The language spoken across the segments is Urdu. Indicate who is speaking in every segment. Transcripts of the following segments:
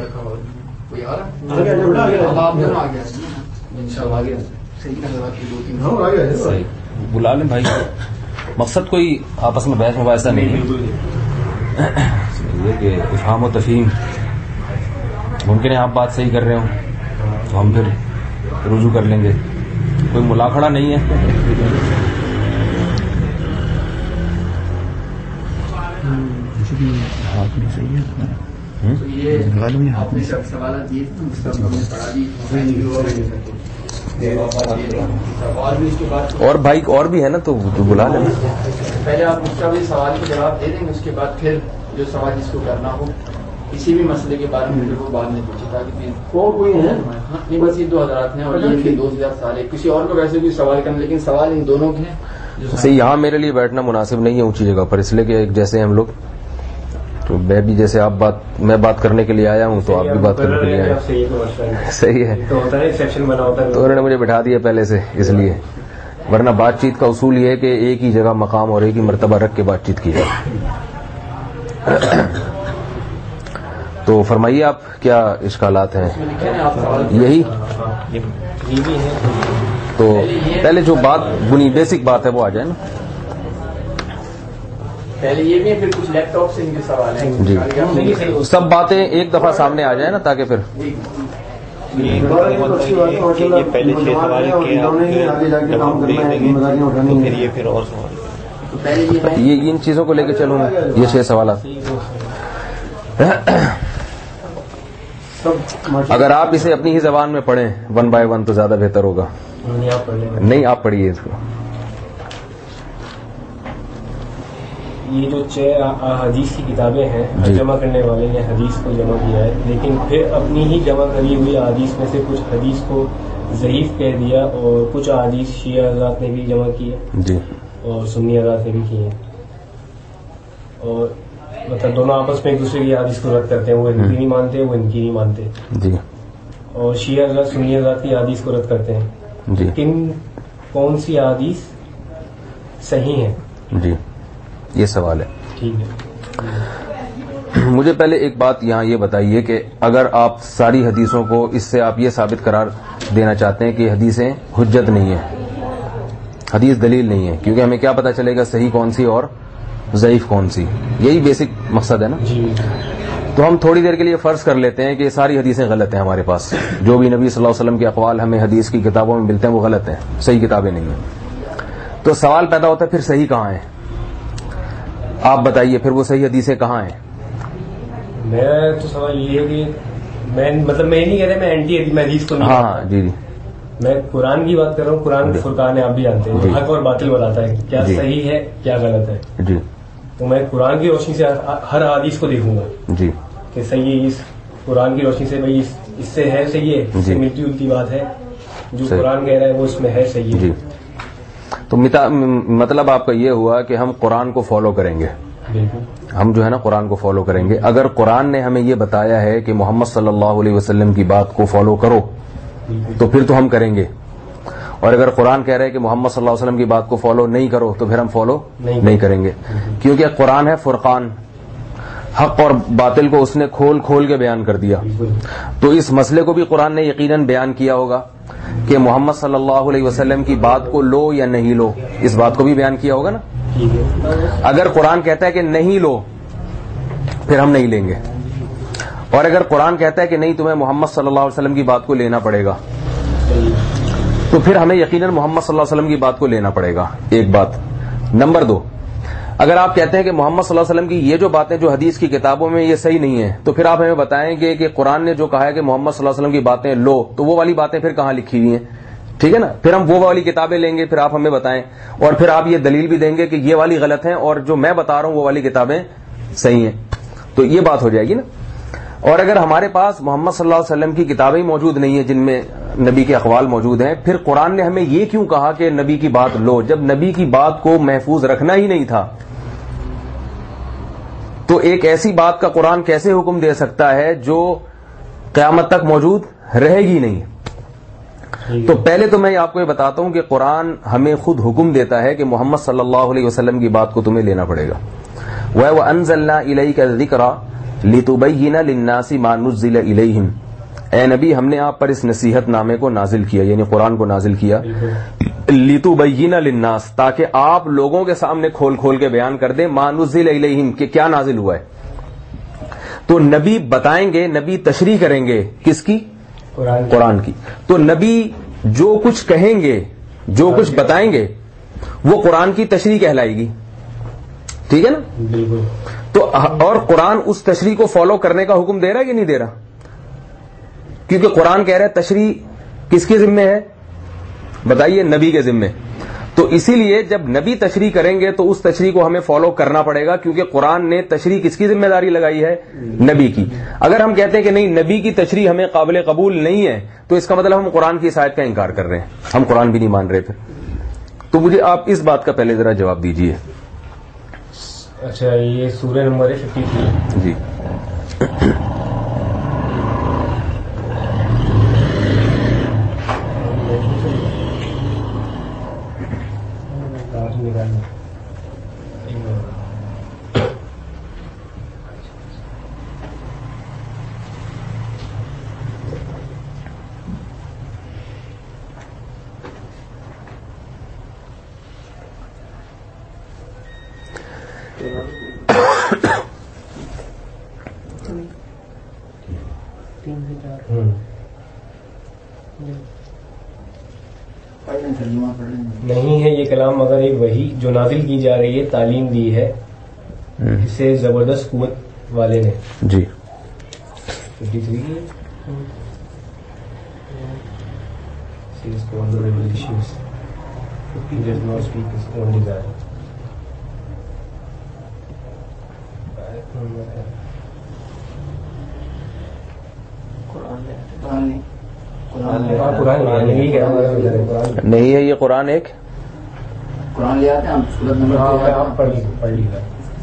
Speaker 1: بلا لیں بھائی. مقصد کوئی آپس میں بحث مباحثہ نہیں ہے، یہ کہ افہام و تفہیم. ممکن ہے آپ بات صحیح کر رہے ہوں تو ہم پھر رجوع کر لیں گے، کوئی ملاقڑہ نہیں ہے. اور بھائی اور بھی ہے نا تو بلا لیں.
Speaker 2: پہلے آپ مستقبل سوال کے جواب دے دیں گے، اس کے بعد پھر جو سوال جس کو کرنا ہو کسی بھی مسئلے کے بارے میں وہ بعد میں پوچھے تاکہ کوئی ہے نہیں. بس یہ 2 حضرات ہیں اور یہ 2000 سال ہے. کسی اور کو ویسے کوئی سوال کرنا، لیکن سوال ان دونوں کے ہیں.
Speaker 1: صحیح، یہاں میرے لیے بیٹھنا مناسب نہیں ہے اونچی جگہ پر، اس لیے کہ جیسے ہم لوگ تو میں بھی جیسے میں بات کرنے کے لیے آیا ہوں تو آپ بھی بات کرنے کے لیے آئے. صحیح ہے، تو انہوں نے مجھے بٹھا دیا پہلے سے اس لیے، ورنہ بات چیت کا اصول یہ ہے کہ ایک ہی جگہ مقام اور ایک ہی مرتبہ رکھ کے بات چیت کی جائے. تو فرمائیے آپ کیا اشکالات ہیں؟ یہی تو پہلے جو بات بیسک بات ہے وہ آ جائے نا.
Speaker 2: پہلے یہ بھی پھر کچھ لیپ ٹاپ سے ان کے سوال ہیں
Speaker 1: جی، سب باتیں ایک دفعہ سامنے آ جائیں نا تاکہ پھر
Speaker 3: پہلے 6 سوال
Speaker 1: یہ ان چیزوں کو لے کے چلوں یہ 6 سوالات. اگر آپ اسے اپنی ہی زبان میں پڑھیں 1 بائی 1 تو زیادہ بہتر ہوگا. نہیں آپ پڑھیے اس کو.
Speaker 3: یہ جو 6 حدیث کی کتابیں ہیں جمع کرنے والے نے حدیث کو جمع کیا ہے، لیکن پھر اپنی ہی جمع کری ہوئی حدیث میں سے کچھ حدیث کو ضعیف کہہ دیا، اور کچھ حدیث شیعہ حضرات نے بھی جمع کی ہے
Speaker 1: جی
Speaker 3: اور سنی حضرات نے بھی کی ہیں، اور مطلب دونوں آپس میں ایک دوسرے کی حدیث کو رد کرتے ہیں. وہ ان کی نہیں مانتے، وہ ان کی نہیں مانتے
Speaker 1: جی،
Speaker 3: اور شیعہ حضرات سنی حضرات کی حدیث کو رد کرتے ہیں.
Speaker 1: جی
Speaker 3: لیکن کون سی حدیث صحیح ہے؟
Speaker 1: جی یہ سوال ہے.
Speaker 3: ٹھیک ہے،
Speaker 1: مجھے پہلے ایک بات یہاں یہ بتائیے کہ اگر آپ ساری حدیثوں کو اس سے آپ یہ ثابت قرار دینا چاہتے ہیں کہ حدیثیں حجت نہیں ہیں، حدیث دلیل نہیں ہے، کیونکہ ہمیں کیا پتہ چلے گا صحیح کون سی اور ضعیف کون سی؟ یہی بیسک مقصد ہے نا. تو ہم تھوڑی دیر کے لیے فرض کر لیتے ہیں کہ ساری حدیثیں غلط ہیں ہمارے پاس، جو بھی نبی صلی اللہ علیہ وسلم کے اقوال ہمیں حدیث کی کتابوں میں ملتے ہیں وہ غلط ہیں، صحیح کتابیں نہیں ہیں. تو سوال پیدا ہوتا ہے پھر صحیح کہاں ہے؟ آپ بتائیے پھر وہ صحیح حدیثیں کہاں ہیں؟
Speaker 3: میرا تو سوال یہ ہے کہ میں نہیں کہہ رہا میں اینٹی حدیث کو نہیں.
Speaker 1: ہاں جی جی،
Speaker 3: میں قرآن کی بات کر رہا ہوں. قرآن فرقان ہے، آپ بھی جانتے ہیں، حق اور باطل بتاتا ہے کیا صحیح ہے کیا غلط ہے.
Speaker 1: جی،
Speaker 3: تو میں قرآن کی روشنی سے ہر حدیث کو دیکھوں گا
Speaker 1: جی
Speaker 3: کہ صحیح اس قرآن کی روشنی سے بھائی اس سے ہے صحیح ہے، اس سے ملتی جلتی بات ہے، جو قرآن کہہ رہا ہے وہ اس میں ہے صحیح ہے.
Speaker 1: جی، تو مطلب آپ کا یہ ہوا کہ ہم قرآن کو فالو کریں گے. ہم جو ہے نا قرآن کو فالو کریں گے. اگر قرآن نے ہمیں یہ بتایا ہے کہ محمد صلی اللہ علیہ وسلم کی بات کو فالو کرو تو پھر تو ہم کریں گے، اور اگر قرآن کہہ رہے کہ محمد صلی اللہ علیہ وسلم کی بات کو فالو نہیں کرو تو پھر ہم فالو نہیں کریں گے. کیونکہ قرآن ہے فرقان، حق اور باطل کو اس نے کھول کھول کے بیان کر دیا. تو اس مسئلے کو بھی قرآن نے یقیناً بیان کیا ہوگا کہ محمد صلی اللہ علیہ وسلم کی بات کو لو یا نہیں لو، اس بات کو بھی بیان کیا ہوگا نا. اگر قرآن کہتا ہے کہ نہیں لو پھر ہم نہیں لیں گے، اور اگر قرآن کہتا ہے کہ نہیں تمہیں محمد صلی اللہ علیہ وسلم کی بات کو لینا پڑے گا تو پھر ہمیں یقیناً محمد صلی اللہ علیہ وسلم کی بات کو لینا پڑے گا. ایک بات. نمبر 2، اگر آپ کہتے ہیں کہ محمد صلی اللہ علیہ وسلم کی یہ جو باتیں جو حدیث کی کتابوں میں یہ صحیح نہیں ہیں تو پھر آپ ہمیں بتائیں گے کہ قرآن نے جو کہا ہے کہ محمد صلی اللہ علیہ وسلم کی باتیں لو تو وہ والی باتیں پھر کہاں لکھی ہوئی ہیں؟ ٹھیک ہے نا. پھر ہم وہ والی کتابیں لیں گے، پھر آپ ہمیں بتائیں، اور پھر آپ یہ دلیل بھی دیں گے کہ یہ والی غلط ہیں اور جو میں بتا رہا ہوں وہ والی کتابیں صحیح ہیں. تو یہ بات ہو جائے گی نا. اور اگر ہمارے پاس محمد صلی اللہ علیہ وسلم کی کتابیں موجود نہیں ہیں جن میں نبی کے اقوال موجود ہیں، پھر قرآن نے ہمیں یہ کیوں کہا کہ نبی کی بات لو جب نبی کی بات کو محفوظ رکھنا ہی نہیں تھا؟ تو ایک ایسی بات کا قرآن کیسے حکم دے سکتا ہے جو قیامت تک موجود رہے گی نہیں؟ تو پہلے تو میں آپ کو یہ بتاتا ہوں کہ قرآن ہمیں خود حکم دیتا ہے کہ محمد صلی اللہ علیہ وسلم کی بات کو تمہیں لینا پڑے گا. وَأَنزَلْنَا إِلَيْكَ الذِّكْرَ لِتُبَيِّنَ لِلنَّاسِ مَا نُزِّلَ إِلَيْهِمْ، اے نبی ہم نے آپ پر اس نصیحت نامے کو نازل کیا، یعنی قرآن کو نازل کیا، لِتُبَيِّنَ لِلنَّاسِ، تاکہ آپ لوگوں کے سامنے کھول کھول کے بیان کر دیں مَا نُزِّلَ إِلَيْهِمْ، کہ کیا نازل ہوا ہے. تو نبی بتائیں گے، نبی تشریح کریں گے کس کی؟ قرآن کی. تو نبی جو کچھ کہیں گے، جو کچھ بتائیں گے، وہ قرآن کی تشریح کہلائے گی. ٹھیک ہے نا؟
Speaker 3: بالکل.
Speaker 1: تو اور قرآن اس تشریح کو فالو کرنے کا حکم دے رہا ہے کہ نہیں دے رہا؟ کیونکہ قرآن کہہ رہا ہے تشریح کس کے ذمے ہے؟ بتائیے، نبی کے ذمے. تو اسی لیے جب نبی تشریح کریں گے تو اس تشریح کو ہمیں فالو کرنا پڑے گا، کیونکہ قرآن نے تشریح کس کی ذمہ داری لگائی ہے؟ نبی کی. اگر ہم کہتے ہیں کہ نہیں، نبی کی تشریح ہمیں قابل قبول نہیں ہے، تو اس کا مطلب ہم قرآن کی اس آیت کا انکار کر رہے ہیں، ہم قرآن بھی نہیں مان رہے پھر. تو مجھے آپ اس بات کا پہلے ذرا جواب دیجیے.
Speaker 3: اچھا، یہ سورہ نمبر ہے 53.
Speaker 1: جی.
Speaker 3: نہیں ہے یہ کلام مگر ایک وحی جو نازل کی جا رہی ہے، تعلیم دی ہے اسے زبردست قوت والے نے.
Speaker 1: جی.
Speaker 3: 53 کی
Speaker 1: نہیں ہے یہ قرآن ایک
Speaker 2: قرآن لے آتے ہیں ہم سورت نمبر
Speaker 3: پڑھ لیجیے.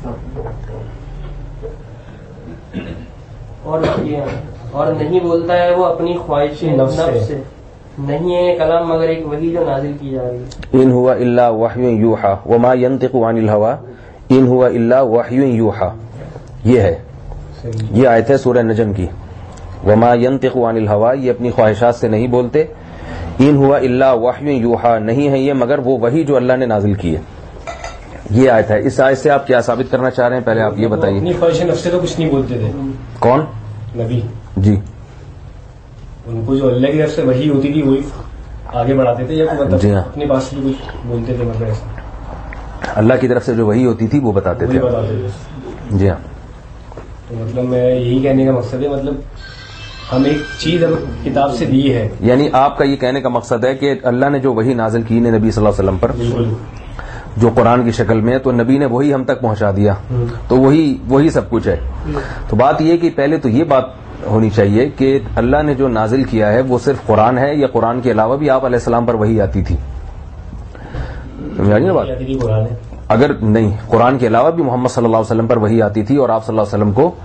Speaker 4: اور نہیں بولتا ہے وہ اپنی خواہش نفس سے، نہیں ہے کلام مگر ایک وحی جو نازل کی جا رہی ہے.
Speaker 1: ان ہوا الا وحی یوحا وما ينطق عن الهوى ان ہوا الا وحی یوحا. یہ ہے، یہ آیت ہے سورہ نجم کی. وما ينطق عن الهوى، یہ اپنی خواہشات سے نہیں بولتے. ان ہوا الا وحی یوحا، نہیں ہے یہ مگر وہ وحی جو اللہ نے نازل کی ہے. یہ آیت ہے. اس آیت سے آپ کیا ثابت کرنا چاہ رہے ہیں؟ پہلے آپ یہ بتائیے.
Speaker 3: اپنی خواہش نفس سے تو کچھ نہیں بولتے تھے.
Speaker 1: کون؟
Speaker 3: نبی.
Speaker 1: جی.
Speaker 3: ان کو جو اللہ کی طرف سے وحی ہوتی تھی وہی آگے بڑھاتے تھے، یا مطلب
Speaker 1: جی ہاں،
Speaker 3: اپنے پاس سے کچھ بولتے تھے، مطلب ایسا
Speaker 1: اللہ کی طرف سے جو وحی ہوتی تھی وہ بتاتے تھے. جی ہاں.
Speaker 3: تو مطلب میں یہی کہنے کا مقصد ہے، مطلب ہم ایک چیز کتاب سے دی ہے.
Speaker 1: یعنی آپ کا یہ کہنے کا مقصد ہے کہ اللہ نے جو وحی نازل کی ہے نبی صلی اللہ علیہ وسلم پر، جو قرآن کی شکل میں ہے، تو نبی نے وہی ہم تک پہنچا دیا، تو وہی سب کچھ ہے. تو بات یہ کہ پہلے تو یہ بات ہونی چاہیے کہ اللہ نے جو نازل کیا ہے وہ صرف قرآن ہے، یا قرآن کے علاوہ بھی آپ علیہ السلام پر وحی آتی تھی؟ سمجھ آئی نا بات؟ اگر نہیں، قرآن کے علاوہ بھی محمد صلی اللہ علیہ وسلم پر وحی آتی تھی، اور آپ صلی اللہ علیہ وسلم کو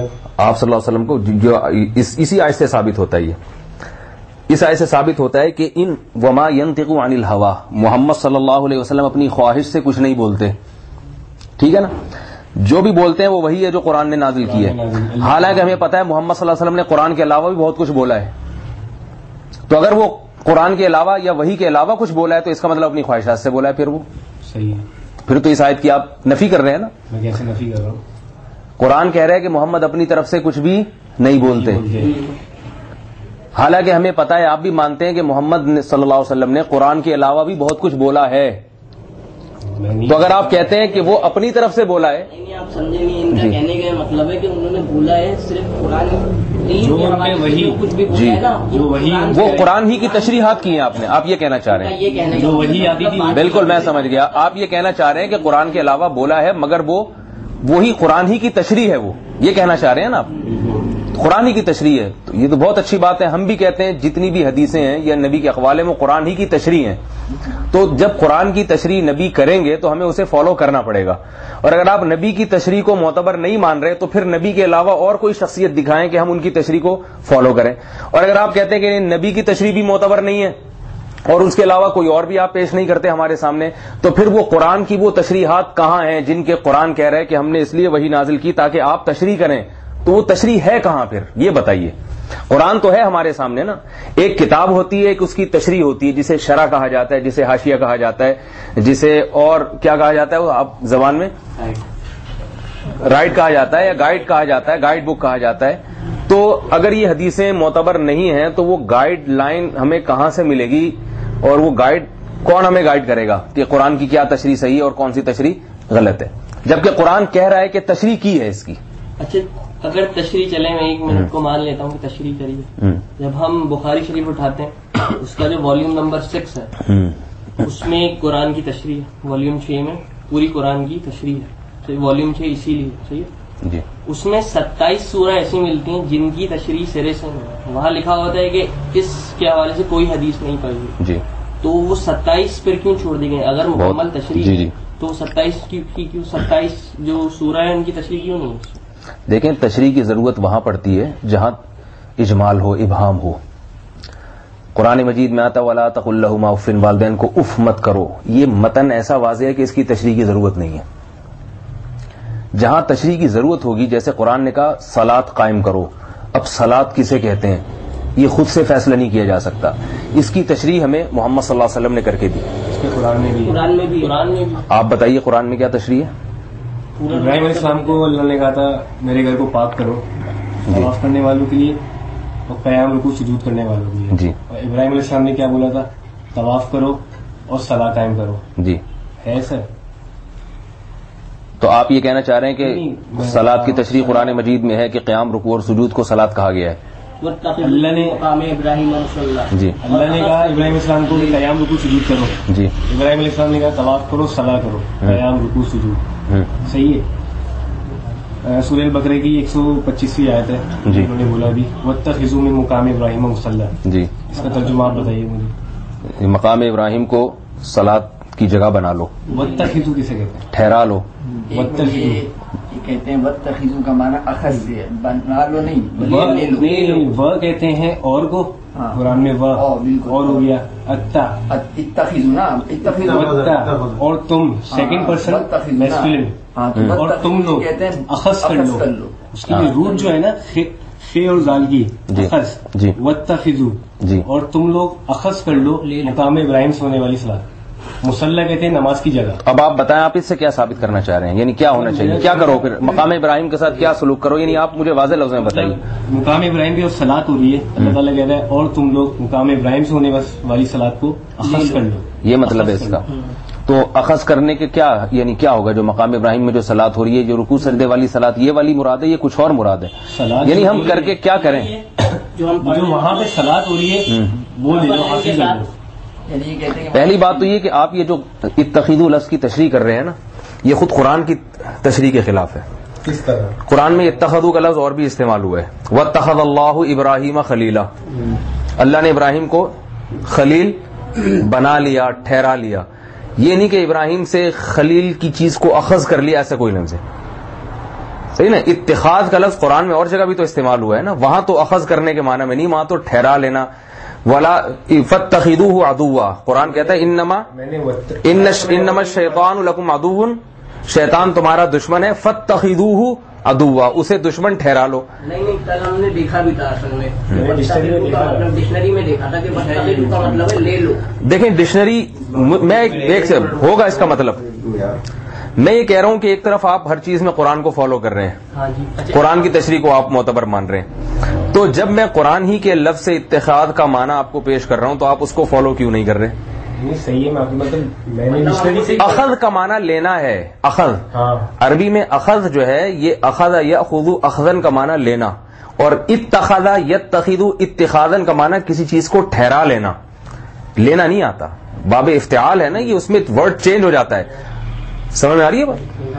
Speaker 1: جو اسی آیت سے ثابت ہوتا ہے. اس آیت سے ثابت ہوتا ہے کہ ان وما ينطق عن الهوى، محمد صلی اللہ علیہ وسلم اپنی خواہش سے کچھ نہیں بولتے. ٹھیک ہے نا؟ جو بھی بولتے ہیں وہ وہی ہے جو قرآن نے نازل کی ہے. حالانکہ ہمیں پتا ہے محمد صلی اللہ علیہ وسلم نے قرآن کے علاوہ بھی بہت کچھ بولا ہے. تو اگر وہ قرآن کے علاوہ یا وحی کے علاوہ کچھ بولا ہے تو اس کا مطلب اپنی خواہشات سے بولا ہے. پھر وہ
Speaker 3: صحیح ہے.
Speaker 1: پھر تو اس آیت کی آپ نفی کر رہے ہیں نا.
Speaker 3: میں کیسے نفی کر رہا ہوں؟
Speaker 1: قرآن کہہ رہا ہے کہ محمد اپنی طرف سے کچھ بھی نہیں بولتے. حالانکہ ہمیں پتا ہے، آپ بھی مانتے ہیں کہ محمد صلی اللہ علیہ وسلم نے قرآن کے علاوہ بھی بہت کچھ بولا ہے. تو اگر آپ کہتے ہیں کہ وہ اپنی طرف سے بولا ہے،
Speaker 4: نہیں آپ سمجھے نہیں، ان کا کہنے کا مطلب ہے کہ انہوں نے بولا ہے صرف قرآن کچھ بھی بولا ہے نا،
Speaker 1: وہ قرآن ہی کی تشریحات کی ہیں آپ نے. آپ یہ کہنا چاہ رہے ہیں؟
Speaker 4: یہ کہنے
Speaker 3: جو وحی آتی تھی.
Speaker 1: بالکل میں سمجھ گیا. آپ یہ کہنا چاہ رہے ہیں کہ قرآن کے علاوہ بولا ہے مگر وہی قرآن ہی کی تشریح ہے. وہ یہ کہنا چاہ رہے ہیں نا آپ؟ قرآن ہی کی تشریح ہے. تو یہ تو بہت اچھی بات ہے. ہم بھی کہتے ہیں جتنی بھی حدیثیں ہیں یا نبی کے اقوال ہیں وہ قرآن ہی کی تشریح ہیں. تو جب قرآن کی تشریح نبی کریں گے تو ہمیں اسے فالو کرنا پڑے گا. اور اگر آپ نبی کی تشریح کو معتبر نہیں مان رہے تو پھر نبی کے علاوہ اور کوئی شخصیت دکھائیں کہ ہم ان کی تشریح کو فالو کریں. اور اگر آپ کہتے ہیں کہ نبی کی تشریح بھی معتبر نہیں ہے اور اس کے علاوہ کوئی اور بھی آپ پیش نہیں کرتے ہمارے سامنے، تو پھر وہ قرآن کی وہ تشریحات کہاں ہیں جن کے قرآن کہہ رہے ہیں کہ ہم نے اس لیے وہی نازل کی تاکہ آپ تشریح کریں تو وہ تشریح ہے کہاں پھر یہ بتائیے. قرآن تو ہے ہمارے سامنے نا, ایک کتاب ہوتی ہے, ایک اس کی تشریح ہوتی ہے جسے شرح کہا جاتا ہے, جسے حاشیہ کہا جاتا ہے, جسے اور کیا کہا جاتا ہے وہ آپ زبان میں رائٹ کہا جاتا ہے یا گائیڈ کہا جاتا ہے, گائیڈ بک کہا جاتا ہے. تو اگر یہ حدیثیں معتبر نہیں ہیں تو وہ گائیڈ لائن ہمیں کہاں سے ملے گی, اور وہ گائیڈ کون ہمیں گائیڈ کرے گا کہ قرآن کی کیا تشریح صحیح ہے اور کون سی تشریح غلط ہے, جبکہ قرآن کہہ رہا ہے کہ تشریح کی ہے اس کی.
Speaker 4: اچھا اگر تشریح چلے, میں 1 منٹ کو مان لیتا ہوں کہ تشریح کریے. جب ہم بخاری شریف اٹھاتے ہیں اس کا جو والیوم نمبر 6 ہے اس میں قرآن کی تشریح ہے, والیوم 6 میں پوری قرآن کی تشریح ہے, والیوم 6 اسی لیے صحیح ہے
Speaker 1: جی. اس
Speaker 4: میں 27 سورہ ایسی ملتی ہیں جن کی تشریح سرے سے نہیں, وہاں لکھا ہوتا ہے کہ اس کے حوالے سے کوئی حدیث نہیں پڑھی
Speaker 1: جی.
Speaker 4: تو وہ 27 پھر کیوں چھوڑ دی گئی اگر مکمل تشریح
Speaker 1: جی جی
Speaker 4: تو 27 کی کیوں 27 جو سورہ ہے ان کی تشریح کیوں نہیں ہے؟
Speaker 1: دیکھیں تشریح کی ضرورت وہاں پڑتی ہے جہاں اجمال ہو, ابہام ہو. قرآن مجید میں آتا ولا تقل لہما اف, والدین کو اف مت کرو, یہ متن ایسا واضح ہے کہ اس کی تشریح کی ضرورت نہیں ہے. جہاں تشریح کی ضرورت ہوگی, جیسے قرآن نے کہا صلاۃ قائم کرو, اب صلاۃ کسے کہتے ہیں یہ خود سے فیصلہ نہیں کیا جا سکتا, اس کی تشریح ہمیں محمد صلی اللہ علیہ وسلم نے کر کے دی.
Speaker 3: اس کے قرآن میں بھی
Speaker 1: آپ بتائیے قرآن میں کیا تشریح ہے؟
Speaker 3: ابراہیم علیہ السلام کو اللہ نے کہا تھا میرے گھر کو پاک کرو, طواف کرنے والوں کے لیے اور قیام رکوع سجود کرنے والوں کے لیے.
Speaker 1: جی.
Speaker 3: اور ابراہیم علیہ السلام نے کیا بولا تھا؟ طواف کرو اور صلاۃ قائم کرو.
Speaker 1: جی
Speaker 3: ہے سر.
Speaker 1: تو آپ یہ کہنا چاہ رہے ہیں کہ صلاۃ کی تشریح قرآن مجید میں ہے کہ قیام رکوع اور سجود کو صلاۃ کہا گیا ہے.
Speaker 3: اللہ نے
Speaker 1: جی
Speaker 3: اللہ نے کہا ابراہیم السلام کو قیام رکوع سجود کرو.
Speaker 1: جی.
Speaker 3: ابراہیم علیہ السلام نے کہا طواف کرو صلاۃ کرو, قیام رکوع سجود. صحیح ہے. سورہ البقرہ کی 125ویں آیت ہے, انہوں نے بولا بھی واتخذوا من مقام ابراہیم مصلی. جی. اس کا ترجمہ آپ بتائیے مجھے.
Speaker 1: مقام ابراہیم کو صلاۃ کی جگہ بنا لو.
Speaker 3: واتخذوا کسے کہتے ہیں؟
Speaker 1: ٹھہرا لو.
Speaker 2: کہتے ہیں واتخذوا کا معنی اخذ ہے, بنا لو نہیں,
Speaker 3: وہ کہتے ہیں اور کو قرآن میں وہ اور ہو گیا
Speaker 2: اتخذوا
Speaker 3: اور تم سیکنڈ پرسن میسکولن, اور تم لوگ اخذ کر لو. اس کی روٹ جو ہے نا فے اور زال کی اخذ, واتخذوا اور تم لوگ اخذ کر لو مقام ابراہیم سے ہونے والی صلاۃ. مصلی کہتے ہیں نماز کی جگہ.
Speaker 1: اب آپ بتائیں آپ اس سے کیا ثابت کرنا چاہ رہے ہیں, یعنی کیا ہونا چاہیے, کیا کرو پھر مقام ابراہیم کے ساتھ کیا سلوک کرو, یعنی آپ مجھے واضح لفظوں میں بتائیے.
Speaker 3: مقام ابراہیم کی اور صلاۃ ہو رہی ہے, اللہ تعالیٰ کہتا ہے اور تم لوگ مقام ابراہیم سے ہونے والی صلاۃ کو اخذ کر لو. یہ
Speaker 1: مطلب ہے اس کا. تو اخذ کرنے کے کیا یعنی کیا ہوگا, جو مقام ابراہیم میں جو صلاۃ ہو رہی ہے, جو رکوع سجدے والی صلاۃ, یہ والی مراد ہے, یہ کچھ اور مراد ہے, یعنی ہم کر کے کیا کریں؟
Speaker 3: جو وہاں پہ صلاۃ ہو رہی ہے وہ لے لو, حاصل کر لو.
Speaker 1: پہلی بات تو یہ کہ آپ یہ جو اتخذوا لفظ کی تشریح کر رہے ہیں نا, یہ خود قرآن کی تشریح کے خلاف ہے.
Speaker 3: کس طرح؟
Speaker 1: قرآن میں اتخذوا کا لفظ اور بھی استعمال ہوا ہے. واتخذ اللہ ابراہیم خلیلا, اللہ نے ابراہیم کو خلیل بنا لیا, ٹھہرا لیا. یہ نہیں کہ ابراہیم سے خلیل کی چیز کو اخذ کر لیا, ایسا کوئی لفظ ہے. صحیح نا. اتخاذ کا لفظ قرآن میں اور جگہ بھی تو استعمال ہوا ہے نا, وہاں تو اخذ کرنے کے معنی میں نہیں, وہاں تو ٹھہرا لینا. ولا فاتخذوه عدوا, قرآن کہتا ہے انما الشیطان لکم عدو, شیطان تمہارا دشمن ہے. فاتخذوه عدوا, اسے دشمن ٹھہرا لو.
Speaker 4: نہیں کل ہم نے دیکھا بھی تھا اصل میں ڈکشنری میں دیکھا تھا کہ فاتخذوه کا مطلب ہے لے لو.
Speaker 1: دیکھیں ڈکشنری میں ایک سے ہوگا اس کا مطلب. میں یہ کہہ رہا ہوں کہ ایک طرف آپ ہر چیز میں قرآن کو فالو کر رہے ہیں, قرآن کی تشریح کو آپ معتبر مان رہے ہیں, تو جب میں قرآن ہی کے لفظ سے اتخاذ کا معنی آپ کو پیش کر رہا ہوں تو آپ اس کو فالو کیوں نہیں کر رہے؟
Speaker 3: صحیح ہے.
Speaker 1: اخذ کا معنی لینا ہے. اخذ عربی میں اخذ جو ہے یہ اخذ یاخذ اخذن کا معنی لینا, اور اتخذ یتخذ اتخاذن کا معنی کسی چیز کو ٹھہرا لینا. لینا نہیں آتا, باب افتعال ہے نا یہ, اس میں ورڈ چینج ہو جاتا ہے. سمجھ میں آ رہی ہے بات؟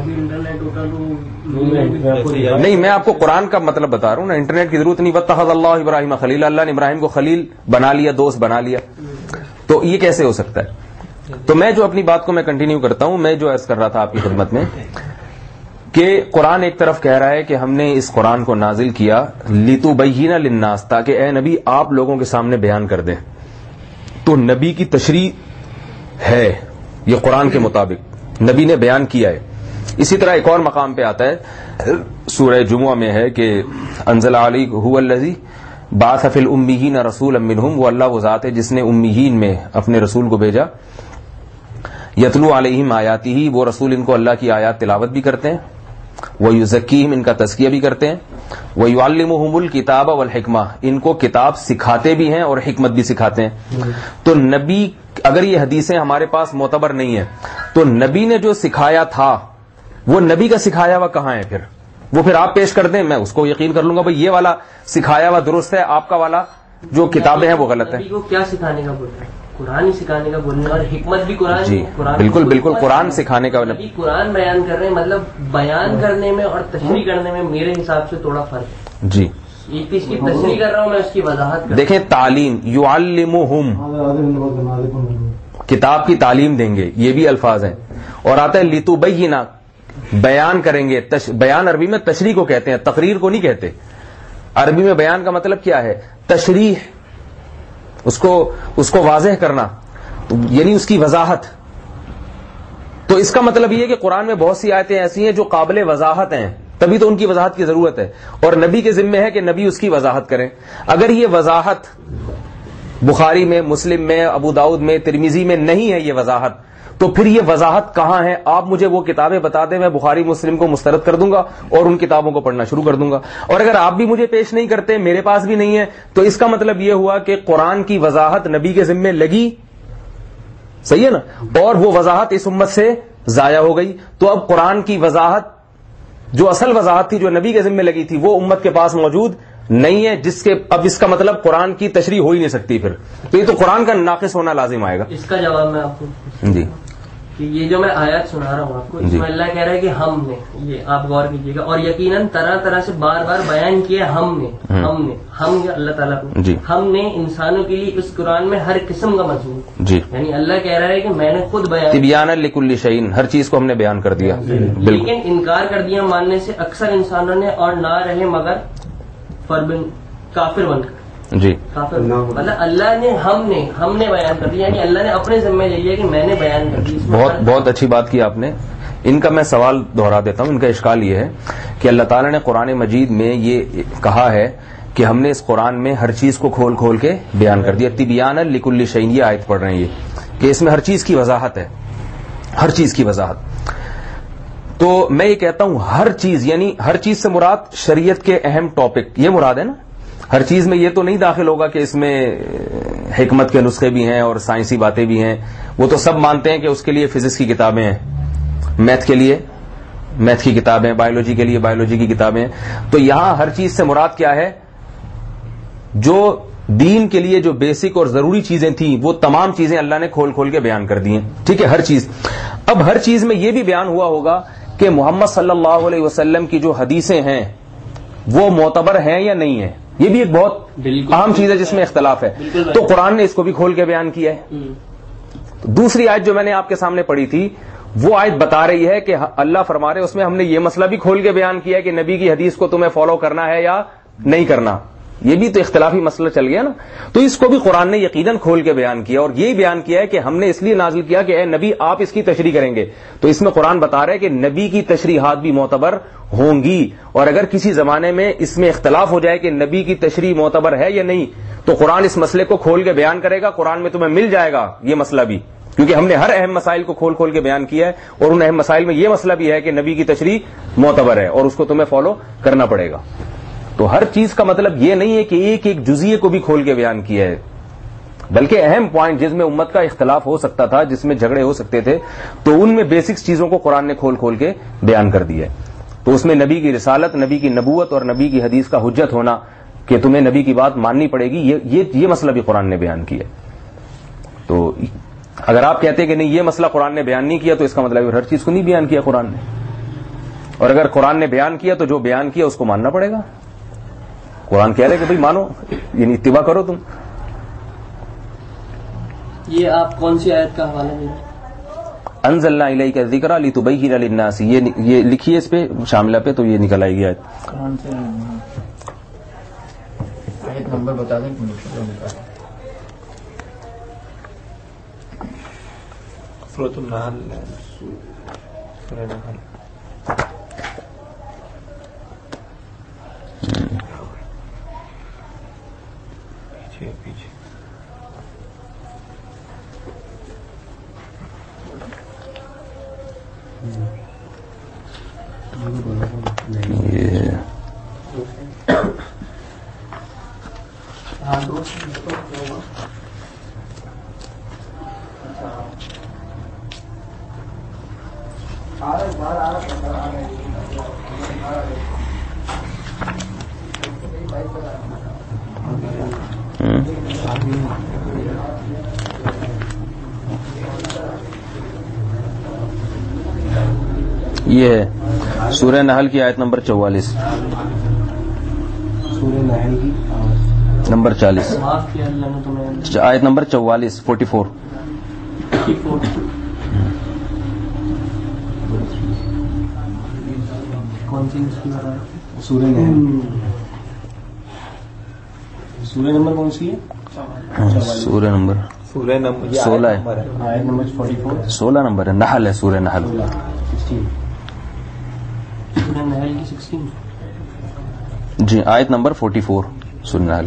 Speaker 1: نہیں, میں آپ کو قرآن کا مطلب بتا رہا ہوں نا, انٹرنیٹ کی ضرورت نہیں. واتخذ اللہ ابراہیم خلیلا, اللہ نے ابراہیم کو خلیل بنا لیا, دوست بنا لیا. تو یہ کیسے ہو سکتا ہے؟ تو میں جو اپنی بات کو میں کنٹینیو کرتا ہوں, میں جو عرض کر رہا تھا آپ کی خدمت میں کہ قرآن ایک طرف کہہ رہا ہے کہ ہم نے اس قرآن کو نازل کیا لتبین للناس, تاکہ اے نبی آپ لوگوں کے سامنے بیان کر دیں. تو نبی کی تشریح ہے یہ قرآن کے مطابق, نبی نے بیان کیا ہے. اسی طرح ایک اور مقام پہ آتا ہے سورہ جمعہ میں ہے کہ انزل علیک هو الذی بعث فی الامیین رسولا منہم، وہ اللہ وہ ذات ہے جس نے امیین میں اپنے رسول کو بھیجا، یتلو علیہم آیاتہ، وہ رسول ان کو اللہ کی آیات تلاوت بھی کرتے ہیں، ویزکیہم، ان کا تزکیہ بھی کرتے ہیں، ویعلمہم الکتاب والحکمہ، ان کو کتاب سکھاتے بھی ہیں اور حکمت بھی سکھاتے ہیں۔ تو نبی، اگر یہ حدیثیں ہمارے پاس معتبر نہیں ہیں تو نبی نے جو سکھایا تھا وہ نبی کا سکھایا ہوا کہاں ہے؟ پھر وہ پھر آپ پیش کر دیں، میں اس کو یقین کر لوں گا بھائی یہ والا سکھایا ہوا درست ہے، آپ کا والا جو کتابیں ہیں وہ غلط ہے۔
Speaker 4: نبی کو کیا سکھانے کا بول رہا ہے؟ قرآن ہی سکھانے کا بولنے، اور حکمت بھی قرآن،
Speaker 1: جی
Speaker 4: قرآن
Speaker 1: بالکل بالکل، قرآن سکھانے کا
Speaker 4: نبی قرآن بیان کر رہے ہیں، مطلب بیان کرنے میں اور تشریح کرنے میں میرے حساب سے تھوڑا فرق ہے۔
Speaker 1: جی
Speaker 4: ایک چیز کی تشریح کر رہا ہوں میں، اس کی وضاحت کر
Speaker 1: دیکھیں، تعلیم، یعلمہم، کتاب کی تعلیم دیں گے، یہ بھی الفاظ ہیں، اور آتا ہے لتبینہ، بیان کریں گے۔ بیان عربی میں تشریح کو کہتے ہیں، تقریر کو نہیں کہتے۔ عربی میں بیان کا مطلب کیا ہے؟ تشریح، اس کو واضح کرنا، یعنی اس کی وضاحت۔ تو اس کا مطلب یہ ہے کہ قرآن میں بہت سی آیتیں ایسی ہیں جو قابل وضاحت ہیں، تبھی تو ان کی وضاحت کی ضرورت ہے، اور نبی کے ذمہ ہے کہ نبی اس کی وضاحت کریں۔ اگر یہ وضاحت بخاری میں، مسلم میں، ابو داؤد میں، ترمذی میں نہیں ہے یہ وضاحت، تو پھر یہ وضاحت کہاں ہے؟ آپ مجھے وہ کتابیں بتا دیں، میں بخاری مسلم کو مسترد کر دوں گا اور ان کتابوں کو پڑھنا شروع کر دوں گا۔ اور اگر آپ بھی مجھے پیش نہیں کرتے، میرے پاس بھی نہیں ہے، تو اس کا مطلب یہ ہوا کہ قرآن کی وضاحت نبی کے ذمے لگی، صحیح ہے نا، اور وہ وضاحت اس امت سے ضائع ہو گئی۔ تو اب قرآن کی وضاحت، جو اصل وضاحت تھی جو نبی کے ذمے لگی تھی، وہ امت کے پاس موجود نہیں ہے، جس کے اب اس کا مطلب قرآن کی تشریح ہو ہی نہیں سکتی پھر، تو یہ تو قرآن کا ناقص ہونا لازم آئے گا۔
Speaker 4: اس کا جواب میں آپ کو
Speaker 1: جی،
Speaker 4: کہ یہ جو میں آیات سنا رہا ہوں آپ کو، اس میں اللہ کہہ رہا ہے کہ ہم نے، یہ آپ غور کیجیے گا، اور یقیناً طرح طرح سے بار بار بیان کیا ہم نے اللہ تعالیٰ کو، ہم نے انسانوں کے لیے اس قرآن میں ہر قسم کا مضمون،
Speaker 1: جی،
Speaker 4: یعنی اللہ کہہ رہا ہے کہ میں نے خود بیان،
Speaker 1: تبیانا لکل شیء، ہر چیز کو ہم نے بیان کر دیا، بالکل،
Speaker 4: لیکن انکار کر دیا ماننے سے اکثر انسانوں نے، اور نہ رہے مگر کافر بن کر۔
Speaker 1: جی،
Speaker 4: کافر مطلب اللہ نے، ہم نے بیان کر دیا، یعنی اللہ نے اپنے ذمہ لے لیا کہ میں نے بیان کر دی۔
Speaker 1: بہت اچھی بات کی آپ نے۔ ان کا میں سوال دہرا دیتا ہوں، ان کا اشکال یہ ہے کہ اللہ تعالیٰ نے قرآن مجید میں یہ کہا ہے کہ ہم نے اس قرآن میں ہر چیز کو کھول کھول کے بیان کر دیا، تبیانا لکل شیء، یہ آیت پڑھ رہے ہیں یہ، کہ اس میں ہر چیز کی وضاحت ہے، ہر چیز کی وضاحت۔ تو میں یہ کہتا ہوں ہر چیز، یعنی ہر چیز سے مراد شریعت کے اہم ٹاپک، یہ مراد ہے نا۔ ہر چیز میں یہ تو نہیں داخل ہوگا کہ اس میں حکمت کے نسخے بھی ہیں اور سائنسی باتیں بھی ہیں، وہ تو سب مانتے ہیں کہ اس کے لیے فزکس کی کتابیں ہیں، میتھ کے لیے میتھ کی کتابیں، بایولوجی کے لیے بایولوجی کی کتابیں۔ تو یہاں ہر چیز سے مراد کیا ہے؟ جو دین کے لیے جو بیسک اور ضروری چیزیں تھیں وہ تمام چیزیں اللہ نے کھول کھول کے بیان کر دی ہیں، ٹھیک ہے، ہر چیز۔ اب ہر چیز میں یہ بھی بیان ہوا ہوگا کہ محمد صلی اللہ علیہ وسلم کی جو حدیثیں ہیں وہ معتبر ہیں یا نہیں ہیں، یہ بھی ایک بہت اہم چیز ہے جس میں اختلاف ہے۔ تو قرآن نے اس کو بھی کھول کے بیان کیا ہے۔ دوسری آیت جو میں نے آپ کے سامنے پڑھی تھی، وہ آیت بتا رہی ہے کہ اللہ فرما رہے اس میں ہم نے یہ مسئلہ بھی کھول کے بیان کیا ہے کہ نبی کی حدیث کو تمہیں فالو کرنا ہے یا نہیں کرنا، یہ بھی تو اختلافی مسئلہ چل گیا نا۔ تو اس کو بھی قرآن نے یقیناً کھول کے بیان کیا، اور یہی بیان کیا ہے کہ ہم نے اس لیے نازل کیا کہ اے نبی آپ اس کی تشریح کریں گے۔ تو اس میں قرآن بتا رہا ہے کہ نبی کی تشریحات بھی معتبر ہوں گی، اور اگر کسی زمانے میں اس میں اختلاف ہو جائے کہ نبی کی تشریح معتبر ہے یا نہیں، تو قرآن اس مسئلے کو کھول کے بیان کرے گا، قرآن میں تمہیں مل جائے گا یہ مسئلہ بھی، کیونکہ ہم نے ہر اہم مسائل کو کھول کھول کے بیان کیا ہے، اور ان اہم مسائل میں یہ مسئلہ بھی ہے کہ نبی کی تشریح معتبر ہے اور اس کو تمہیں فالو کرنا پڑے گا۔ تو ہر چیز کا مطلب یہ نہیں ہے کہ ایک ایک جزیے کو بھی کھول کے بیان کیا ہے، بلکہ اہم پوائنٹ جس میں امت کا اختلاف ہو سکتا تھا، جس میں جھگڑے ہو سکتے تھے، تو ان میں بیسکس چیزوں کو قرآن نے کھول کھول کے بیان کر دیا ہے۔ تو اس میں نبی کی رسالت، نبی کی نبوت اور نبی کی حدیث کا حجت ہونا کہ تمہیں نبی کی بات ماننی پڑے گی، یہ مسئلہ بھی قرآن نے بیان کیا۔ تو اگر آپ کہتے ہیں کہ نہیں یہ مسئلہ قرآن نے بیان نہیں کیا، تو اس کا مطلب ہر چیز کو نہیں بیان کیا قرآن نے، اور اگر قرآن نے بیان کیا تو جو بیان کیا اس کو ماننا پڑے گا۔ قرآن کہہ رہے کہ بھائی مانو، یعنی اتباع کرو تم۔
Speaker 4: یہ آپ کون سی آیت کا حوالہ دیں گے؟
Speaker 1: انزلنا الیک الذکر لتبین للناس، یہ لکھیے اس پہ شاملہ پہ تو یہ نکل آئے گی آیت۔
Speaker 2: آیت نمبر بتا دیں۔
Speaker 3: سورۃ النحل، سورہ نحل
Speaker 1: یہ ہے سورہ نحل کی آیت نمبر 44،
Speaker 3: سورہ نحل کی
Speaker 1: نمبر 40،
Speaker 4: معاف کیا اللہ نے تمہیں،
Speaker 1: آیت نمبر 44 44۔
Speaker 4: کون سی اس کی بتا رہے ہیں؟
Speaker 3: سورہ نحل، سورہ نمبر کون سی ہے؟
Speaker 1: سورہ نمبر 16 ہے،
Speaker 3: آیت نمبر 44
Speaker 1: 16 نمبر ہے، نحل ہے، سورہ نحل۔
Speaker 3: 16
Speaker 4: سورہ نحل کی 16
Speaker 1: جی آیت نمبر 44 سورہ نحل۔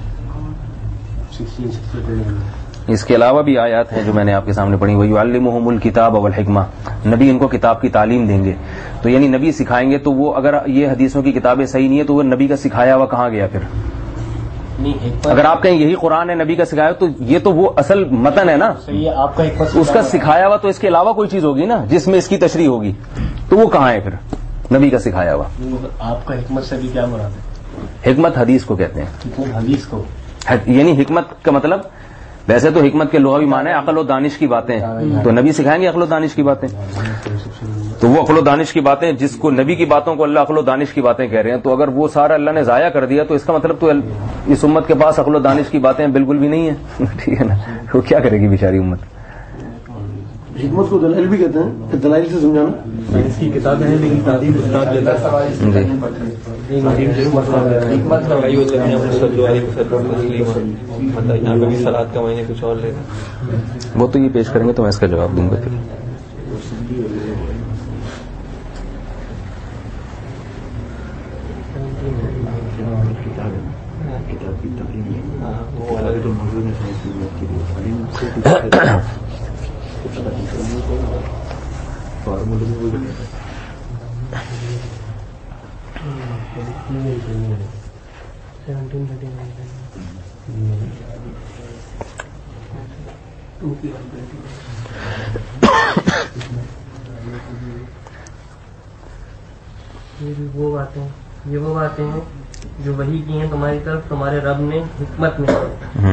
Speaker 3: 16
Speaker 1: اس کے علاوہ بھی آیات ہیں جو میں نے آپ کے سامنے پڑھی، وَيُعَلِّمُهُمُ الْكِتَابَ وَالْحِكْمَةَ، نبی ان کو کتاب کی تعلیم دیں گے، تو یعنی نبی سکھائیں گے، تو وہ اگر یہ حدیثوں کی کتابیں صحیح نہیں ہے تو وہ نبی کا سکھایا ہوا کہاں گیا پھر؟ اگر آپ کہیں یہی قرآن ہے نبی کا سکھایا تو یہ تو وہ اصل متن ہے نا،
Speaker 3: آپ کا
Speaker 1: اس کا سکھایا ہوا، تو اس کے علاوہ کوئی چیز ہوگی نا جس میں اس کی تشریح ہوگی، تو وہ کہاں ہے پھر نبی کا سکھایا ہوا؟
Speaker 3: آپ کا حکمت سے بھی کیا مراد ہے؟
Speaker 1: حکمت حدیث کو کہتے ہیں،
Speaker 3: حدیث کو،
Speaker 1: یعنی حکمت کا مطلب ویسے تو حکمت کے لغوی معنی ہے عقل و دانش کی باتیں، تو نبی سکھائیں گے عقل و دانش کی باتیں، تو وہ عقل و دانش کی باتیں جس کو نبی کی باتوں کو اللہ عقل و دانش کی باتیں کہہ رہے ہیں، تو اگر وہ سارا اللہ نے ضائع کر دیا تو اس کا مطلب تو اس امت کے پاس عقل و دانش کی باتیں بالکل بھی نہیں ہیں، ٹھیک ہے نا، وہ کیا کرے گی بیچاری امت؟
Speaker 5: حکمت کو دلائل بھی کہتے ہیں، دلائل سے سمجھانا،
Speaker 3: اس کی کتابیں ہیں لیکن تعلیم استاد دیتا ہے۔
Speaker 6: یہاں پہ بھی سلاد کا معنی کچھ اور لینا،
Speaker 1: وہ تو یہ پیش کریں گے تو میں اس کا جواب دوں گا پھر۔
Speaker 4: یہ وہ باتیں ہیں جو وحی کی ہیں تمہاری طرف تمہارے رب نے حکمت میں،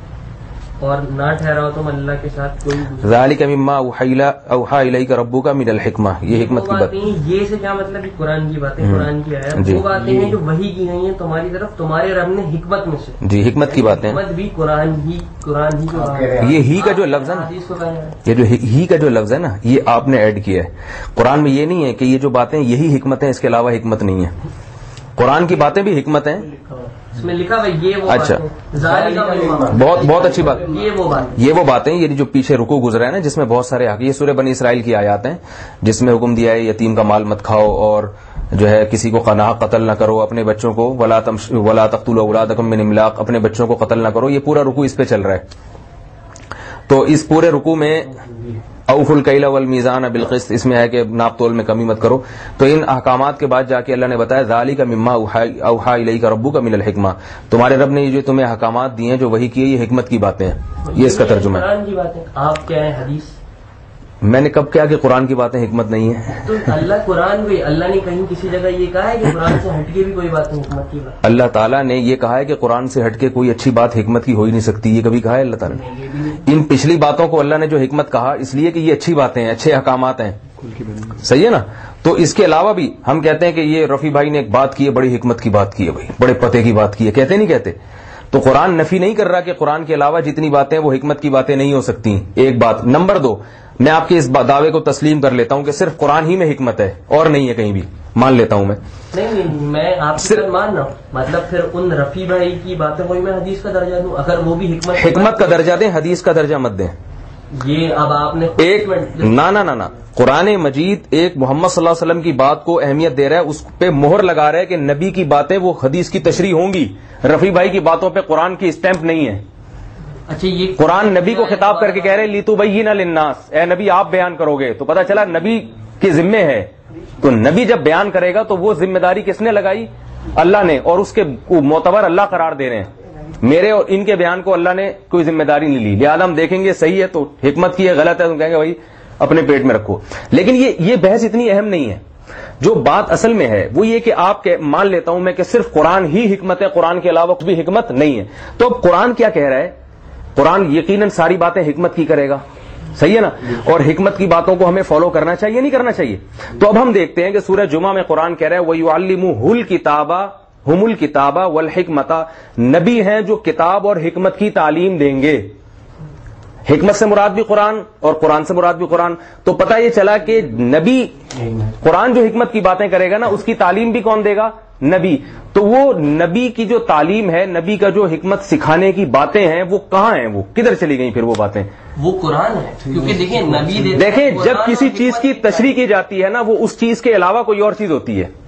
Speaker 4: اور نہ ٹھہراؤ تم اللہ کے ساتھ کوئی دوسرا۔
Speaker 1: ذالک مما اوحی الیک ربک من الحکمہ، یہ حکمت کی بات۔
Speaker 4: یہ سے کیا مطلب کہ قرآن کی باتیں، قرآن کی آیات، وہ باتیں ہیں جو وحی کی گئی ہیں تمہاری طرف تمہارے رب نے حکمت میں سے،
Speaker 1: جی حکمت کی باتیں،
Speaker 4: حکمت بھی قرآن ہی کو،
Speaker 1: یہ ہی کا جو لفظ ہے نا،
Speaker 4: حدیث کو کہا ہے،
Speaker 1: یہ جو ہی کا جو لفظ ہے نا، یہ آپ نے ایڈ کیا ہے قرآن میں۔ یہ نہیں ہے کہ یہ جو باتیں یہی حکمت ہیں، اس کے علاوہ حکمت نہیں ہے، قرآن کی باتیں بھی حکمت ہیں،
Speaker 4: اس میں لکھا ہے یہ وہ
Speaker 1: اچھا،
Speaker 4: باتیں،
Speaker 1: بہت اچھی بات،
Speaker 4: یہ وہ
Speaker 1: باتیں یہ جو پیچھے رکوع گزرا ہے نا جس میں بہت سارے حق، یہ سورہ بنی اسرائیل کی آیات ہیں جس میں حکم دیا ہے یتیم کا مال مت کھاؤ، اور جو ہے کسی کو ناحق قتل نہ کرو، اپنے بچوں کو ولا تقتلوا اولادکم من املاق، اپنے بچوں کو قتل نہ کرو، یہ پورا رکوع اس پہ چل رہا ہے۔ تو اس پورے رکوع میں اوفوا الکیل والمیزان بالقسط، اس میں ہے کہ ناپ تول میں کمی مت کرو۔ تو ان احکامات کے بعد جا کے اللہ نے بتایا ذالک مما اوحی الیک ربک من الحکمہ، تمہارے رب نے یہ جو تمہیں احکامات دیے ہیں جو وحی کیے، یہ حکمت کی باتیں ہیں، یہ اس کا ترجمہ ہے۔
Speaker 4: قرآن کی باتیں، آپ کیا ہے حدیث؟
Speaker 1: میں نے کب کیا کہ قرآن کی باتیں حکمت نہیں ہے؟
Speaker 4: تو اللہ قرآن بھی، اللہ نے کہیں کسی جگہ یہ کہا ہے کہ قرآن سے ہٹ کے بھی کوئی بات حکمت کی بات؟
Speaker 1: اللہ تعالیٰ نے یہ کہا ہے کہ قرآن سے ہٹ کے کوئی اچھی بات حکمت کی ہو ہی نہیں سکتی، یہ کبھی کہا ہے اللہ تعالیٰ نے؟ ان پچھلی باتوں کو اللہ نے جو حکمت کہا اس لیے کہ یہ اچھی باتیں ہیں، اچھے احکامات ہیں، صحیح ہے نا؟ تو اس کے علاوہ بھی ہم کہتے ہیں کہ یہ رفیع بھائی نے ایک بات کی ہے، بڑی حکمت کی بات کی ہے، بھائی بڑے پتے کی بات کی ہے، کہتے نہیں کہتے؟ تو قرآن نفی نہیں کر رہا کہ قرآن کے علاوہ جتنی باتیں وہ حکمت کی باتیں نہیں ہو سکتی، ایک بات۔ نمبر 2، میں آپ کے اس دعوے کو تسلیم کر لیتا ہوں کہ صرف قرآن ہی میں حکمت ہے اور نہیں ہے کہیں بھی، مان لیتا ہوں میں۔
Speaker 4: نہیں، میں آپ کی بات مان رہا ہوں، مطلب پھر ان رفیع بھائی کی باتوں کو میں حدیث کا درجہ دوں، اگر وہ بھی حکمت
Speaker 1: کا درجہ دیں، حدیث کا درجہ مت دیں۔
Speaker 4: یہ اب آپ نے
Speaker 1: ایک نہ قرآن مجید ایک محمد صلی اللہ علیہ وسلم کی بات کو اہمیت دے رہا ہے, اس پہ مہر لگا رہا ہے کہ نبی کی باتیں وہ حدیث کی تشریح ہوں گی. رفیع بھائی کی باتوں پہ قرآن کی اسٹیمپ نہیں ہے.
Speaker 4: اچھا, یہ
Speaker 1: قرآن نبی کو خطاب کر کے کہہ رہے لِتُبَيِّنَ لِلنَّاسِ, اے نبی آپ بیان کرو گے, تو پتہ چلا نبی کے ذمے ہے. تو نبی جب بیان کرے گا تو وہ ذمہ داری کس نے لگائی؟ اللہ نے, اور اس کے معتبر اللہ قرار دے رہے ہیں. میرے اور ان کے بیان کو اللہ نے کوئی ذمہ داری نہیں لی. لہٰذا ہم دیکھیں گے صحیح ہے تو حکمت کی ہے, غلط ہے تو کہیں گے بھائی اپنے پیٹ میں رکھو. لیکن یہ بحث اتنی اہم نہیں ہے. جو بات اصل میں ہے وہ یہ کہ آپ مان لیتا ہوں میں کہ صرف قرآن ہی حکمت ہے, قرآن کے علاوہ کوئی حکمت نہیں ہے. تو اب قرآن کیا کہہ رہا ہے؟ قرآن یقیناً ساری باتیں حکمت کی کرے گا, صحیح ہے نا, اور حکمت کی باتوں کو ہمیں فالو کرنا چاہیے نہیں کرنا چاہیے. تو اب ہم دیکھتے ہیں کہ سورہ جمعہ میں قرآن کہہ رہا ہے وَيُعَلِّمُهُ الْكِتَابَ ہم الکتابہ والحکمت, نبی ہیں جو کتاب اور حکمت کی تعلیم دیں گے. حکمت سے مراد بھی قرآن اور قرآن سے مراد بھی قرآن. تو پتہ یہ چلا کہ نبی قرآن جو حکمت کی باتیں کرے گا نا, اس کی تعلیم بھی کون دے گا؟ نبی. تو وہ نبی کی جو تعلیم ہے, نبی کا جو حکمت سکھانے کی باتیں ہیں, وہ کہاں ہیں؟ وہ کدھر چلی گئیں پھر وہ باتیں؟
Speaker 4: وہ قرآن ہے. کیونکہ دیکھیں نبی
Speaker 1: دیکھیں جب کسی چیز کی تشریح کی جاتی ہے نا, وہ اس چیز کے علاوہ کوئی اور چیز ہوتی ہے.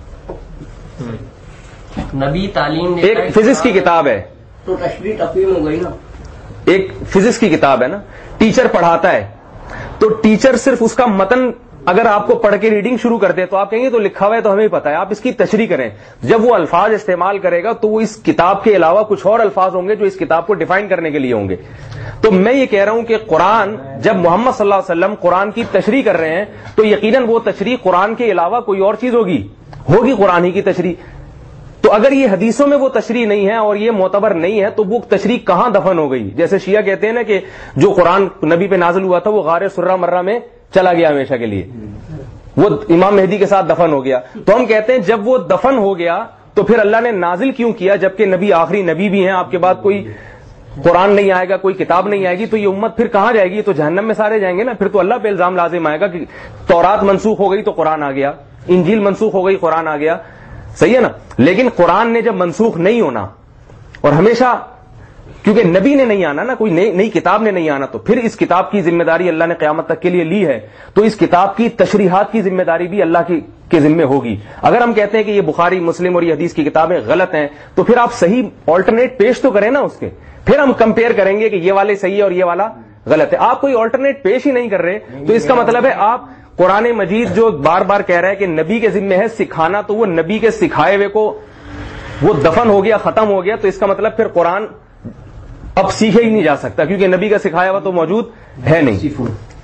Speaker 4: نبی تعلیم
Speaker 1: ایک فزکس کی کتاب ہے,
Speaker 4: تو تشریح تفہیم ہو گئی نا.
Speaker 1: ایک فزکس کی کتاب ہے نا, ٹیچر پڑھاتا ہے, تو ٹیچر صرف اس کا متن اگر آپ کو پڑھ کے ریڈنگ شروع کر دے تو آپ کہیں گے تو لکھا ہوا ہے تو ہمیں پتا ہے, آپ اس کی تشریح کریں. جب وہ الفاظ استعمال کرے گا تو وہ اس کتاب کے علاوہ کچھ اور الفاظ ہوں گے جو اس کتاب کو ڈیفائن کرنے کے لیے ہوں گے. تو میں یہ کہہ رہا ہوں کہ قرآن جب محمد صلی اللہ علیہ وسلم قرآن کی تشریح کر رہے ہیں تو یقیناً وہ تشریح قرآن کے علاوہ کوئی اور چیز ہوگی قرآن ہی کی تشریح. تو اگر یہ حدیثوں میں وہ تشریح نہیں ہے اور یہ معتبر نہیں ہے تو وہ تشریح کہاں دفن ہو گئی؟ جیسے شیعہ کہتے ہیں نا کہ جو قرآن نبی پہ نازل ہوا تھا وہ غار سرہ مرہ میں چلا گیا ہمیشہ کے لیے, وہ امام مہدی کے ساتھ دفن ہو گیا. تو ہم کہتے ہیں جب وہ دفن ہو گیا تو پھر اللہ نے نازل کیوں کیا؟ جبکہ نبی آخری نبی بھی ہیں, آپ کے بعد کوئی قرآن نہیں آئے گا, کوئی کتاب نہیں آئے گی, تو یہ امت پھر کہاں جائے گی؟ تو جہنم میں سارے جائیں گے نا. پھر تو اللہ پہ الزام لازم آئے گا کہ تورات منسوخ ہو گئی تو قرآن آ گیا, انجیل منسوخ ہو گئی قرآن آ گیا, صحیح ہے نا. لیکن قرآن نے جب منسوخ نہیں ہونا اور ہمیشہ کیونکہ نبی نے نہیں آنا نا, کوئی نئی کتاب نے نہیں آنا, تو پھر اس کتاب کی ذمہ داری اللہ نے قیامت تک کے لیے لی ہے. تو اس کتاب کی تشریحات کی ذمہ داری بھی اللہ کے ذمہ ہوگی. اگر ہم کہتے ہیں کہ یہ بخاری مسلم اور یہ حدیث کی کتابیں غلط ہیں تو پھر آپ صحیح آلٹرنیٹ پیش تو کریں نا اس کے, پھر ہم کمپیئر کریں گے کہ یہ والے صحیح ہے اور یہ والا غلط ہے. آپ کوئی آلٹرنیٹ پیش ہی نہیں کر رہے, تو اس کا مطلب ہے آپ قرآن مجید جو بار بار کہہ رہا ہے کہ نبی کے ذمہ ہے سکھانا, تو وہ نبی کے سکھائے ہوئے کو وہ دفن ہو گیا, ختم ہو گیا, تو اس کا مطلب پھر قرآن اب سیکھے ہی نہیں جا سکتا کیونکہ نبی کا سکھایا ہوا تو موجود ہے نہیں.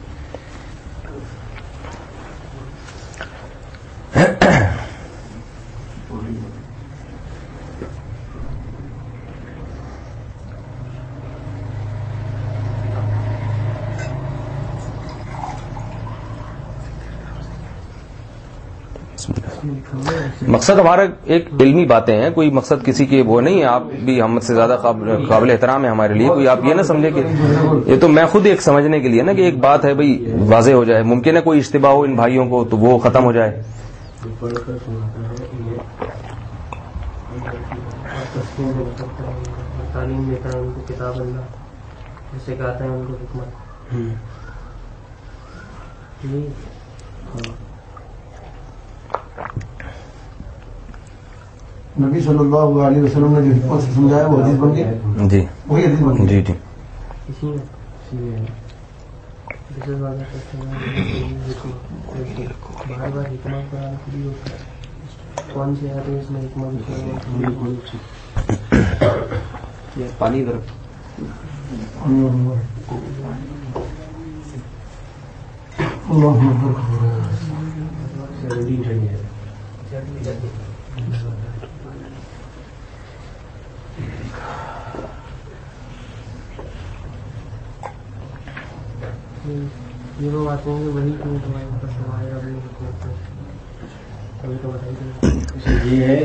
Speaker 1: مقصد ہمارا ایک علمی باتیں ہیں, کوئی مقصد کسی کے وہ نہیں ہے. آپ بھی ہم سے زیادہ قابل احترام ہے ہمارے لیے, کوئی آپ یہ نہ سمجھے کہ یہ تو میں خود ایک سمجھنے کے لیے نا کہ ایک بات ہے بھائی واضح ہو جائے. ممکن ہے کوئی اشتباہ ہو ان بھائیوں کو تو وہ ختم ہو جائے.
Speaker 4: تعلیم دیتا ہے ان کو کتاب اللہ, جسے کہتا ہے ان کو حکمت.
Speaker 5: نبی صلی اللہ علیہ وسلم نے جو حکمت سے سمجھایا وہ حدیث بن گئی.
Speaker 1: جی
Speaker 5: وہی حدیث بن گئی.
Speaker 1: جی
Speaker 4: بار بار حکمت کون سے حدیث میں حکمت
Speaker 6: پانی در
Speaker 4: یہ وہ باتیں ہیں وہی کیوں تمہارے اوپر سوائے اب کبھی تو بتائیے.
Speaker 3: یہ ہے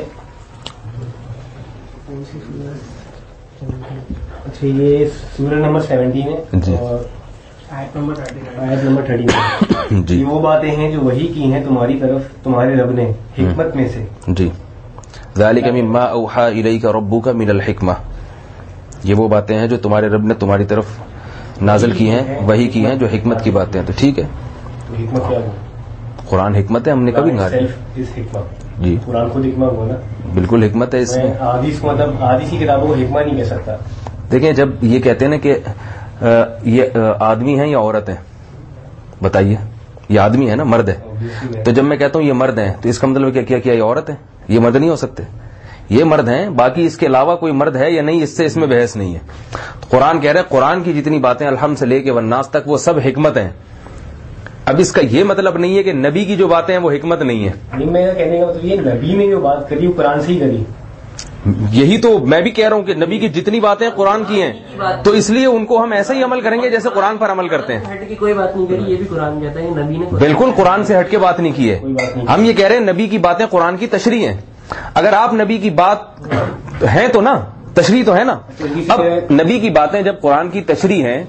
Speaker 3: اچھا, یہ سورہ نمبر 17 ہے اور آیت نمبر 39.
Speaker 1: جی
Speaker 3: وہ باتیں ہیں جو وحی کی ہیں تمہاری طرف تمہارے رب نے حکمت میں سے.
Speaker 1: جی ذالک مما اوحی الیک ربک من الحکمہ, یہ وہ باتیں ہیں جو تمہارے رب نے تمہاری طرف نازل کی ہیں، وحی کی ہیں، جو حکمت کی باتیں ہیں. تو ٹھیک ہے،
Speaker 3: تو حکمت کیا ہے؟
Speaker 1: قرآن حکمت ہے، ہم نے کبھی کہا
Speaker 3: حکمت
Speaker 1: جی
Speaker 3: قرآن خود حکمت ہوا نا.
Speaker 1: بالکل حکمت ہے اس میں.
Speaker 3: حدیث کو مطلب حدیث کی کتابوں کو حکمت نہیں کہہ سکتا.
Speaker 1: دیکھیں جب یہ کہتے ہیں نا کہ یہ آدمی ہیں یا عورت ہیں، بتائیے، یہ آدمی ہے نا، مرد ہے. تو جب میں کہتا ہوں یہ مرد ہیں تو اس کا مطلب کیا یہ عورت ہے؟ یہ مرد نہیں ہو سکتے، یہ مرد ہیں، باقی اس کے علاوہ کوئی مرد ہے یا نہیں، اس میں بحث نہیں ہے. قرآن کہہ رہے قرآن کی جتنی باتیں الحمد سے لے کے والناس تک وہ سب حکمت ہیں. اب اس کا یہ مطلب نہیں ہے کہ نبی کی جو باتیں ہیں وہ حکمت نہیں ہے.
Speaker 3: میں کہنے کا مطلب یہ نبی نے جو بات کری وہ قرآن سے ہی کری.
Speaker 1: یہی تو میں بھی کہہ رہا ہوں کہ نبی کی جتنی باتیں قرآن کی ہیں تو اس لیے ان کو ہم ایسا ہی عمل کریں گے جیسے قرآن پر عمل کرتے ہیں.
Speaker 4: ہٹ کے کوئی بات نہیں کری، یہ بھی قرآن کہتا ہے نبی نے
Speaker 1: بالکل قرآن سے ہٹ کے بات نہیں کی ہے. ہم یہ کہہ رہے ہیں نبی کی باتیں قرآن کی تشریح ہیں. اگر آپ نبی کی بات ہیں تو نا تشریح تو ہے نا. اب نبی کی باتیں جب قرآن کی تشریح ہیں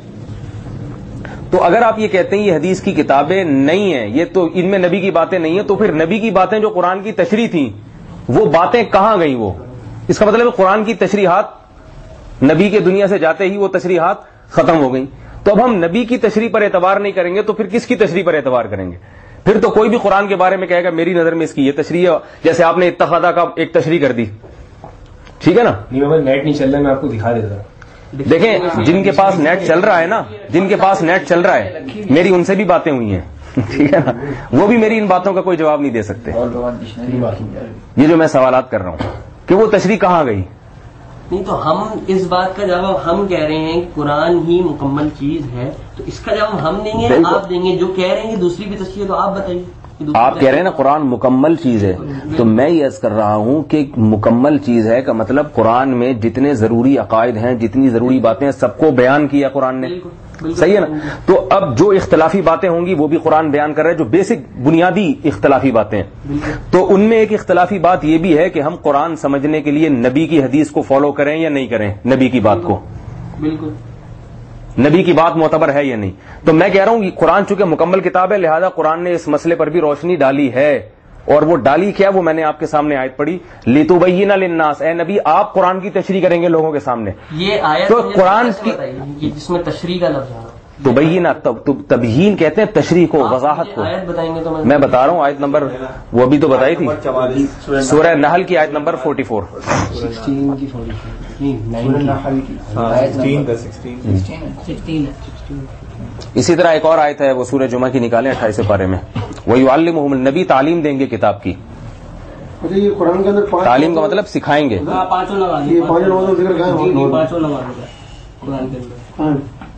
Speaker 1: تو اگر آپ یہ کہتے ہیں یہ حدیث کی کتابیں نہیں ہیں، یہ تو ان میں نبی کی باتیں نہیں ہیں، تو پھر نبی کی باتیں جو قرآن کی تشریح تھیں وہ باتیں کہاں گئیں؟ وہ اس کا مطلب ہے قرآن کی تشریحات نبی کے دنیا سے جاتے ہی وہ تشریحات ختم ہو گئیں. تو اب ہم نبی کی تشریح پر اعتبار نہیں کریں گے تو پھر کس کی تشریح پر اعتبار کریں گے؟ پھر تو کوئی بھی قرآن کے بارے میں کہے گا میری نظر میں اس کی یہ تشریح ہے، جیسے آپ نے اتخاذہ کا ایک تشریح کر دی. ٹھیک ہے نا؟
Speaker 3: نہیں نیٹ نہیں چل رہا، میں آپ کو دکھا دیتا ہوں.
Speaker 1: دیکھیں جن کے پاس نیٹ چل رہا ہے نا، جن کے پاس نیٹ چل رہا ہے، میری ان سے بھی باتیں ہوئی ہیں، ٹھیک ہے نا، وہ بھی میری ان باتوں کا کوئی جواب نہیں دے سکتے. یہ جو میں سوالات کر رہا ہوں کہ وہ تشریح کہاں گئی.
Speaker 4: نہیں تو ہم اس بات کا جواب ہم کہہ رہے ہیں کہ قرآن ہی مکمل چیز ہے، تو اس کا جواب ہم دیں گے، آپ دیں گے. جو کہہ رہے ہیں دوسری بھی تشریح تو آپ بتائیے.
Speaker 1: آپ کہہ رہے ہیں نا قرآن مکمل چیز ہے، تو میں یہ عرض کر رہا ہوں کہ مکمل چیز ہے کا مطلب قرآن میں جتنے ضروری عقائد ہیں، جتنی ضروری باتیں ہیں، سب کو بیان کیا قرآن نے. صحیح ہے نا؟ تو اب جو اختلافی باتیں ہوں گی وہ بھی قرآن بیان کر رہا ہے، جو بیسک بنیادی اختلافی باتیں ہیں. تو ان میں ایک اختلافی بات یہ بھی ہے کہ ہم قرآن سمجھنے کے لیے نبی کی حدیث کو فالو کریں یا نہیں کریں، نبی کی بات کو.
Speaker 4: بالکل
Speaker 1: نبی کی بات معتبر ہے یا نہیں. تو میں کہہ رہا ہوں قرآن چونکہ مکمل کتاب ہے لہذا قرآن نے اس مسئلے پر بھی روشنی ڈالی ہے. اور وہ ڈالی کیا وہ میں نے آپ کے سامنے آیت پڑھی، لِتُبَيِّنَ لِلنَّاسِ، اے نبی آپ قرآن کی تشریح کریں گے لوگوں کے سامنے.
Speaker 4: یہ آیت
Speaker 1: تو قرآن کی
Speaker 4: جس میں تشریح کا لفظ ہے
Speaker 1: تبیین، تبیین کہتے ہیں تشریح کو، وضاحت کو.
Speaker 4: آیت بتائیں گے تو
Speaker 1: میں بتا رہا ہوں آیت نمبر وہ ابھی تو بتائی تھی، سورہ نحل کی آیت نمبر 44. اسی طرح ایک اور آیت ہے وہ سورہ جمعہ کی نکالیں 28 پارے میں، وَيُعَلِّمُهُمُ النبی تعلیم دیں گے کتاب کی.
Speaker 5: یہ قرآن کے اندر
Speaker 1: تعلیم کا مطلب سکھائیں گے.
Speaker 4: پانچوں
Speaker 5: یہ پانچ نمازوں کا ذکر کہاں ہے؟
Speaker 4: پانچوں نمازوں کا قرآن کے اندر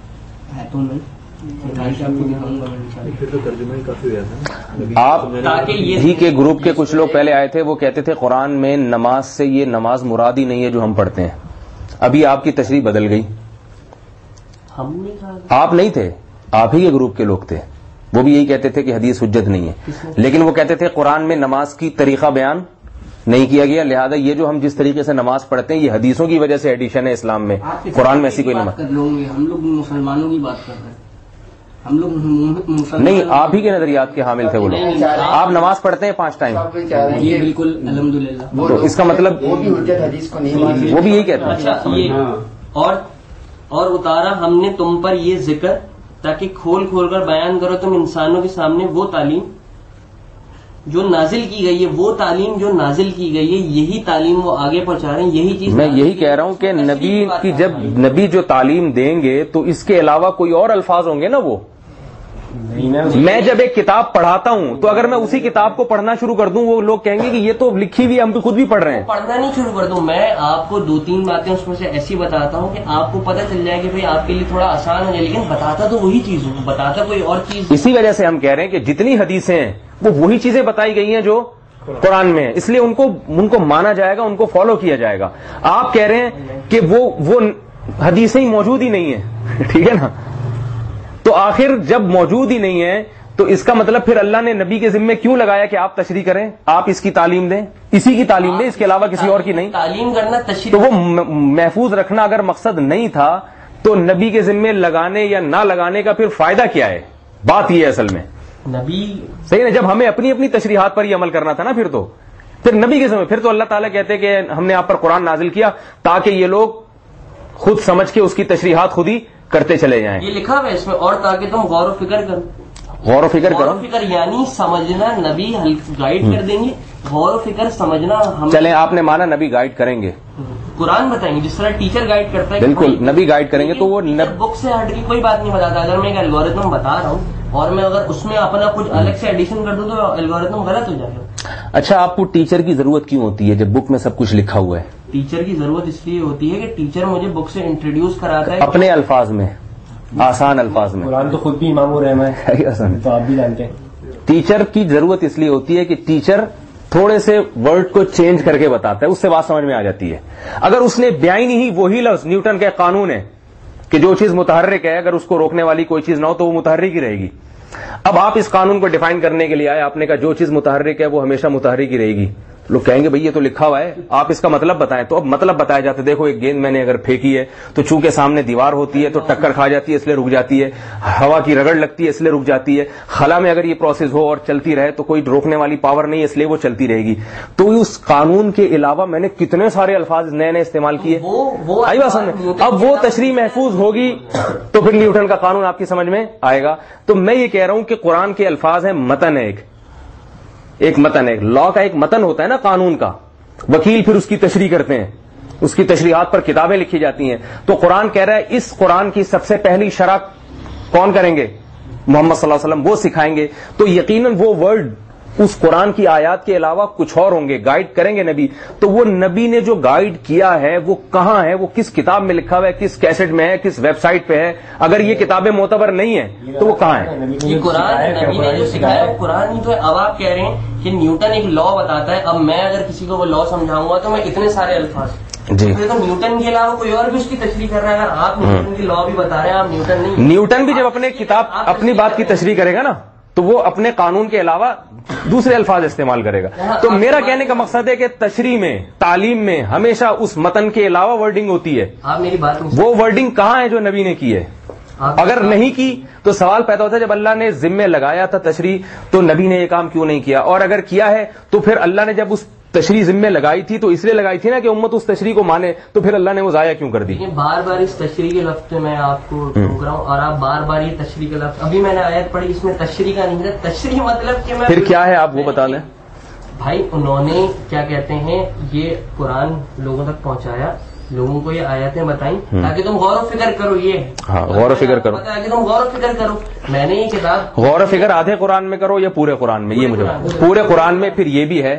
Speaker 1: آپ ہی کے گروپ کے کچھ لوگ پہلے آئے تھے، وہ کہتے تھے قرآن میں نماز سے یہ نماز مراد ہی نہیں ہے جو ہم پڑھتے ہیں. ابھی آپ کی تشریح بدل گئی.
Speaker 4: ہم نہیں کہا،
Speaker 1: آپ نہیں تھے، آپ ہی کے گروپ کے لوگ تھے، وہ بھی یہی کہتے تھے کہ حدیث حجت نہیں ہے، لیکن وہ کہتے تھے قرآن میں نماز کی طریقہ بیان نہیں کیا گیا، لہذا یہ جو ہم جس طریقے سے نماز پڑھتے ہیں یہ حدیثوں کی وجہ سے ایڈیشن ہے اسلام میں، قرآن میں ایسی کوئی نماز
Speaker 4: ہم لوگ مسلمانوں کی بات کر رہے ہیں. ہم لوگ
Speaker 1: نہیں، آپ ہی کے نظریات کے حامل تھے وہ لوگ. آپ نماز پڑھتے ہیں 5 ٹائم،
Speaker 4: یہ بالکل الحمدللہ.
Speaker 1: تو اس کا مطلب
Speaker 2: وہ بھی حجت حدیث کو نہیں مانتے.
Speaker 1: وہ بھی یہی کہتے ہیں.
Speaker 4: اچھا یہ اور اتارا ہم نے تم پر یہ ذکر تاکہ کھول کھول کر بیان کرو تم انسانوں کے سامنے وہ تعلیم جو نازل کی گئی ہے، وہ تعلیم جو نازل کی گئی ہے یہی تعلیم وہ آگے پہنچا رہے ہیں. یہی چیز
Speaker 1: میں یہی کہہ رہا ہوں کہ نبی کی جب نبی جو تعلیم دیں گے تو اس کے علاوہ کوئی اور الفاظ ہوں گے نا. وہ میں جب ایک کتاب پڑھاتا ہوں تو اگر میں اسی کتاب کو پڑھنا شروع کر دوں وہ لوگ کہیں گے کہ یہ تو لکھی ہوئی ہم تو خود بھی پڑھ رہے ہیں.
Speaker 4: پڑھنا نہیں شروع کر دوں، میں آپ کو 2-3 باتیں اس میں سے ایسی بتاتا ہوں کہ آپ کو پتہ چل جائے کہ بھئی آپ کے لیے تھوڑا آسان ہو جائے، لیکن بتاتا تو وہی چیز ہوں، بتاتا کوئی اور چیز.
Speaker 1: اسی وجہ سے ہم کہہ رہے ہیں کہ جتنی حدیثیں ہیں وہ وہی چیزیں بتائی گئی ہیں جو قرآن میں ہیں، اس لیے ان کو مانا جائے گا، ان کو فالو کیا جائے گا. آپ کہہ رہے ہیں کہ وہ حدیثیں ہی موجود ہی نہیں ہیں، ٹھیک ہے نا. تو آخر جب موجود ہی نہیں ہے تو اس کا مطلب پھر اللہ نے نبی کے ذمے کیوں لگایا کہ آپ تشریح کریں، آپ اس کی تعلیم دیں، اسی کی تعلیم دیں، اس کے علاوہ کسی اور کی نہیں.
Speaker 4: تعلیم کرنا تشریح
Speaker 1: تو وہ محفوظ رکھنا اگر مقصد نہیں تھا تو نبی کے ذمے لگانے یا نہ لگانے کا پھر فائدہ کیا ہے؟ بات یہ ہے اصل میں
Speaker 4: نبی
Speaker 1: صحیح نا. جب ہمیں اپنی تشریحات پر یہ عمل کرنا تھا نا پھر نبی کے ذمے، پھر تو اللہ تعالیٰ کہتے کہ ہم نے آپ پر قرآن نازل کیا تاکہ یہ لوگ خود سمجھ کے اس کی تشریحات خود ہی کرتے چلے جائیں.
Speaker 4: یہ لکھا ہوا ہے اس میں، اور تاکہ تم غور و فکر کرو.
Speaker 1: غور و فکر کرو.
Speaker 4: غور و فکر یعنی سمجھنا، نبی گائیڈ کر دیں گے. غور و فکر سمجھنا ہم.
Speaker 1: چلیں آپ نے مانا نبی گائیڈ کریں گے،
Speaker 4: قرآن بتائیں گے جس طرح ٹیچر گائیڈ کرتا ہے.
Speaker 1: بالکل نبی گائیڈ کریں گے تو وہ
Speaker 4: بک سے ہٹ کے کوئی بات نہیں بتاتا. اگر میں ایک الگورتھم بتا رہا ہوں اور میں اگر اس میں اپنا کچھ الگ سے ایڈیشن کر دوں تو الگورتھم غلط ہو جائے گا.
Speaker 1: اچھا آپ کو ٹیچر کی ضرورت کیوں ہوتی ہے جب بک میں سب کچھ لکھا ہوا ہے؟
Speaker 4: ٹیچر کی ضرورت اس لیے ہوتی ہے کہ ٹیچر مجھے بک سے انٹروڈیوس کراتا ہے
Speaker 1: اپنے الفاظ میں، آسان الفاظ میں.
Speaker 3: قرآن تو خود بھی امام الرحمٰ ہے تو آپ بھی جانتے ہیں.
Speaker 1: ٹیچر کی ضرورت اس لیے ہوتی ہے کہ ٹیچر تھوڑے سے ورڈ کو چینج کر کے بتاتا ہے، اس سے بات سمجھ میں آ جاتی ہے. اگر اس نے بیان ہی وہی لفظ، نیوٹن کا قانون ہے کہ جو چیز متحرک ہے اگر اس کو روکنے والی کوئی چیز نہ ہو تو وہ متحرک ہی رہے گی. اب آپ اس قانون کو ڈیفائن کرنے کے لیے آئے، آپ نے کہا جو چیز متحرک ہے وہ ہمیشہ متحرک ہی رہے گی. لوگ کہیں گے بھائی یہ تو لکھا ہوا ہے، آپ اس کا مطلب بتائیں. تو اب مطلب بتایا جاتا ہے، دیکھو ایک گیند میں نے اگر پھینکی ہے تو چونکہ سامنے دیوار ہوتی ہے تو ٹکر کھا جاتی ہے اس لیے رک جاتی ہے، ہوا کی رگڑ لگتی ہے اس لیے رک جاتی ہے. خلا میں اگر یہ پروسیس ہو اور چلتی رہے تو کوئی روکنے والی پاور نہیں ہے اس لیے وہ چلتی رہے گی. تو اس قانون کے علاوہ میں نے کتنے سارے الفاظ نئے نئے استعمال کیے. آئی بات سمجھ؟ اب وہ تشریح محفوظ ہوگی تو پھر نیوٹن کا قانون آپ کی سمجھ میں آئے گا. تو میں یہ کہہ رہا ہوں کہ قرآن کے الفاظ ہیں، متن ہے ایک متن ہے. لا کا ایک متن ہوتا ہے نا قانون کا، وکیل پھر اس کی تشریح کرتے ہیں، اس کی تشریحات پر کتابیں لکھی جاتی ہیں. تو قرآن کہہ رہا ہے اس قرآن کی سب سے پہلی شرح کون کریں گے؟ محمد صلی اللہ علیہ وسلم، وہ سکھائیں گے. تو یقیناً وہ ورڈ اس قرآن کی آیات کے علاوہ کچھ اور ہوں گے، گائیڈ کریں گے نبی. تو وہ نبی نے جو گائیڈ کیا ہے وہ کہاں ہے، وہ کس کتاب میں لکھا ہوا ہے، کس کیسٹ میں ہے، کس ویب سائٹ پہ ہے؟ اگر یہ کتابیں معتبر نہیں ہیں تو وہ کہاں ہے؟
Speaker 4: یہ قرآن نبی نے جو سکھایا وہ قرآن ہی تو ہے. اب آپ کہہ رہے ہیں کہ نیوٹن ایک لا بتاتا ہے، اب میں اگر کسی کو وہ لا سمجھاؤں گا تو میں اتنے سارے الفاظ
Speaker 1: جی
Speaker 4: تو نیوٹن کے علاوہ کوئی اور بھی اس کی تشریح کر رہا ہے. اگر آپ نیوٹن کی لا بھی بتا رہے ہیں، آپ نیوٹن نہیں.
Speaker 1: نیوٹن بھی جب اپنے کتاب اپنی بات کی تشریح کرے گا نا تو وہ اپنے قانون کے علاوہ دوسرے الفاظ استعمال کرے گا. تو میرا کہنے کا مقصد ہے کہ تشریح میں، تعلیم میں ہمیشہ اس متن کے علاوہ ورڈنگ ہوتی ہے.
Speaker 4: آپ میری بات
Speaker 1: وہ ورڈنگ کہاں ہے جو نبی نے کی ہے؟ اگر نہیں کی تو سوال پیدا ہوتا ہے جب اللہ نے ذمہ لگایا تھا تشریح تو نبی نے یہ کام کیوں نہیں کیا؟ اور اگر کیا ہے تو پھر اللہ نے جب اس تشریح ذمہ لگائی تھی تو اس لیے لگائی تھی نا کہ امت اس تشریح کو مانے، تو پھر اللہ نے وہ ضائع کیوں کر دی؟
Speaker 4: بار بار اس تشریح کے لفظ پہ میں آپ کو ٹوک رہا ہوں اور آپ بار بار یہ تشریح کا لفظ، ابھی میں نے آیت پڑھی اس میں تشریح کا نہیں ہے. تشریح مطلب کہ میں
Speaker 1: پھر کیا ہے آپ وہ بتا دیں
Speaker 4: بھائی. انہوں نے کیا کہتے ہیں یہ قرآن لوگوں تک پہنچایا، لوگوں کو یہ آیتیں بتائیں تاکہ تم غور و فکر کرو. یہ
Speaker 1: ہاں غور و فکر کرو،
Speaker 4: تاکہ تم غور و فکر کرو. میں نے یہ کتاب
Speaker 1: غور و فکر آدھے قرآن میں کرو یا پورے قرآن میں؟ یہ مجھے پورے قرآن میں. پھر یہ بھی ہے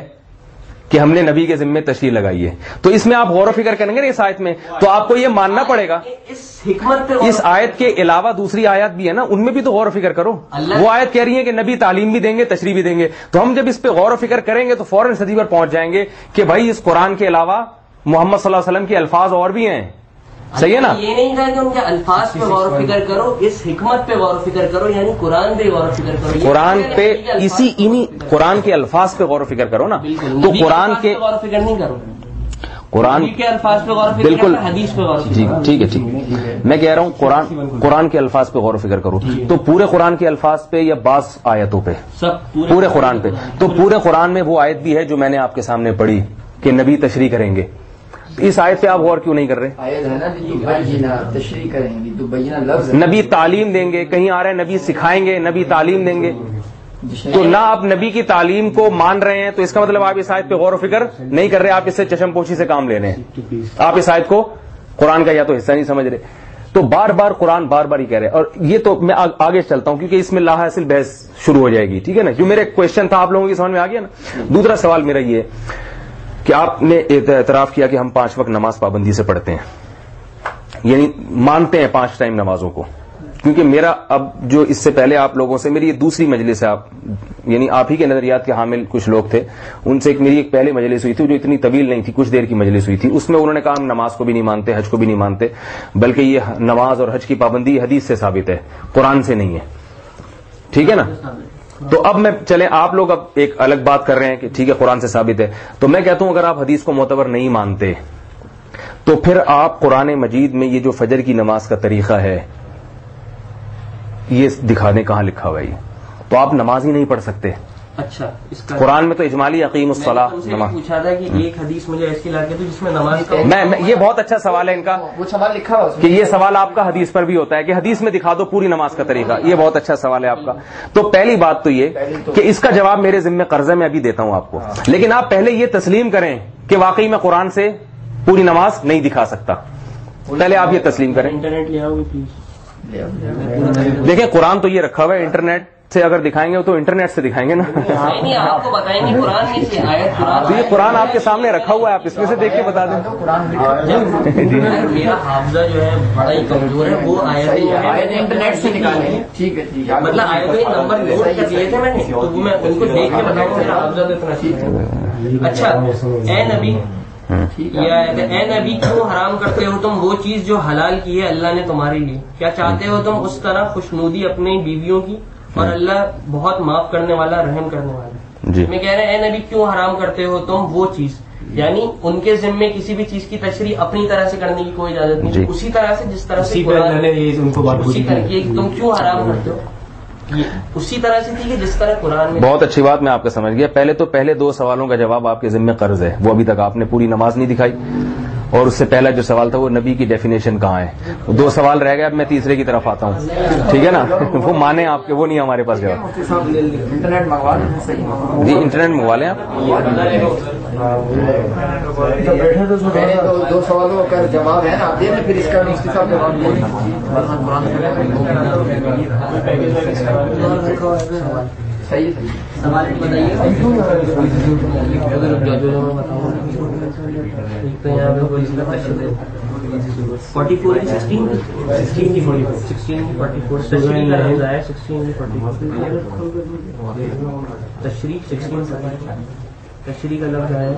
Speaker 1: کہ ہم نے نبی کے ذمے تشریح لگائی ہے تو اس میں آپ غور و فکر کریں گے نا اس آیت میں تو آپ کو یہ ماننا پڑے گا
Speaker 4: اس حکمت پہ
Speaker 1: اس آیت کے علاوہ دوسری آیات بھی ہے نا، ان میں بھی تو غور و فکر کرو. وہ آیت کہہ رہی ہے کہ نبی تعلیم بھی دیں گے، تشریح بھی دیں گے. تو ہم جب اس پہ غور و فکر کریں گے تو فوراً صدی پر پہنچ جائیں گے کہ بھائی اس قرآن کے علاوہ محمد صلی اللہ علیہ وسلم کے الفاظ اور بھی ہیں. صحیح ہے نا؟
Speaker 4: یہ نہیں کہا کہ ان کے الفاظ پہ غور و فکر کرو، اس حکمت پہ غور و فکر کرو، یعنی قرآن پہ غور و فکر کرو.
Speaker 1: قرآن پہ انہی قرآن کے الفاظ پہ غور و فکر کرو نا. تو قرآن کے
Speaker 4: غور و فکر نہیں کرو،
Speaker 1: قرآن
Speaker 4: کے الفاظ پہ غور و فکر
Speaker 1: بالکل
Speaker 4: حدیث پہ غور و فکر.
Speaker 1: جی ٹھیک ہے ٹھیک ہے. میں کہہ رہا ہوں قرآن کے الفاظ پہ غور و فکر کرو. تو پورے قرآن کے الفاظ پہ یا بعض آیتوں پہ؟
Speaker 4: سب
Speaker 1: پورے قرآن پہ. تو پورے قرآن میں وہ آیت بھی ہے جو میں نے آپ کے سامنے پڑھی کہ نبی تشریح کریں گے. اس آیت پہ آپ غور کیوں نہیں کر رہے؟
Speaker 2: آیت ہے نا تشریح کریں گی تو بینہ لفظ
Speaker 1: نبی تعلیم دیں گے، کہیں آ رہا ہے نبی سکھائیں گے، نبی تعلیم دیں گے. تو نہ آپ نبی کی تعلیم کو مان رہے ہیں تو اس کا مطلب آپ اس آیت پہ غور و فکر نہیں کر رہے، آپ اس سے چشم پوشی سے کام لے رہے ہیں. آپ اس آیت کو قرآن کا یا تو حصہ نہیں سمجھ رہے. تو بار بار قرآن بار بار ہی کہہ رہے. اور یہ تو میں آگے چلتا ہوں کیونکہ اس میں لا حاصل بحث شروع ہو جائے گی. ٹھیک ہے نا؟ جو میرے کوشچن تھا آپ لوگوں کی سمجھ میں آ گیا نا. دوسرا سوال میرا یہ کہ آپ نے اعتراف کیا کہ ہم 5 وقت نماز پابندی سے پڑھتے ہیں، یعنی مانتے ہیں 5 ٹائم نمازوں کو. کیونکہ میرا اب جو اس سے پہلے آپ لوگوں سے میری یہ دوسری مجلس ہے، آپ یعنی آپ ہی کے نظریات کے حامل کچھ لوگ تھے، ان سے میری ایک پہلے مجلس ہوئی تھی جو اتنی طویل نہیں تھی، کچھ دیر کی مجلس ہوئی تھی. اس میں انہوں نے کہا ہم نماز کو بھی نہیں مانتے، حج کو بھی نہیں مانتے، بلکہ یہ نماز اور حج کی پابندی حدیث سے ثابت ہے، قرآن سے نہیں ہے. ٹھیک ہے نا؟ تو اب میں چلیں آپ لوگ اب ایک الگ بات کر رہے ہیں کہ ٹھیک ہے قرآن سے ثابت ہے. تو میں کہتا ہوں اگر آپ حدیث کو معتبر نہیں مانتے تو پھر آپ قرآن مجید میں یہ جو فجر کی نماز کا طریقہ ہے یہ دکھا دیں کہاں لکھا ہوا ہے. تو آپ نماز ہی نہیں پڑھ سکتے.
Speaker 4: اچھا اس کا
Speaker 1: قرآن میں تو اجمالی اقیم الصلاۃ نماز.
Speaker 4: پوچھا تھا کہ ایک حدیث مجھے ایسی لا کے تو جس میں نماز کا
Speaker 1: میں یہ بہت اچھا سوال ہے ان کا
Speaker 2: وہ سوال لکھا ہوا
Speaker 1: کہ یہ سوال آپ کا حدیث پر بھی ہوتا ہے کہ حدیث میں دکھا دو پوری نماز کا طریقہ. یہ بہت اچھا سوال ہے آپ کا. تو پہلی بات تو یہ کہ اس کا جواب میرے ذمہ قرضے میں ابھی دیتا ہوں آپ کو, لیکن آپ پہلے یہ تسلیم کریں کہ واقعی میں قرآن سے پوری نماز نہیں دکھا سکتا. پہلے آپ یہ تسلیم کریں.
Speaker 4: انٹرنیٹ لے آؤ گے پلیز.
Speaker 1: دیکھیں قرآن تو یہ رکھا ہوا ہے, انٹرنیٹ سے اگر دکھائیں گے تو انٹرنیٹ سے دکھائیں گے نا.
Speaker 4: نہیں آپ کو بتائیں گے قرآن میں سے آیت
Speaker 1: تو یہ قرآن آپ کے سامنے رکھا ہوا ہے, آپ اس میں سے دیکھ کے بتا دیں.
Speaker 4: میرا حافظہ جو ہے بڑا ہی کمزور ہے, وہ آیتیں
Speaker 2: انٹرنیٹ سے نکالیں. ٹھیک ہے ٹھیک ہے,
Speaker 4: مطلب آیتیں نمبر نوٹ کر لیے تھے میں نے, تو وہ میں ان کو دیکھ کے بتاؤں گا. میرا حافظہ تو اتنا ٹھیک ہے. اچھا اے نبی, اے نبی کیوں حرام کرتے ہو تم وہ چیز جو حلال کی ہے اللہ نے تمہارے لیے؟ کیا چاہتے ہو تم اس طرح خوشنودی اپنی بیویوں کی؟ اور اللہ بہت معاف کرنے والا رحم کرنے والا.
Speaker 1: جی
Speaker 4: میں کہہ رہا اے نبی کیوں حرام کرتے ہو تم وہ چیز, یعنی ان کے ذمے کسی بھی چیز کی تشریح اپنی طرح سے کرنے کی کوئی اجازت نہیں.
Speaker 1: جی.
Speaker 4: اسی طرح سے جس طرح سے
Speaker 3: ان کو بات
Speaker 4: اسی طرح کی تم کیوں حرام کرتے ہو, اسی طرح سے تھی کہ جس طرح قرآن میں.
Speaker 1: بہت اچھی بات, میں آپ کا سمجھ گیا. پہلے دو سوالوں کا جواب آپ کے ذمہ قرض ہے. وہ ابھی تک آپ نے پوری نماز نہیں دکھائی, اور اس سے پہلا جو سوال تھا وہ نبی کی ڈیفینیشن کہاں ہے. دو سوال رہ گئے, اب میں تیسرے کی طرف آتا ہوں. ٹھیک ہے نا, وہ مانے آپ کے, وہ نہیں ہمارے پاس جواب.
Speaker 2: انٹرنیٹ منگوا لیں. صحیح
Speaker 1: جی انٹرنیٹ منگوا لیں آپ.
Speaker 2: میں نے تو دو سوالوں کا جواب ہے نا, آپ دیں پھر اس کا مفتی صاحب جواب دیں. صحیح
Speaker 4: سوال بتائیے. تو یہاں پہ کوئی 44 کی 16 کی 44 تشریح کا لفظ آیا 16 کی 44 تشریح کا لفظ آیا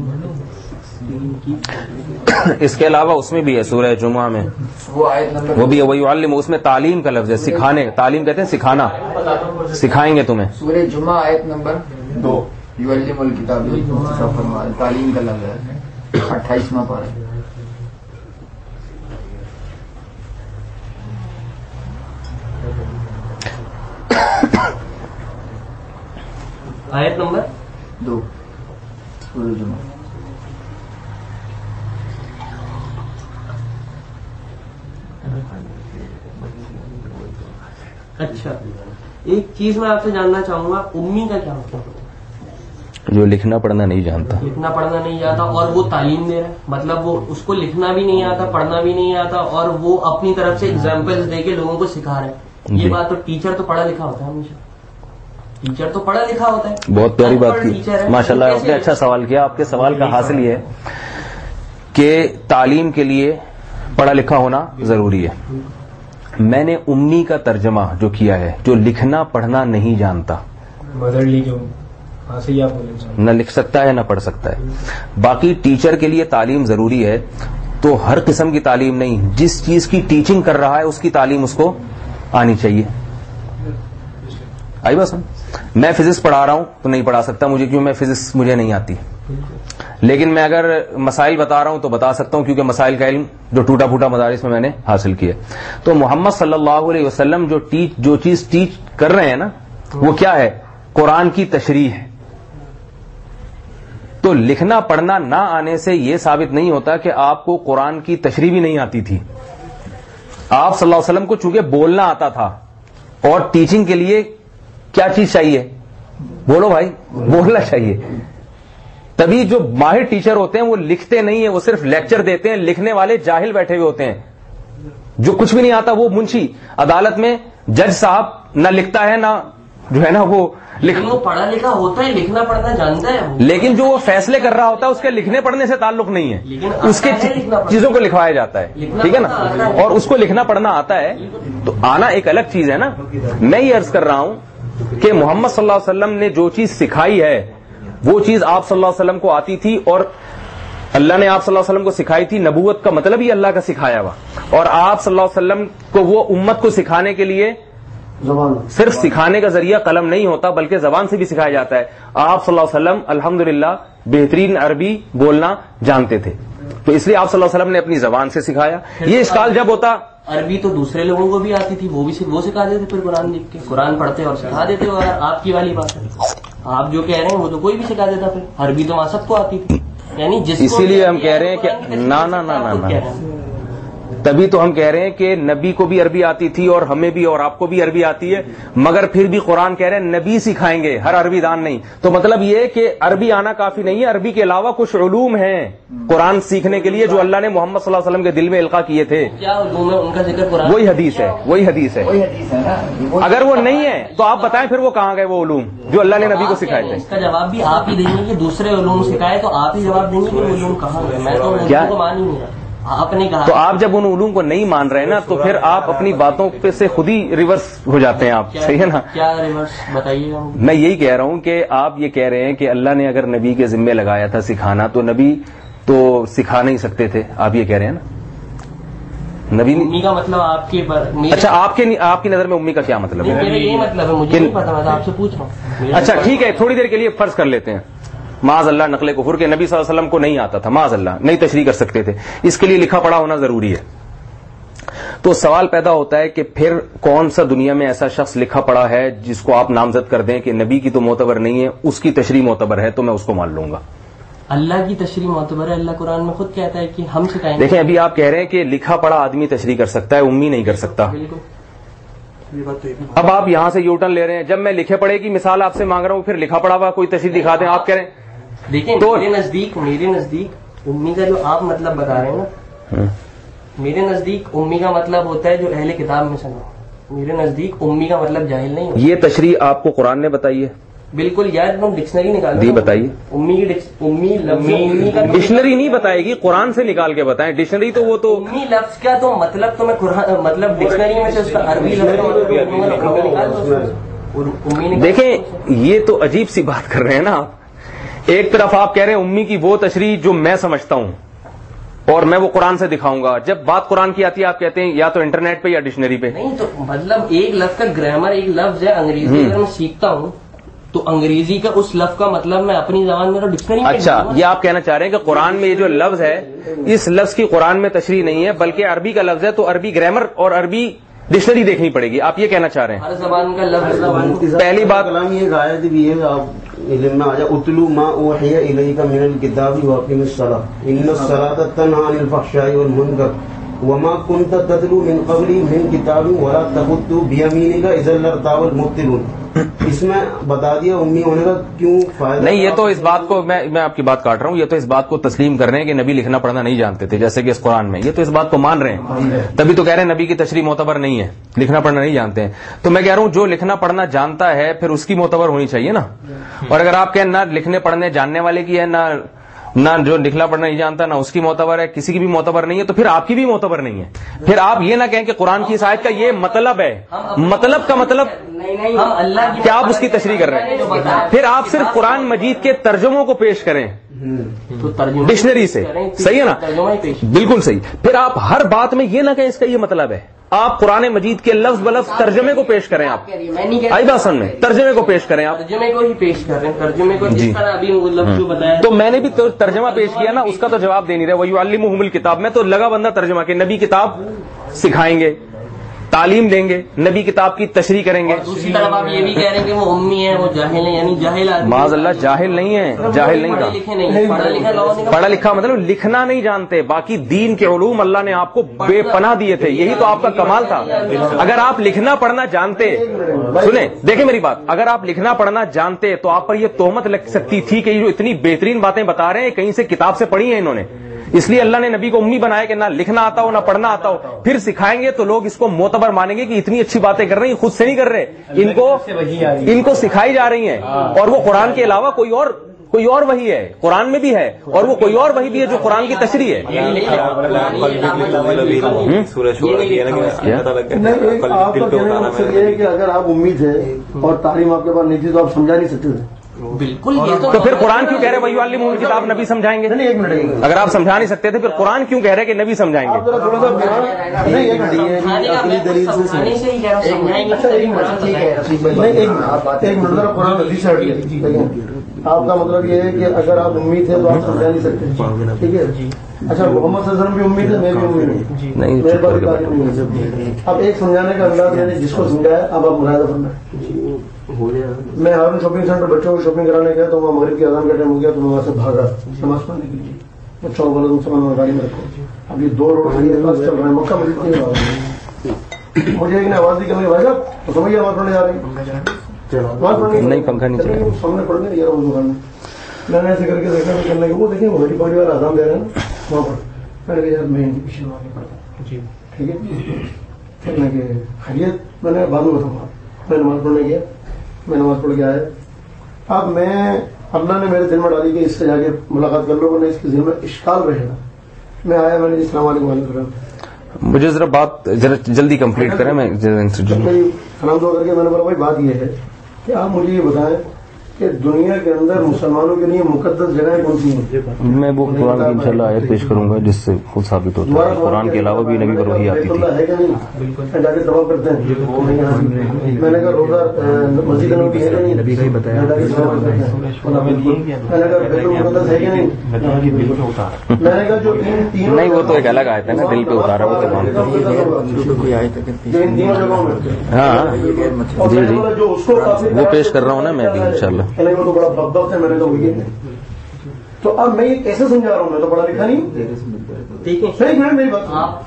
Speaker 4: 16.
Speaker 1: اس کے علاوہ اس میں بھی ہے سورہ جمعہ میں,
Speaker 2: وہ آیت نمبر
Speaker 1: وہ بھی ہے وَيُعَلِّمُ, اس میں تعلیم کا لفظ ہے, سکھانے. تعلیم کہتے ہیں سکھانا, سکھائیں گے تمہیں.
Speaker 2: سورہ جمعہ آیت نمبر 2 یعلم الکتاب, تعلیم کا لفظ ہے 28واں پارہ.
Speaker 4: آیت نمبر
Speaker 2: 2 سورہ جمعہ.
Speaker 4: اچھا ایک چیز میں آپ سے جاننا چاہوں گا, امی کا کیا ہوتا ہے؟
Speaker 1: جو لکھنا پڑھنا نہیں جانتا.
Speaker 4: لکھنا پڑھنا نہیں آتا اور وہ تعلیم دے رہا ہے, مطلب وہ اس کو لکھنا بھی نہیں آتا, پڑھنا بھی نہیں آتا, اور وہ اپنی طرف سے ایگزامپلس دے کے لوگوں کو سکھا رہے ہیں. یہ بات تو ٹیچر تو پڑھا لکھا ہوتا ہے, ہمیشہ ٹیچر تو پڑھا لکھا ہوتا ہے.
Speaker 1: بہت پیاری بات کی ماشاء اللہ, آپ نے اچھا سوال کیا. آپ کے سوال کا حاصل یہ ہے کہ تعلیم کے لیے پڑھا لکھا ہونا ضروری ہے. میں نے امی کا ترجمہ جو کیا ہے, جو لکھنا پڑھنا نہیں جانتا,
Speaker 3: مدرلی جو
Speaker 1: نہ لکھ سکتا ہے نہ پڑھ سکتا ہے. باقی ٹیچر کے لیے تعلیم ضروری ہے, تو ہر قسم کی تعلیم نہیں, جس چیز کی ٹیچنگ کر رہا ہے اس کی تعلیم اس کو آنی چاہیے. آئی بس, میں فزکس پڑھا رہا ہوں تو نہیں پڑھا سکتا مجھے, کیوں میں فزکس مجھے نہیں آتی. لیکن میں اگر مسائل بتا رہا ہوں تو بتا سکتا ہوں, کیونکہ مسائل کا علم جو ٹوٹا پھوٹا مدارس میں نے حاصل کیا. تو محمد صلی اللہ علیہ وسلم جو چیز ٹیچ کر رہے ہیں نا, وہ کیا ہے؟ قرآن کی تشریح ہے. تو لکھنا پڑھنا نہ آنے سے یہ ثابت نہیں ہوتا کہ آپ کو قرآن کی تشریح بھی نہیں آتی تھی. آپ صلی اللہ علیہ وسلم کو چونکہ بولنا آتا تھا, اور ٹیچنگ کے لیے کیا چیز چاہیے؟ بولو بھائی, بولنا چاہیے. تبھی جو ماہر ٹیچر ہوتے ہیں وہ لکھتے نہیں ہیں, وہ صرف لیکچر دیتے ہیں. لکھنے والے جاہل بیٹھے ہوئے ہوتے ہیں, جو کچھ بھی نہیں آتا. وہ منشی عدالت میں جج صاحب نہ لکھتا ہے نہ جو ہے نا وہ
Speaker 4: وہ پڑھا لکھا ہوتا ہے, لکھنا پڑھنا جانتا ہے,
Speaker 1: لیکن جو وہ فیصلے کر رہا ہوتا ہے اس کے لکھنے پڑھنے سے تعلق نہیں ہے, اس کے چیزوں کو لکھوایا جاتا ہے. ٹھیک ہے نا, اور اس کو لکھنا پڑھنا آتا ہے. تو آنا ایک الگ چیز ہے نا. میں یہ عرض کر رہا ہوں کہ محمد صلی اللہ علیہ وسلم نے جو چیز سکھائی ہے وہ چیز آپ صلی اللہ علیہ وسلم کو آتی تھی, اور اللہ نے آپ صلی اللہ علیہ وسلم کو سکھائی تھی. نبوت کا مطلب ہی اللہ کا سکھایا ہوا, اور آپ صلی اللہ علیہ وسلم کو وہ امت کو سکھانے کے لیے صرف سکھانے کا ذریعہ قلم نہیں ہوتا, بلکہ زبان سے بھی سکھایا جاتا ہے. آپ صلی اللہ علیہ وسلم الحمدللہ بہترین عربی بولنا جانتے تھے, تو اس لیے آپ صلی اللہ علیہ وسلم نے اپنی زبان سے سکھایا. یہ اشکال جب ہوتا
Speaker 4: عربی تو دوسرے لوگوں کو بھی آتی تھی, وہ سکھا دیتے پھر قرآن لکھ کے, قرآن پڑھتے اور سکھا دیتے. اور آپ کی والی بات ہے, آپ جو کہہ رہے ہیں وہ تو کوئی بھی سکھا دیتا, پھر عربی تو وہاں سب کو آتی تھی. یعنی
Speaker 1: اسی لیے ہم کہہ رہے ہیں کہ نہ تبھی تو ہم کہہ رہے ہیں کہ نبی کو بھی عربی آتی تھی اور ہمیں بھی اور آپ کو بھی عربی آتی ہے, مگر پھر بھی قرآن کہہ رہے ہیں نبی سکھائیں گے, ہر عربی دان نہیں. تو مطلب یہ کہ عربی آنا کافی نہیں ہے, عربی کے علاوہ کچھ علوم ہیں قرآن سیکھنے کے لیے جو اللہ نے محمد صلی اللہ علیہ وسلم کے دل میں القاء کیے تھے.
Speaker 4: کیا علوم ہے ان کا ذکر قرآن؟
Speaker 1: وہی حدیث ہے. اگر وہ نہیں ہے تو آپ بتائیں پھر وہ کہاں گئے وہ علوم جو اللہ نے نبی کو سکھائے تھے؟
Speaker 4: اس کا جواب بھی آپ ہی دیں گے کہ دوسرے علوم سکھائے, تو آپ ہی جواب دیں گے کہ وہ علوم کہاں گئے. میں تو
Speaker 1: کیا
Speaker 4: کو مان ہی نہیں رہا. آپ نے کہا
Speaker 1: تو آپ جب ان علوم کو نہیں مان رہے نا تو پھر آپ اپنی باتوں پہ سے خود ہی ریورس ہو جاتے ہیں آپ, صحیح ہے نا؟
Speaker 4: کیا ریورس بتائیے گا.
Speaker 1: میں یہی کہہ رہا ہوں کہ آپ یہ کہہ رہے ہیں کہ اللہ نے اگر نبی کے ذمے لگایا تھا سکھانا تو نبی تو سکھا نہیں سکتے تھے, آپ یہ کہہ رہے ہیں نا نبی.
Speaker 4: امی کا مطلب آپ کے
Speaker 1: اچھا آپ کی نظر میں امی کا کیا مطلب ہے؟
Speaker 4: میرا یہی مطلب ہے, مجھے نہیں پتا, میں آپ سے پوچھ رہا ہوں.
Speaker 1: اچھا ٹھیک ہے, تھوڑی دیر کے لیے فرض کر لیتے ہیں معاذ اللہ نقل کفر کے نبی صلی اللہ علیہ وسلم کو نہیں آتا تھا, معاذ اللہ نہیں تشریح کر سکتے تھے, اس کے لیے لکھا پڑھا ہونا ضروری ہے. تو سوال پیدا ہوتا ہے کہ پھر کون سا دنیا میں ایسا شخص لکھا پڑا ہے جس کو آپ نامزد کر دیں کہ نبی کی تو معتبر نہیں ہے, اس کی تشریح معتبر ہے, تو میں اس کو مان لوں گا.
Speaker 4: اللہ کی تشریح معتبر ہے, اللہ قرآن میں خود کہتا ہے کہ ہم سکھائیں گے.
Speaker 1: دیکھیں ابھی آپ کہہ رہے ہیں کہ لکھا پڑھا آدمی تشریح کر سکتا ہے, امی نہیں کر سکتا. اب آپ یہاں سے یو ٹرن لے رہے ہیں, جب میں لکھے پڑھے کی مثال آپ سے مانگ رہا ہوں پھر لکھا پڑھا ہوا کوئی تشریح دکھا دیں, آپ کہہ رہے ہیں.
Speaker 4: دیکھیں میرے نزدیک امی کا جو آپ مطلب بتا رہے ہیں نا, میرے نزدیک امی کا مطلب ہوتا ہے جو اہل کتاب میں سنا. میرے نزدیک امی کا مطلب جاہل نہیں ہوتا.
Speaker 1: یہ تشریح آپ کو قرآن نے بتائی ہے؟
Speaker 4: بالکل یار, تم ڈکشنری نکال
Speaker 1: جی بتائیے.
Speaker 4: امی کا
Speaker 1: ڈکشنری نہیں بتائے گی, قرآن سے نکال کے بتائیں. ڈکشنری تو وہ تو
Speaker 4: امی لفظ کا تو مطلب تو میں مطلب ڈکشنری میں سے اس کا عربی لفظ.
Speaker 1: دیکھیں یہ تو عجیب سی بات کر رہے ہیں نا آپ. ایک طرف آپ کہہ رہے ہیں امی کی وہ تشریح جو میں سمجھتا ہوں اور میں وہ قرآن سے دکھاؤں گا, جب بات قرآن کی آتی ہے آپ کہتے ہیں یا تو انٹرنیٹ پہ یا ڈکشنری پہ.
Speaker 4: نہیں تو مطلب ایک لفظ کا گرامر, ایک لفظ ہے انگریزی اگر میں سیکھتا ہوں تو انگریزی کا اس لفظ کا مطلب میں اپنی زبان میں ڈکشنری.
Speaker 1: اچھا یہ آپ کہنا چاہ رہے ہیں کہ قرآن میں یہ جو لفظ ہے اس لفظ کی قرآن میں تشریح نہیں ہے بلکہ عربی کا لفظ ہے, تو عربی گرامر اور عربی ڈکشنری دیکھنی پڑے گی, آپ یہ کہنا چاہ رہے ہیں؟
Speaker 4: ہر زبان کا لفظ.
Speaker 1: پہلی بات
Speaker 5: یہ آیت بھی ہے, آپ علم میں آ جائے اتلو ما اوحی الیک من الکتاب واقم الصلاۃ ان الصلاۃ تنہی عن الفحشاء والمنکر وما كنت تتلو من قبل من کتاب ولا تخط بیمینک اذا لارتاب المبطلون. اس میں بتا دیا امی ہونے کا کیوں فائدہ
Speaker 1: نہیں. یہ تو اس بات کو میں آپ کی بات کاٹ رہا ہوں, یہ تو اس بات کو تسلیم کر رہے ہیں کہ نبی لکھنا پڑھنا نہیں جانتے تھے جیسے کہ اس قرآن میں, یہ تو اس بات کو مان رہے ہیں, تبھی تو کہہ رہے ہیں نبی کی تشریح معتبر نہیں ہے, لکھنا پڑھنا نہیں جانتے ہیں. تو میں کہہ رہا ہوں جو لکھنا پڑھنا جانتا ہے پھر اس کی معتبر ہونی چاہیے نا. اور اگر آپ کہیں نہ لکھنے پڑھنے جاننے والے کی ہے نہ جو لکھنا پڑھنا نہیں جانتا نہ اس کی معتبر ہے, کسی کی بھی معتبر نہیں ہے, تو پھر آپ کی بھی معتبر نہیں ہے. پھر آپ یہ نہ کہیں کہ قرآن کی اس آیت کا یہ مطلب ہے, مطلب کا مطلب کیا آپ اس کی تشریح کر رہے ہیں. پھر آپ صرف قرآن مجید کے ترجموں کو پیش کریں ڈکشنری سے, صحیح ہے نا؟ بالکل صحیح. پھر آپ ہر بات میں یہ نہ کہیں اس کا یہ مطلب ہے, آپ قرآن مجید کے لفظ بلفظ ترجمے کو پیش کریں. آپ آئی بات سن میں ترجمے کو پیش کریں, آپ
Speaker 4: ترجمے کو ہی پیش کر رہے ہیں, ترجمے کو جس طرح ابھی لفظ جو بتایا
Speaker 1: تو میں نے بھی ترجمہ پیش کیا نا, اس کا تو جواب دے نہیں رہے. وَيُعَلِّمُهُمُ الْكِتَابَ میں تو لگا بندہ ترجمہ کہ نبی کتاب سکھائیں گے, تعلیم دیں گے, نبی کتاب کی تشریح کریں گے.
Speaker 4: دوسری طرف آپ یہ بھی کہہ رہے ہیں کہ وہ امی ہیں, وہ جاہل ہیں, یعنی جاہل آدمی.
Speaker 1: معاذ اللہ جاہل نہیں ہے, جاہل نہیں تھا, پڑھا لکھا مطلب لکھنا نہیں جانتے, باقی دین کے علوم اللہ نے آپ کو بے پناہ دیے تھے, یہی تو آپ کا کمال تھا. اگر آپ لکھنا پڑھنا جانتے, سنیں دیکھیں میری بات, اگر آپ لکھنا پڑھنا جانتے تو آپ پر یہ تہمت لگ سکتی تھی کہ یہ جو اتنی بہترین باتیں بتا رہے ہیں کہیں سے کتاب سے پڑھی ہیں انہوں نے, اس لیے اللہ نے نبی کو امی بنایا کہ نہ لکھنا آتا ہو نہ پڑھنا آتا ہو. پھر سکھائیں گے تو لوگ اس کو معتبر مانیں گے کہ اتنی اچھی باتیں کر رہی ہیں, خود سے نہیں کر رہے, ان کو سکھائی جا رہی ہیں, اور وہ قرآن کے علاوہ کوئی اور وحی ہے, قرآن میں بھی ہے, اور وہ کوئی اور وحی بھی ہے جو قرآن کی تشریح ہے.
Speaker 5: کہ اگر آپ امید ہے اور تعلیم آپ کے پاس نہیں تھی تو آپ سمجھا نہیں سکتے تھے.
Speaker 4: بالکل.
Speaker 1: تو پھر قرآن کیوں کہہ رہے وَيُعَلِّمُهُ الْكِتَابَ نبی سمجھائیں گے؟ اگر آپ سمجھا نہیں سکتے تھے پھر قرآن کیوں کہہ رہے کہ نبی سمجھائیں گے؟
Speaker 5: آپ کا مطلب یہ ہے کہ اگر آپ امید ہے تو آپ سمجھا نہیں سکتے, ٹھیک ہے.
Speaker 7: اچھا محمد صلی اللہ علیہ وسلم بھی امید ہے، میں بھی امید ہوں.
Speaker 1: نہیں
Speaker 7: میرے پاس تعلیم نہیں ہے. اب ایک سمجھانے کا انداز میں نے جس کو سمجھایا اب آپ ملاحظہ کرنا. میں ہارون شاپنگ سینٹر بچوں کو شاپنگ کرانے گیا تو وہاں مغرب کی اذان کا ٹائم ہو گیا تو میں وہاں سے بھاگا نماز پڑھنے کے لیے. بچوں کو بولا تم گاڑی میں رکھو. اب یہ 2 روڈ چل رہے ہیں مکہ مسجد کی آواز. مجھے ایک نے آواز دی کہ بھائی صاحب تو سمجھیے آواز پڑھنے جا رہی
Speaker 1: نہیں پنکھا نہیں چلا
Speaker 7: سامنے پڑھنے نہیں جا رہا ہوں دکان میں. میں نے ایسے کر کے دیکھا تو کرنے کے وہ دیکھیں گھڑی پاڑی والا آزام دے رہے ہیں وہاں پر. میں نے کہا یار میں پیچھے وہاں کے پڑھتا ہوں ٹھیک ہے. پھر میں کہ خیریت میں نے بعد میں بتاؤں گا. میں نماز پڑھنے گیا. میں نماز پڑھ کے آیا. اب میں اللہ نے میرے دل میں ڈالی کہ اس سے جا کے ملاقات کر لو ورنہ اس کے دل میں اشکال رہے گا. میں آیا میں نے السلام علیکم وعلیکم السلام.
Speaker 1: مجھے ذرا بات ذرا جلدی کمپلیٹ کریں. میں
Speaker 7: سلام دعا کر کے میں نے بولا بھائی بات یہ ہے کہ آپ مجھے یہ بتائیں کہ دنیا کے اندر مسلمانوں کے لیے مقدس جگہیں کون سی ہیں؟
Speaker 1: میں وہ قرآن کی انشاءاللہ آیت پیش کروں گا جس سے خود ثابت ہوتا ہے. قرآن کے علاوہ بھی نبی پر وحی آتی تھی.
Speaker 7: ہے کہ نہیں جا کے دعا کرتے ہیں. میں نے کہا روزہ مسجد نبوی ہے کہ نہیں میں نے کہا بیت المقدس ہے کہ نہیں. میں نے کہا جو تین
Speaker 1: نہیں وہ تو ایک الگ آیت ہے نا دل پہ اتارا وہ تو
Speaker 7: ان تینوں جگہوں میں
Speaker 1: ہاں جی جی
Speaker 7: جو اس کو
Speaker 1: وہ پیش کر رہا ہوں نا میں بھی انشاءاللہ.
Speaker 7: وہ تو بڑا بدبخت ہے. میں نے تو وہی ہے. تو اب میں یہ کیسے سمجھا رہا ہوں؟ میں تو پڑھا لکھا نہیں. صحیح ہے میری بات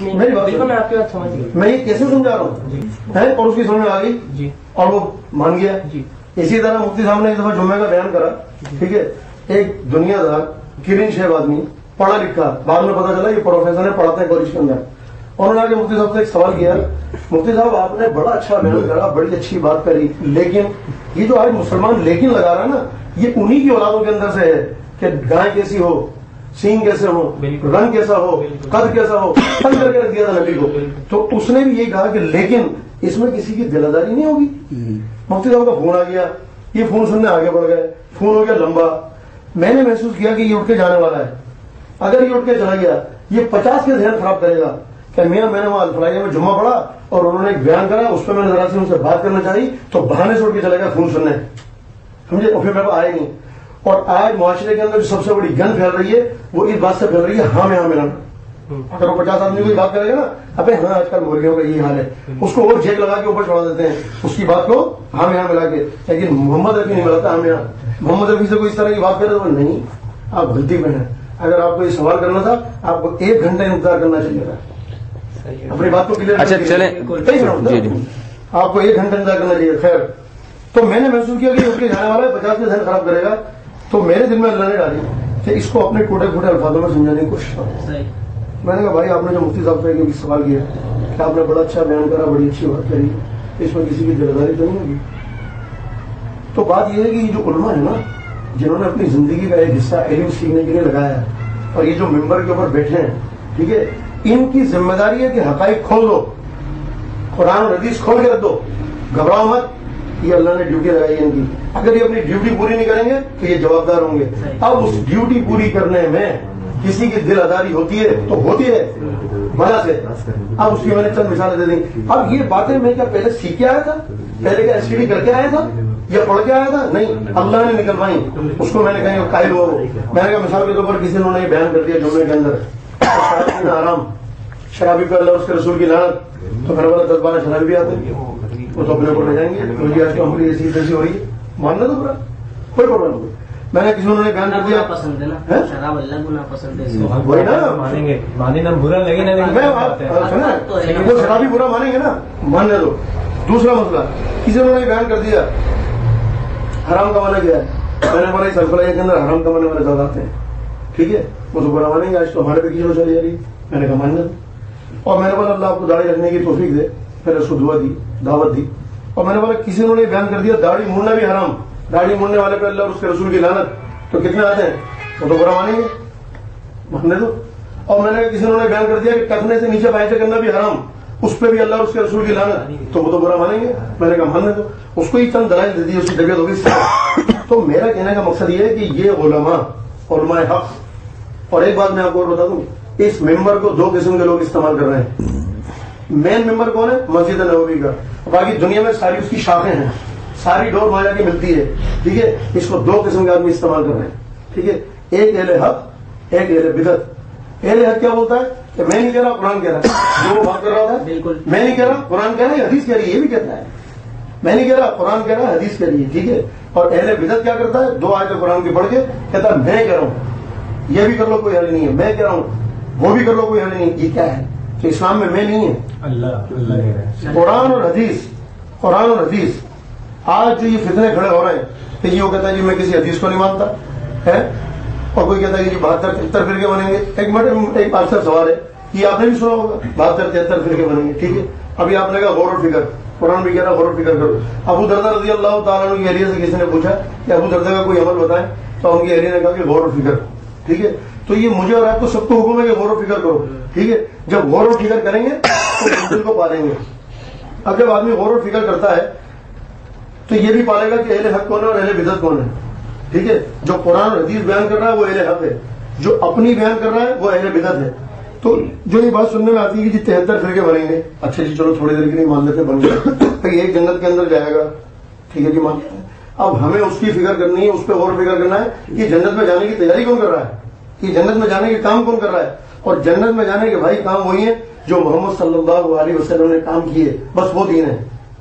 Speaker 7: میں یہ کیسے سمجھا رہا ہوں اور اس کی سمجھ میں آ گئی اور وہ مان گیا. اسی طرح مفتی صاحب نے ایک دفعہ جمعے کا بیان کرا. ٹھیک ہے. ایک دنیا دار کرین شیب آدمی پڑھا لکھا بعد میں پتا چلا یہ پروفیسر ہے پڑھاتے ہیں کالج کے اندر. انہوں نے آ کے مفتی صاحب سے ایک سوال کیا. مفتی صاحب آپ نے بڑا اچھا بیان کرا بڑی اچھی بات کری لیکن یہ جو آج مسلمان لیکن لگا رہا ہے نا یہ انہی کی اولادوں کے اندر سے ہے کہ گائے کیسی ہو سینگ کیسے ہو رنگ کیسا ہو قد کیسا ہو تنگ کر کے رکھ دیا تھا نبی کو. تو اس نے بھی یہ کہا کہ لیکن اس میں کسی کی دلداری نہیں ہوگی. مفتی صاحب کا فون آ گیا. یہ فون سننے آگے بڑھ گئے. فون ہو گیا لمبا. میں نے محسوس کیا کہ یہ اٹھ کے جانے والا ہے. اگر یہ اٹھ کے چلا گیا یہ 50 کے ذہن خراب کرے گا کہ میاں میں نے وہاں الفلائیہ میں جمعہ پڑھا اور انہوں نے ایک بیان کرا اس پہ میں نے ذرا سے ان سے بات کرنا چاہی تو بہانے سے اٹھ کے چلے گا فون سننے. سمجھے. اور پھر میرے کو آئے نہیں. اور آج معاشرے کے اندر جو سب سے بڑی گند پھیل رہی ہے وہ اس بات سے پھیل رہی ہے ہاں میں ہاں ملانا. اگر وہ 50 آدمی کو بات کرے گا نا ابے ہاں آج کل مرغیوں کا یہ حال ہے اس کو اور جھیک لگا کے اوپر چڑھا دیتے ہیں اس کی بات کو ہاں میں ہاں ملا کے. لیکن محمد رفیع نہیں ملاتا ہاں میں ہاں. محمد رفیع سے کوئی اس طرح کی بات کرے تو نہیں آپ غلطی میں ہیں. اگر آپ کو یہ سوال کرنا تھا آپ کو 1 گھنٹہ انتظار کرنا چاہیے تھا اپنی بات کو کلیئر.
Speaker 1: اچھا چلیں جی جی
Speaker 7: آپ کو 1 گھنٹہ انتظار کرنا چاہیے. خیر تو میں نے محسوس کیا کہ اٹھ کے جانے والا ہے 50 کے ذہن خراب کرے گا. تو میرے دل میں اللہ نے ڈالی کہ اس کو اپنے ٹوٹے پھوٹے الفاظوں میں سمجھانے کی کوشش کروں. میں نے کہا بھائی آپ نے جو مفتی صاحب سے سوال کیا کہ آپ نے بڑا اچھا بیان کرا بڑی اچھی بات کری اس میں کسی کی دلداری تو نہیں ہوگی. تو بات یہ ہے کہ یہ جو علماء ہے نا جنہوں نے اپنی زندگی کا ایک حصہ علم سیکھنے کے لیے لگایا ہے اور یہ جو ممبر کے اوپر بیٹھے ہیں ٹھیک ہے ان کی ذمہ داری ہے کہ حقائق کھول دو قرآن اور حدیث کھول کے رکھ دو. گھبراؤ مت. یہ اللہ نے ڈیوٹی لگائی ہے ان کی. اگر یہ اپنی ڈیوٹی پوری نہیں کریں گے تو یہ جوابدار ہوں گے. اب اس ڈیوٹی پوری کرنے میں کسی کی دل آزاری ہوتی ہے تو ہوتی ہے بنا سے. اب اس کی میں نے چند مثالیں دے دیں. اب یہ باتیں میں کیا پہلے سیکھ کے آیا تھا پہلے کیا STD کر کے آیا تھا یا پڑھ کے آیا تھا؟ نہیں اللہ نے نکلوائی. اس کو میں نے کہیں قائل ہوا. میں نے کہا مثال کے طور پر کسی نے بیان کر دیا جمعے کے اندر آرام شرابی پہ اللہ اس کے رسول کی لعنت تو میرے والا 10-12 شرابی بھی آتے ہیں وہ تو اپنے اوپر لے جائیں گے. مجھے آج کل ایسی تیسی ہو رہی ہے ماننا تو پورا کوئی پرابلم نہیں. میں نے کسی نے بیان کر دیا
Speaker 4: پسند ہے نا شراب اللہ کو نا پسند ہے
Speaker 7: وہی نا
Speaker 3: مانے نا برا لگے نا
Speaker 7: وہ شرابی برا مانیں گے نا ماننے دو. دوسرا مسئلہ کسی نے بیان کر دیا حرام کمانا کیا ہے. میں نے بولا اس الفلائیہ کے اندر حرام کمانے والے زیادہ آتے ہیں ٹھیک ہے وہ تو برا مانیں گے. آج تو ہمارے پہ کسی کو چلی جا رہی میں نے کہا ماننے دو. اور میں نے بولا اللہ آپ کو داڑھی رکھنے کی توفیق دے. پھر اس کو دعا دی دعوت دی. اور میں نے بولا کسی نے بیان کر دیا داڑھی مڑنا بھی حرام داڑھی مڑنے والے پہ اللہ اور اس کے رسول کی لعنت تو کتنے آتے ہیں وہ تو برا مانیں گے ماننے دو. اور میں نے کسی نے بیان کر دیا کہ ٹکنے سے نیچے پائچے کرنا بھی حرام اس پہ بھی اللہ اور اس کے رسول کی لعنت تو وہ تو برا مانیں گے. میں نے کہا ماننے دو. اس کو ہی چند دلائل دے دی اس کی طبیعت ہوگی. تو میرا کہنے کا مقصد یہ ہے کہ یہ علماء حق. اور ایک بات میں آپ کو اور بتا دوں اس ممبر کو 2 قسم کے لوگ استعمال کر رہے ہیں. مین ممبر کون ہے؟ مسجد نبوی کا. باقی دنیا میں ساری اس کی شاخیں ہیں ساری ڈور مایا کی ملتی ہے ٹھیک ہے. اس کو 2 قسم کے آدمی استعمال کر رہے ہیں ٹھیک ہے. ایک اہل حق ایک اہل بدعت. اہل حق کیا بولتا ہے کہ میں نہیں کہہ رہا قرآن کہہ رہا ہے، جو وہ بات کر رہا تھا میں نہیں کہہ رہا قرآن کہہ رہا ہے حدیث کہہ رہی ہے، یہ بھی کہتا ہے میں نہیں کہہ رہا قرآن کہہ رہا ہے حدیث کہہ رہی ہے، ٹھیک ہے. اور اہل بدعت کیا کرتا ہے، 2 آیتیں قرآن کی پڑھ کے کہتا ہے میں کہہ رہا ہوں، یہ بھی کر لو کوئی حل نہیں ہے، میں کہہ رہا ہوں وہ بھی کر لو کوئی حل نہیں ہے. یہ کیا ہے کہ اسلام میں نہیں ہے.
Speaker 3: اللہ
Speaker 7: قرآن اور حدیث آج جو یہ فتنے کھڑے ہو رہے ہیں کہ یہ کہتا ہے جی میں کسی حدیث کو نہیں مانتا ہے، اور کوئی کہتا ہے کہ جی 72-73 فرقے بنیں گے. ایک منٹ ایک آپ سے سوال ہے، یہ آپ نے بھی سنا ہوگا 72-73 فرقے بنیں گے، ٹھیک ہے. ابھی آپ نے کہا غور و فکر، قرآن بھی کہہ رہا غور و فکر کرو. ابو دردہ رضی اللہ تعالیٰ عنہ کی اہلیہ سے کسی نے پوچھا کہ ابو دردہ کا کوئی عمل بتائیں، تو ان کی اہلیہ نے کہا کہ غور و فکر، ٹھیک ہے. تو یہ مجھے اور آپ کو سب کو حکم ہے کہ غور و فکر کرو، ٹھیک ہے. جب غور و فکر کریں گے تو منزل کو پالیں گے. اب جب آدمی غور و فکر کرتا ہے تو یہ بھی پالے گا کہ اہل حق کون ہے اور اہل بدعت کون ہے، ٹھیک ہے. جو قرآن اور حدیث بیان کر رہا ہے وہ اہل حق ہے، جو اپنی بیان کر رہا ہے وہ اہل بدعت ہے. تو جو یہ بات سننے میں آتی ہے کہ 73 فرقے بنیں گے، اچھا جی چلو تھوڑی دیر کے لیے مان لیتے بن گئے، ایک جنت کے اندر جائے گا، ٹھیک ہے جی مان. اب ہمیں اس کی فکر کرنی ہے، اس پہ غور و فکر کرنا ہے کہ جنت میں جانے کی تیاری کون کر رہا ہے، کہ جنت میں جانے کے کام کون کر رہا ہے. اور جنت میں جانے کے بھائی کام وہی ہیں جو محمد صلی اللہ علیہ وسلم نے کام کیے، بس وہ دین ہے.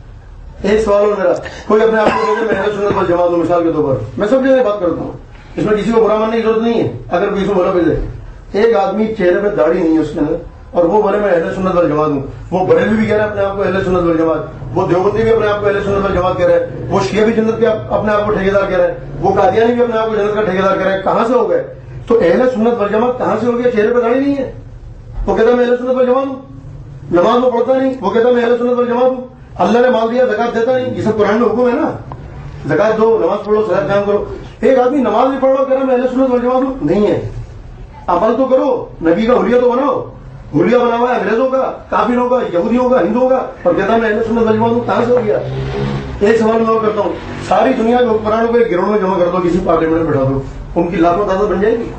Speaker 7: ایک سوال ہو میرا، کوئی اپنے آپ کو میں اہل سنت والجماعت ہوں، مثال کے طور پر میں سب جگہ بات کرتا ہوں، اس میں کسی کو برا ماننے کی ضرورت نہیں ہے. اگر کوئی بولا بھیجے ایک آدمی چہرے پہ داڑھی نہیں ہے اس کے اندر اور وہ بولے میں اہل سنت والجماعت ہوں، وہ بریلوی بھی کہہ رہا ہے اپنے آپ کو اہل سنت والجماعت، وہ دیوبندی بھی اپنے آپ کو اہل سنت والجماعت کہہ رہا ہے، وہ شیعہ بھی جنت کے اپنے آپ کو ٹھیکیدار کہہ رہا ہے، وہ قادیانی بھی اپنے آپ کو جنت کا ٹھیکیدار کہہ رہا ہے. کہاں سے ہو گئے؟ تو اہل سنت والجماعت کہاں سے ہو گیا؟ چہرے پہ داڑھی نہیں ہے، وہ کہتا میں اہل سنت والجماعت ہوں. نماز میں پڑھتا نہیں، وہ کہتا میں اہل سنت والجماعت ہوں. اللہ نے مال دیا زکات دیتا نہیں، یہ سب قرآن میں حکم ہے نا، زکات دو، نماز پڑھو، صلاۃ قائم کرو. ایک آدمی نماز نہیں پڑھ رہا کہہ رہا میں اہل سنت والجماعت ہوں، نہیں ہے. عمل تو کرو، نبی کا حلیہ تو بناؤ. حلیہ بنا ہوا ہے انگریزوں کا، کافروں کا، یہودیوں کا، ہندوؤں کا، اور کہتا میں اہل سنت والجماعت ہوں. کہاں سے ہو گیا؟ ایک سوال میں اور کرتا ہوں، ساری دنیا کے حکمرانوں کو ایک گروہ میں جمع کر دو، کسی پارلیمنٹ میں بٹھا دو، ان کی لاکھوں تعداد بن جائے گی.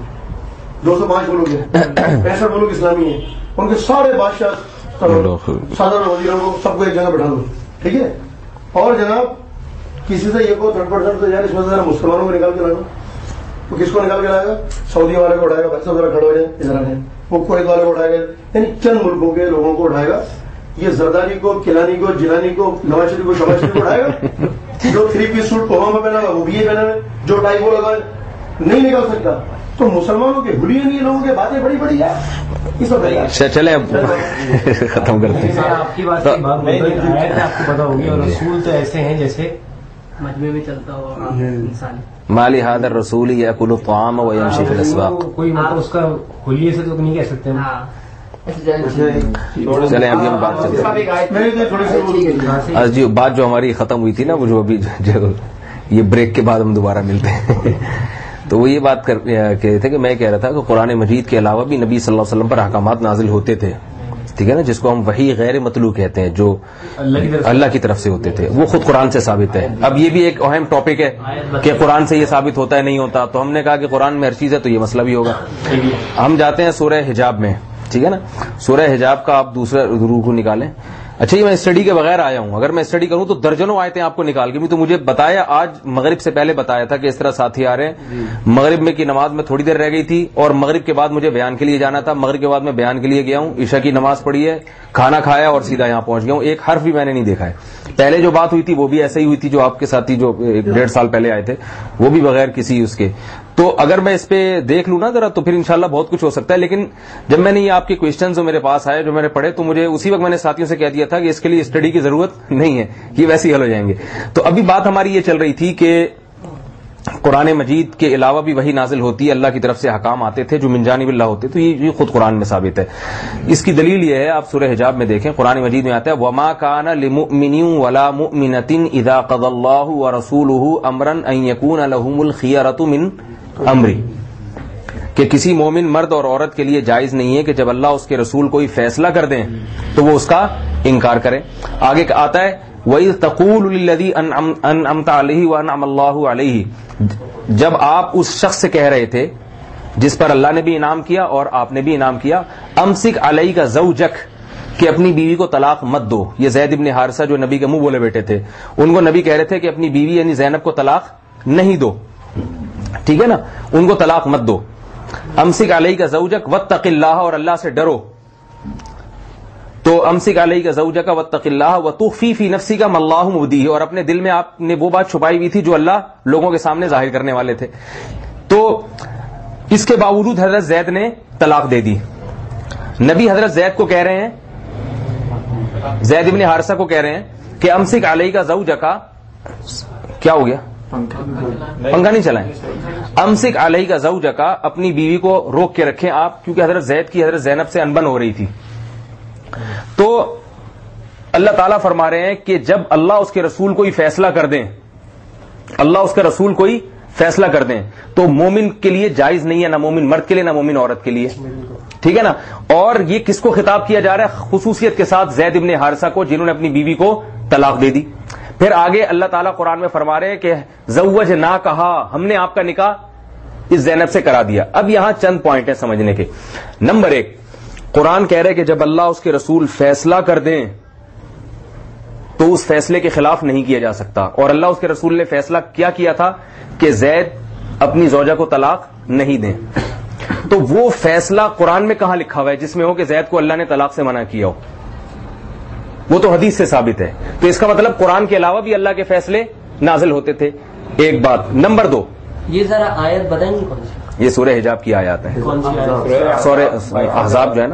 Speaker 7: 205 ملک ہیں، 65 ملک اسلامی ہیں، ان کے سارے بادشاہ صدر وزیروں کو سب کو ایک جگہ بٹھا دو، ٹھیک ہے. اور جناب کسی سے یہ کو 30% سے یار اس میں ذرا مسلمانوں کو نکال کے لانا، تو کس کو نکال کے لائے گا؟ سعودی والے کو اٹھائے گا، بچوں ذرا کھڑے ہو جائیں ادھر آ جائیں. وہ کویت والے کو اٹھائے گا، یعنی چند ملکوں کے لوگوں کو اٹھائے گا. یہ زرداری کو، کلانی کو، جیلانی کو، نواز شریف کو، شہباز شریف کو اٹھائے گا. جو 3 پیس سوٹ پہما میں پہنا ہوا وہ بھی یہ پہنا ہے، جو ٹائی کو لگائے نہیں نکال سکتا. تو مسلمانوں کے بھولیے نہیں، لوگوں کی باتیں بڑی بڑی ہے. چلے اب ختم کرتے ہیں.
Speaker 3: آپ کی بات آپ کو پتا ہوگی، اور رسول تو ایسے ہیں جیسے
Speaker 4: مجمع میں چلتا ہو انسان.
Speaker 1: مالی هذا الرسول يأكل الطعام ويمشي في الأسواق.
Speaker 3: کوئی مطلب اس کا حلیے سے تو نہیں کہہ سکتے.
Speaker 1: چلیں ابھی ہم بات چلتے ہیں جی. بات جو ہماری ختم ہوئی تھی نا، وہ جو ابھی یہ بریک کے بعد ہم دوبارہ ملتے ہیں، تو وہ یہ بات کہہ رہے تھے کہ میں کہہ رہا تھا کہ قرآن مجید کے علاوہ بھی نبی صلی اللہ علیہ وسلم پر احکامات نازل ہوتے تھے، ٹھیک ہے نا، جس کو ہم وحی غیر مطلوع کہتے ہیں، جو اللہ کی طرف سے ہوتے تھے. وہ خود قرآن سے ثابت ہے. اب یہ بھی ایک اہم ٹاپک ہے کہ قرآن سے یہ ثابت ہوتا ہے نہیں ہوتا، تو ہم نے کہا کہ قرآن میں ہر چیز ہے تو یہ مسئلہ بھی ہوگا. ہم جاتے ہیں سورہ حجاب میں، ٹھیک ہے نا. سورہ حجاب کا آپ دوسرا رکوع نکالیں. اچھا یہ میں اسٹڈی کے بغیر آیا ہوں، اگر میں اسٹڈی کروں تو درجنوں آیتیں آپ کو نکال کے بھی. تو مجھے بتایا، آج مغرب سے پہلے بتایا تھا کہ اس طرح ساتھی آ رہے ہیں. مغرب میں کی نماز میں تھوڑی دیر رہ گئی تھی، اور مغرب کے بعد مجھے بیان کے لیے جانا تھا. مغرب کے بعد میں بیان کے لیے گیا ہوں، عشاء کی نماز پڑھی ہے، کھانا کھایا اور سیدھا یہاں پہنچ گیا ہوں. ایک حرف بھی میں نے نہیں دیکھا ہے. پہلے جو بات ہوئی تھی وہ بھی ایسے ہی ہوئی تھی، جو آپ کے ساتھی جو 1.5 سال پہلے آئے تھے وہ بھی بغیر کسی اس کے. تو اگر میں اس پہ دیکھ لوں نا ذرا تو پھر انشاءاللہ بہت کچھ ہو سکتا ہے. لیکن جب میں نے یہ آپ کے کویشچنز جو میرے پاس آئے، جو میں نے پڑھے، تو مجھے اسی وقت میں نے ساتھیوں سے کہہ دیا تھا کہ اس کے لیے اسٹڈی کی ضرورت نہیں ہے، یہ ویسے ہی حل ہو جائیں گے. تو ابھی بات ہماری یہ چل رہی تھی کہ قرآن مجید کے علاوہ بھی وحی نازل ہوتی ہے، اللہ کی طرف سے احکام آتے تھے جو من جانب اللہ ہوتے. تو یہ خود قرآن میں ثابت ہے. اس کی دلیل یہ ہے، آپ سورہ حجاب میں دیکھیں، قرآن مجید میں آتا ہے وَمَا كَانَ لِمُؤْمِنٍ وَلَا مُؤْمِنَةٍ إِذَا قَضَى اللَّهُ وَرَسُولُهُ أَمْرًا أَن يَكُونَ لَهُمُ الْخِيَرَةُ مِنْ أَمْرِهِ، کہ کسی مومن مرد اور عورت کے لیے جائز نہیں ہے کہ جب اللہ اس کے رسول کوئی فیصلہ کر دیں تو وہ اس کا انکار کریں. آگے آتا ہے وَإِذْ تَقُولُ لِلَّذِي أَنْعَمْتَ عَلَيْهِ وَأَنْعَمَ اللَّهُ عَلَيْهِ، جب آپ اس شخص سے کہہ رہے تھے جس پر اللہ نے بھی انعام کیا اور آپ نے بھی انعام کیا، امسک علیک زوجک، کہ اپنی بیوی کو طلاق مت دو. یہ زید ابن حارثہ جو نبی کے منہ بولے بیٹھے تھے، ان کو نبی کہہ رہے تھے کہ اپنی بیوی یعنی زینب کو طلاق نہیں دو، ٹھیک ہے نا، ان کو طلاق مت دو. امسک علیک زوجک واتق اللہ، اور اللہ سے ڈرو. تو امسک علیک زوجک واتق اللہ وتخفی فی نفسک ما اللہ مبدیہ، اور اپنے دل میں آپ نے وہ بات چھپائی ہوئی تھی جو اللہ لوگوں کے سامنے ظاہر کرنے والے تھے. تو اس کے باوجود حضرت زید نے طلاق دے دی. نبی حضرت زید کو کہہ رہے ہیں، زید ابن حارثہ کو کہہ رہے ہیں کہ امسک علیک زوجک، کیا ہو گیا؟ پنکھا نہیں چلائیں. امسک علیک زوجک، اپنی بیوی کو روک کے رکھیں آپ، کیونکہ حضرت زید کی حضرت زینب سے انبن ہو رہی تھی. تو اللہ تعالیٰ فرما رہے ہیں کہ جب اللہ اس کے رسول کوئی فیصلہ کر دیں، اللہ اس کے رسول کوئی فیصلہ کر دیں تو مومن کے لیے جائز نہیں ہے، نہ مومن مرد کے لیے نہ مومن عورت کے لیے. ٹھیک ہے نا. اور یہ کس کو خطاب کیا جا رہا ہے؟ خصوصیت کے ساتھ زید ابن حارثہ کو، جنہوں نے اپنی بیوی کو طلاق دے دی. پھر آگے اللہ تعالیٰ قرآن میں فرما رہے ہیں کہ زوج نہ کہا، ہم نے آپ کا نکاح اس زینب سے کرا دیا. اب یہاں چند پوائنٹ ہیں سمجھنے کے. نمبر 1، قرآن کہہ رہے کہ جب اللہ اس کے رسول فیصلہ کر دیں تو اس فیصلے کے خلاف نہیں کیا جا سکتا. اور اللہ اس کے رسول نے فیصلہ کیا تھا کہ زید اپنی زوجہ کو طلاق نہیں دیں. تو وہ فیصلہ قرآن میں کہاں لکھا ہوا ہے جس میں ہو کہ زید کو اللہ نے طلاق سے منع کیا ہو؟ وہ تو حدیث سے ثابت ہے. تو اس کا مطلب قرآن کے علاوہ بھی اللہ کے فیصلے نازل ہوتے تھے. ایک بات. نمبر 2،
Speaker 4: یہ ذرا آیت بتائیں گے کون سی؟
Speaker 1: یہ سورہ حجاب کی آیات ہیں، سورہ احزاب جو ہے نا.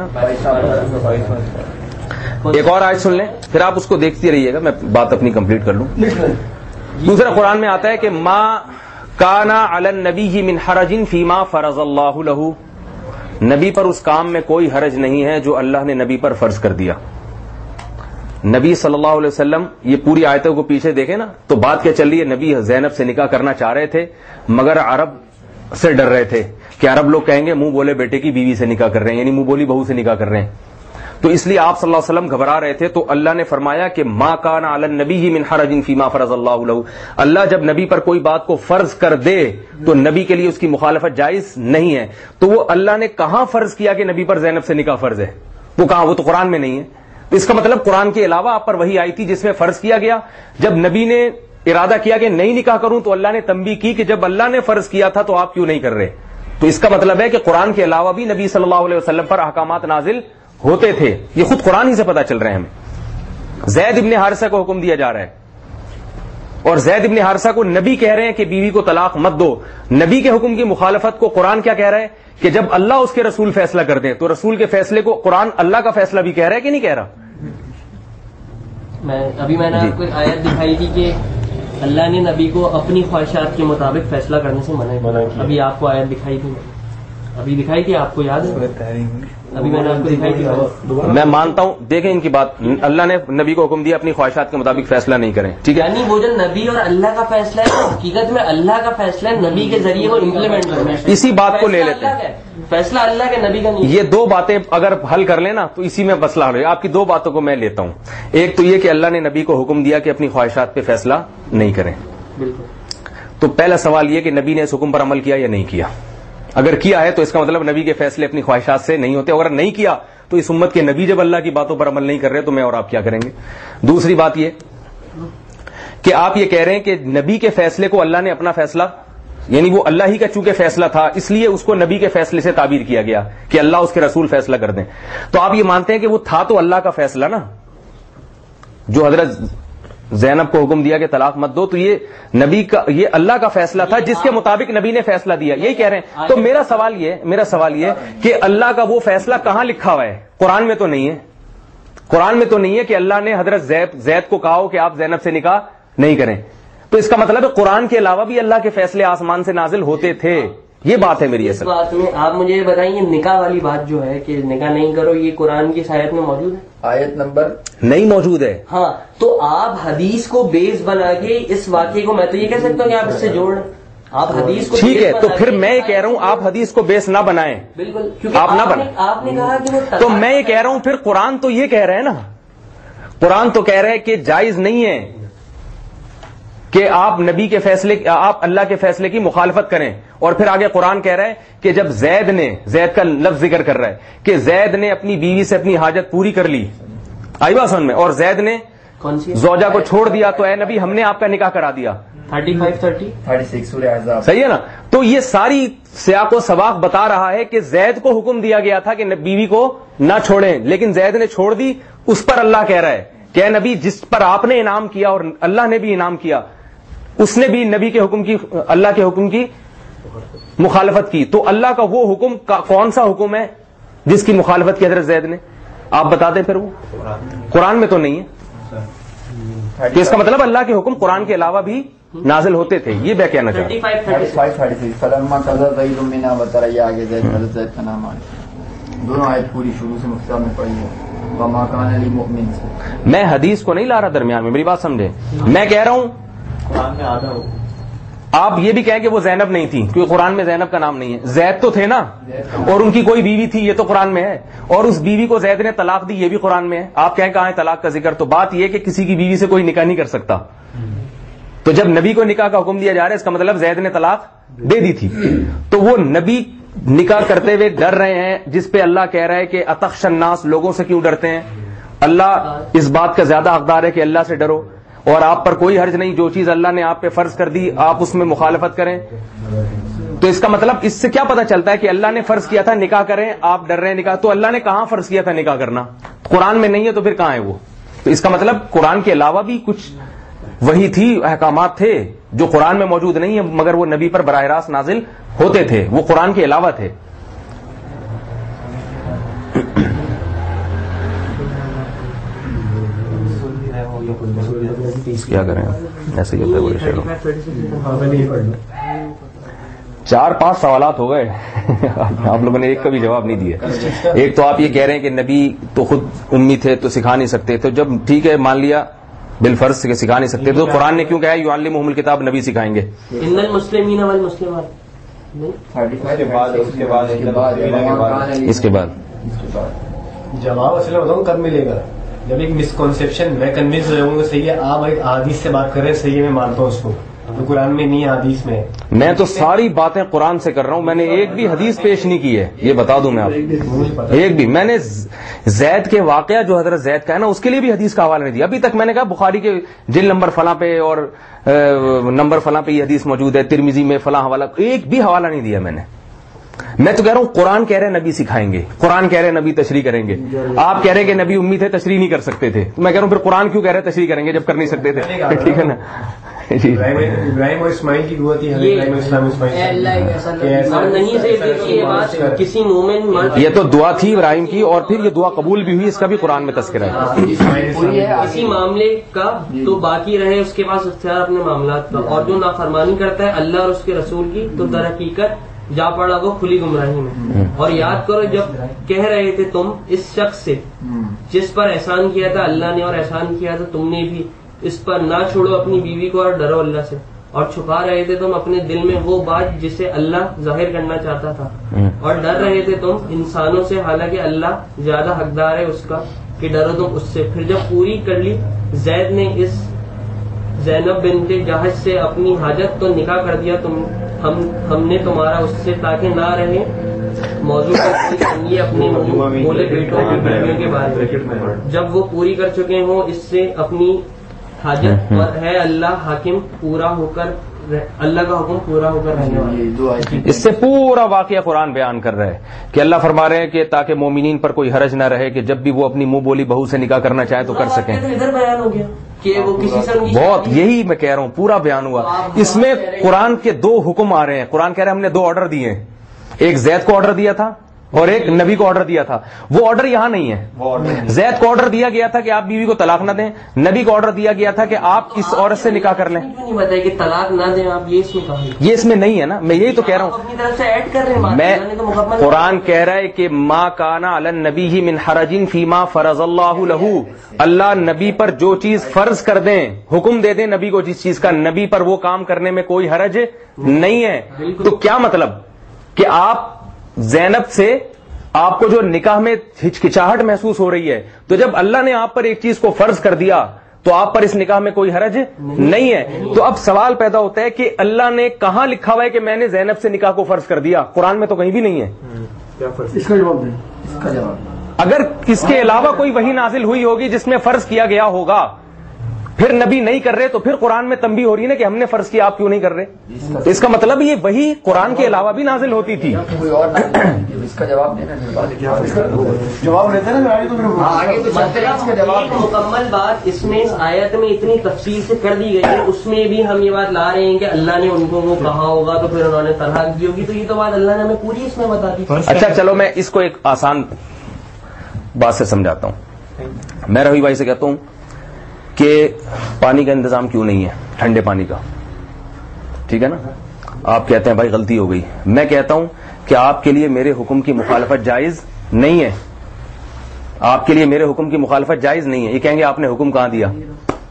Speaker 1: ایک اور آیت سن لیں پھر آپ اس کو دیکھتی رہیے گا، میں بات اپنی کمپلیٹ کر لوں. دوسرا قرآن میں آتا ہے کہ ما کان علی النبی من حرج فیما فرض اللہ لہ، نبی پر اس کام میں کوئی حرج نہیں ہے جو اللہ نے نبی پر فرض کر دیا. نبی صلی اللہ علیہ وسلم، یہ پوری آیتوں کو پیچھے دیکھیں نا تو بات کیا چل رہی ہے؟ نبی زینب سے نکاح کرنا چاہ رہے تھے مگر عرب سے ڈر رہے تھے کہ عرب لوگ کہیں گے منہ بولے بیٹے کی بیوی سے نکاح کر رہے ہیں، یعنی منہ بولی بہو سے نکاح کر رہے ہیں. تو اس لیے آپ صلی اللہ علیہ وسلم گھبرا رہے تھے. تو اللہ نے فرمایا کہ ما کان علی النبی من حرج فیما فرض اللہ لہ، اللہ جب نبی پر کوئی بات کو فرض کر دے تو نبی کے لیے اس کی مخالفت جائز نہیں ہے. تو وہ اللہ نے کہاں فرض کیا کہ نبی پر زینب سے نکاح فرض ہے؟ وہ کہاں؟ وہ تو قرآن میں نہیں ہے. تو اس کا مطلب قرآن کے علاوہ آپ پر وہی آئی تھی جس میں فرض کیا گیا. جب نبی نے ارادہ کیا کہ نہیں نکاح کروں تو اللہ نے تنبیہ کی کہ جب اللہ نے فرض کیا تھا تو آپ کیوں نہیں کر رہے. تو اس کا مطلب ہے کہ قرآن کے علاوہ بھی نبی صلی اللہ علیہ وسلم پر احکامات نازل ہوتے تھے. یہ خود قرآن ہی سے پتا چل رہے ہیں ہمیں. زید ابن حارثہ کو حکم دیا جا رہا ہے اور زید ابن حارثہ کو نبی کہہ رہے ہیں کہ بیوی کو طلاق مت دو. نبی کے حکم کی مخالفت کو قرآن کیا کہہ رہا ہے کہ جب اللہ اس کے رسول فیصلہ کر دیں تو رسول کے فیصلے کو قرآن اللہ کا فیصلہ بھی کہہ رہا ہے کہ نہیں کہہ رہا؟
Speaker 4: میں نے آپ کو آیت دکھائی تھی کہ اللہ نے نبی کو اپنی خواہشات کے مطابق فیصلہ کرنے سے منع کیا. ابھی آپ کو آیت دکھائی تھی، ابھی دکھائی تھی، آپ کو یاد ہے؟ ابھی میں نے آپ کو دکھائی تھی.
Speaker 1: میں مانتا ہوں، دیکھیں ان کی بات، اللہ نے نبی کو حکم دیا اپنی خواہشات کے مطابق فیصلہ نہیں کریں. ٹھیک ہے،
Speaker 4: یعنی وہ جو نبی اور اللہ کا فیصلہ ہے حقیقت میں اللہ کا فیصلہ ہے، نبی کے ذریعے وہ امپلیمنٹ کرنا ہے.
Speaker 1: اسی بات کو لے لیتے ہیں،
Speaker 4: فیصلہ اللہ کے نبی کا نہیں.
Speaker 1: یہ دو باتیں اگر حل کر لینا تو اسی میں مسئلہ حل ہے. آپ کی دو باتوں کو میں لیتا ہوں. ایک تو یہ کہ اللہ نے نبی کو حکم دیا کہ اپنی خواہشات پہ فیصلہ نہیں کریں.
Speaker 4: بالکل.
Speaker 1: تو پہلا سوال یہ کہ نبی نے اس حکم پر عمل کیا یا نہیں کیا؟ اگر کیا ہے تو اس کا مطلب نبی کے فیصلے اپنی خواہشات سے نہیں ہوتے. اگر نہیں کیا تو اس امت کے نبی جب اللہ کی باتوں پر عمل نہیں کر رہے تو میں اور آپ کیا کریں گے؟ دوسری بات یہ کہ آپ یہ کہہ رہے ہیں کہ نبی کے فیصلے کو اللہ نے اپنا فیصلہ، یعنی وہ اللہ ہی کا چونکہ فیصلہ تھا اس لیے اس کو نبی کے فیصلے سے تعبیر کیا گیا کہ اللہ اس کے رسول فیصلہ کر دیں. تو آپ یہ مانتے ہیں کہ وہ تھا تو اللہ کا فیصلہ نا، جو حضرت زینب کو حکم دیا کہ طلاق مت دو، تو یہ نبی کا، یہ اللہ کا فیصلہ تھا جس کے مطابق نبی نے فیصلہ دیا. یہی کہہ رہے ہیں. تو میرا سوال یہ کہ اللہ کا وہ فیصلہ کہاں لکھا ہوا ہے؟ قرآن میں تو نہیں ہے. قرآن میں تو نہیں ہے کہ اللہ نے حضرت زید کو کہا ہو کہ آپ زینب سے نکاح نہیں کریں. تو اس کا مطلب ہے قرآن کے علاوہ بھی اللہ کے فیصلے آسمان سے نازل ہوتے تھے. یہ بات ہے میری.
Speaker 4: اس بات میں آپ مجھے یہ بتائیے، نکاح والی بات جو ہے کہ نکاح نہیں کرو، یہ قرآن کی آیت میں موجود ہے؟
Speaker 2: آیت نمبر
Speaker 1: نہیں موجود ہے.
Speaker 4: ہاں، تو آپ حدیث کو بیس بنا کے اس واقعے کو، میں تو یہ کہہ سکتا ہوں کہ آپ اس سے جوڑ آپ حدیث کو.
Speaker 1: ٹھیک ہے، تو پھر میں یہ کہہ رہا ہوں آپ حدیث کو بیس نہ بنائیں.
Speaker 4: بالکل،
Speaker 1: آپ نہ بنائیں.
Speaker 4: آپ نے کہا کہ وہ،
Speaker 1: تو میں یہ کہہ رہا ہوں پھر قرآن تو یہ کہہ رہے ہیں نا، قرآن تو کہہ رہے ہیں کہ جائز نہیں ہے کہ آپ نبی کے فیصلے، آپ اللہ کے فیصلے کی مخالفت کریں. اور پھر آگے قرآن کہہ رہا ہے کہ جب زید کا لفظ ذکر کر رہا ہے کہ زید نے اپنی بیوی سے اپنی حاجت پوری کر لی، آئی بات سمجھ میں، اور زید نے
Speaker 4: کون سی؟
Speaker 1: زوجہ کو چھوڑ دیا تو اے نبی ہم نے آپ کا نکاح کرا دیا.
Speaker 4: 35-30
Speaker 2: سورہ احزاب.
Speaker 1: صحیح ہے نا. تو یہ ساری سیاق و سباق بتا رہا ہے کہ زید کو حکم دیا گیا تھا کہ بیوی کو نہ چھوڑیں، لیکن زید نے چھوڑ دی. اس پر اللہ کہہ رہا ہے کہ اے نبی جس پر آپ نے انعام کیا اور اللہ نے بھی انعام کیا، اس نے بھی نبی کے حکم کی، اللہ کے حکم کی مخالفت کی. تو اللہ کا وہ حکم کون سا حکم ہے جس کی مخالفت کی حضرت زید نے؟ آپ بتا دیں. پھر وہ قرآن میں تو نہیں ہے. تو اس کا مطلب اللہ کے حکم قرآن کے علاوہ بھی نازل ہوتے تھے. یہ میں کہنا چاہتا ہوں.
Speaker 2: 35-36 فلما قضى زید منا وطر، یہ آگے زید حضرت زید کا نام آئے. دونوں آیت پوری شروع سے مختصر میں پڑھی ہے. وما كان للمؤمن سے
Speaker 1: میں حدیث کو نہیں لا رہا درمیان میں، میری بات سمجھے. میں کہہ رہا ہوں
Speaker 6: قرآن میں آدھا ہو.
Speaker 1: آپ یہ بھی کہیں کہ وہ زینب نہیں تھی کیونکہ قرآن میں زینب کا نام نہیں ہے. زید تو تھے نا، اور ان کی کوئی بیوی تھی، یہ تو قرآن میں ہے. اور اس بیوی کو زید نے طلاق دی، یہ بھی قرآن میں ہے. آپ کہیں کہاں ہے طلاق کا ذکر؟ تو بات یہ کہ کسی کی بیوی سے کوئی نکاح نہیں کر سکتا. تو جب نبی کو نکاح کا حکم دیا جا رہا ہے، اس کا مطلب زید نے طلاق دے دی تھی. تو وہ نبی نکاح کرتے ہوئے ڈر رہے ہیں، جس پہ اللہ کہہ رہا ہے کہ اتخشى الناس، لوگوں سے کیوں ڈرتے ہیں؟ اللہ اس بات کا زیادہ حقدار ہے کہ اللہ سے ڈرو، اور آپ پر کوئی حرج نہیں. جو چیز اللہ نے آپ پہ فرض کر دی آپ اس میں مخالفت کریں. تو اس کا مطلب اس سے کیا پتہ چلتا ہے کہ اللہ نے فرض کیا تھا نکاح کریں، آپ ڈر رہے ہیں نکاح. تو اللہ نے کہاں فرض کیا تھا نکاح کرنا؟ قرآن میں نہیں ہے، تو پھر کہاں ہے وہ؟ تو اس کا مطلب قرآن کے علاوہ بھی کچھ وہی تھی، احکامات تھے جو قرآن میں موجود نہیں ہے، مگر وہ نبی پر براہ راست نازل ہوتے تھے، وہ قرآن کے علاوہ تھے. کیا کریں ایسے ہی ہوتا ہے. 4-5 سوالات ہو گئے. آپ لوگوں نے ایک کا بھی جواب نہیں دیا. ایک تو آپ یہ کہہ رہے ہیں کہ نبی تو خود امی تھے تو سکھا نہیں سکتے. تو جب ٹھیک ہے مان لیا بالفرض کہ سکھا نہیں سکتے، تو قرآن نے کیوں کہا ہے یعلمہم الکتاب، نبی سکھائیں گے؟
Speaker 4: ان المسلمین والمسلمات.
Speaker 1: اس کے بعد
Speaker 3: جواب اصل میں بتاؤں کب ملے گا؟ جب ایک مسکنسیپشن میں کنوینس ہو جاؤں گا صحیح ہے، آپ ایک حدیث سے بات کر رہے ہیں، صحیح ہے، میں مانتا ہوں اس کو، تو قرآن میں نہیں ہے، حدیث میں ہے.
Speaker 1: میں تو ساری باتیں قرآن سے کر رہا ہوں. میں نے ایک بھی حدیث پیش نہیں کی ہے، یہ بتا دوں میں آپ کو. ایک بھی. میں نے زید کے واقعہ جو حضرت زید کا ہے نا، اس کے لیے بھی حدیث کا حوالہ نہیں دیا ابھی تک. میں نے کہا بخاری کے جلد نمبر فلاں پہ اور نمبر فلاں پہ یہ حدیث موجود ہے، ترمذی میں فلاں حوالہ، ایک بھی حوالہ نہیں دیا میں نے. میں تو کہہ رہا ہوں قرآن کہہ رہے نبی سکھائیں گے، قرآن کہہ رہے نبی تشریح کریں گے. آپ کہہ رہے کہ نبی امی تھے تشریح نہیں کر سکتے تھے، تو میں کہہ رہا ہوں پھر قرآن کیوں کہہ رہے تشریح کریں گے جب کر نہیں سکتے تھے؟ ٹھیک ہے نا.
Speaker 3: ابراہیم اور اسماعیل کی دعا تھی، ابراہیم اور
Speaker 4: کسی مومن مرد،
Speaker 1: یہ تو دعا تھی ابراہیم کی، اور پھر یہ دعا قبول بھی ہوئی، اس کا بھی قرآن میں تذکرہ ہے.
Speaker 4: کسی معاملے کا تو باقی رہے اس کے پاس اختیار اپنے معاملات کا، اور جو نافرمانی کرتا ہے اللہ اور اس کے رسول کی تو در حقیقت جا پڑا وہ کھلی گمراہی میں. اور یاد کرو جب کہہ رہے تھے تم اس شخص سے جس پر احسان کیا تھا اللہ نے، اور احسان کیا تھا تم نے بھی، اس پر نہ چھوڑو اپنی بیوی کو اور ڈرو اللہ سے. اور چھپا رہے تھے تم اپنے دل میں وہ بات جسے اللہ ظاہر کرنا چاہتا تھا، اور ڈر رہے تھے تم انسانوں سے، حالانکہ اللہ زیادہ حقدار ہے اس کا کہ ڈرو تم اس سے. پھر جب پوری کر لی زید نے اس زینب بنت جہش سے اپنی حاجت تو نکاح کر دیا ہم نے تمہارا اس سے تاکہ نہ رہے موضوع یہ اپنے بولے بیٹوں کی بیویوں کے بارے میں. جب وہ پوری کر چکے ہوں اس سے اپنی حاجت، اور ہے اللہ حاکم پورا ہو کر، اللہ کا حکم پورا ہو کر رہنے والا.
Speaker 1: اس سے پورا واقعہ قرآن بیان کر رہا ہے کہ اللہ فرما رہے ہیں کہ تاکہ مومنین پر کوئی حرج نہ رہے کہ جب بھی وہ اپنی منہ بولی بہو سے نکاح کرنا چاہے تو کر سکیں.
Speaker 4: ادھر بیان ہو گیا کہ وہ کسی سے
Speaker 1: بہت، یہی میں کہہ رہا ہوں پورا بیان ہوا. اس میں قرآن کے 2 حکم آ رہے ہیں. قرآن کہہ رہے ہیں ہم نے 2 آرڈر دیے ہیں، ایک زید کو آرڈر دیا تھا اور ایک نبی کو آرڈر دیا تھا. وہ آرڈر یہاں نہیں ہے. زید کو آرڈر دیا گیا تھا کہ آپ بیوی کو طلاق نہ دیں، نبی کو آرڈر دیا گیا تھا کہ آپ اس عورت سے نکاح کر لیں.
Speaker 4: نہیں بتایا کہ طلاق نہ دیں آپ، یہ اس میں کہا ہے،
Speaker 1: یہ اس میں نہیں ہے نا. میں یہی تو کہہ رہا ہوں،
Speaker 4: اپنی طرف سے ایڈ کر رہے ہیں.
Speaker 1: میں قرآن کہہ رہا ہے کہ ما کان علی النبی من حرج فیما فرض اللہ لہ. اللہ نبی پر جو چیز فرض کر دیں، حکم دے دیں نبی کو جس چیز کا، نبی پر وہ کام کرنے میں کوئی حرج نہیں ہے. تو کیا مطلب کہ آپ زینب سے آپ کو جو نکاح میں ہچکچاہٹ محسوس ہو رہی ہے، تو جب اللہ نے آپ پر ایک چیز کو فرض کر دیا تو آپ پر اس نکاح میں کوئی حرج نہیں ہے. تو اب سوال پیدا ہوتا ہے کہ اللہ نے کہاں لکھا ہوا ہے کہ میں نے زینب سے نکاح کو فرض کر دیا؟ قرآن میں تو کہیں بھی نہیں ہے.
Speaker 7: اس کا جواب دیں. اس کا جواب
Speaker 1: اگر اس کے علاوہ کوئی وحی نازل ہوئی ہوگی جس میں فرض کیا گیا ہوگا پھر نبی نہیں کر رہے تو پھر قرآن میں تنبیہ ہو رہی ہے نا کہ ہم نے فرض کیا آپ کیوں نہیں کر رہے. تو اس کا مطلب یہ وہی قرآن کے علاوہ بھی نازل ہوتی تھی.
Speaker 2: کوئی اور اس کا جواب دینا
Speaker 7: جواب لیتے نا آگے
Speaker 4: ایک مکمل بات اس میں اس آیت میں اتنی تفصیل سے کر دی گئی ہے, اس میں بھی ہم یہ بات لا رہے ہیں کہ اللہ نے ان کو وہ کہا ہوگا تو پھر انہوں نے طلاق دی ہوگی, تو یہ تو بات اللہ نے ہمیں پوری اس میں بتا دی.
Speaker 1: اچھا چلو میں اس کو ایک آسان بات سے سمجھاتا ہوں. میں رفیع بھائی سے کہتا ہوں کہ پانی کا انتظام کیوں نہیں ہے, ٹھنڈے پانی کا, ٹھیک ہے نا. آپ کہتے ہیں بھائی غلطی ہو گئی. میں کہتا ہوں کہ آپ کے لیے میرے حکم کی مخالفت جائز نہیں ہے, آپ کے لیے میرے حکم کی مخالفت جائز نہیں ہے. یہ کہیں گے آپ نے حکم کہاں دیا,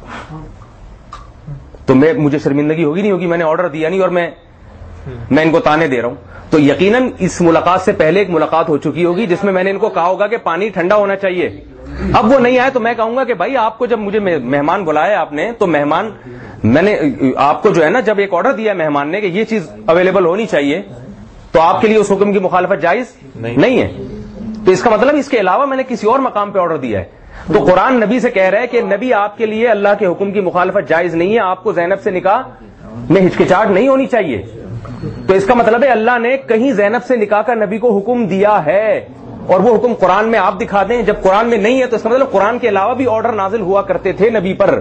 Speaker 1: تو مجھے شرمندگی ہوگی نہیں ہوگی, میں نے آرڈر دیا نہیں اور میں ان کو تانے دے رہا ہوں. تو یقیناً اس ملاقات سے پہلے ایک ملاقات ہو چکی ہوگی جس میں میں نے ان کو کہا ہوگا کہ پانی ٹھنڈا ہونا چاہیے. اب وہ نہیں آئے تو میں کہوں گا کہ بھائی آپ کو جب مجھے مہمان بلایا آپ نے, تو مہمان میں نے آپ کو جو ہے نا جب ایک آرڈر دیا مہمان نے کہ یہ چیز اویلیبل ہونی چاہیے, تو آپ کے لیے اس حکم کی مخالفت جائز نہیں ہے. تو اس کا مطلب اس کے علاوہ میں نے کسی اور مقام پہ آرڈر دیا ہے. تو قرآن نبی سے کہہ رہا ہے کہ نبی آپ کے لیے اللہ کے حکم کی مخالفت جائز نہیں ہے, آپ کو زینب سے نکاح میں ہچکچاہٹ نہیں ہونی چاہیے. تو اس کا مطلب ہے اللہ نے کہیں زینب سے نکاح کا نبی کو حکم دیا ہے, اور وہ حکم قرآن میں آپ دکھا دیں. جب قرآن میں نہیں ہے تو اس کا مطلب قرآن کے علاوہ بھی آرڈر نازل ہوا کرتے تھے نبی پر.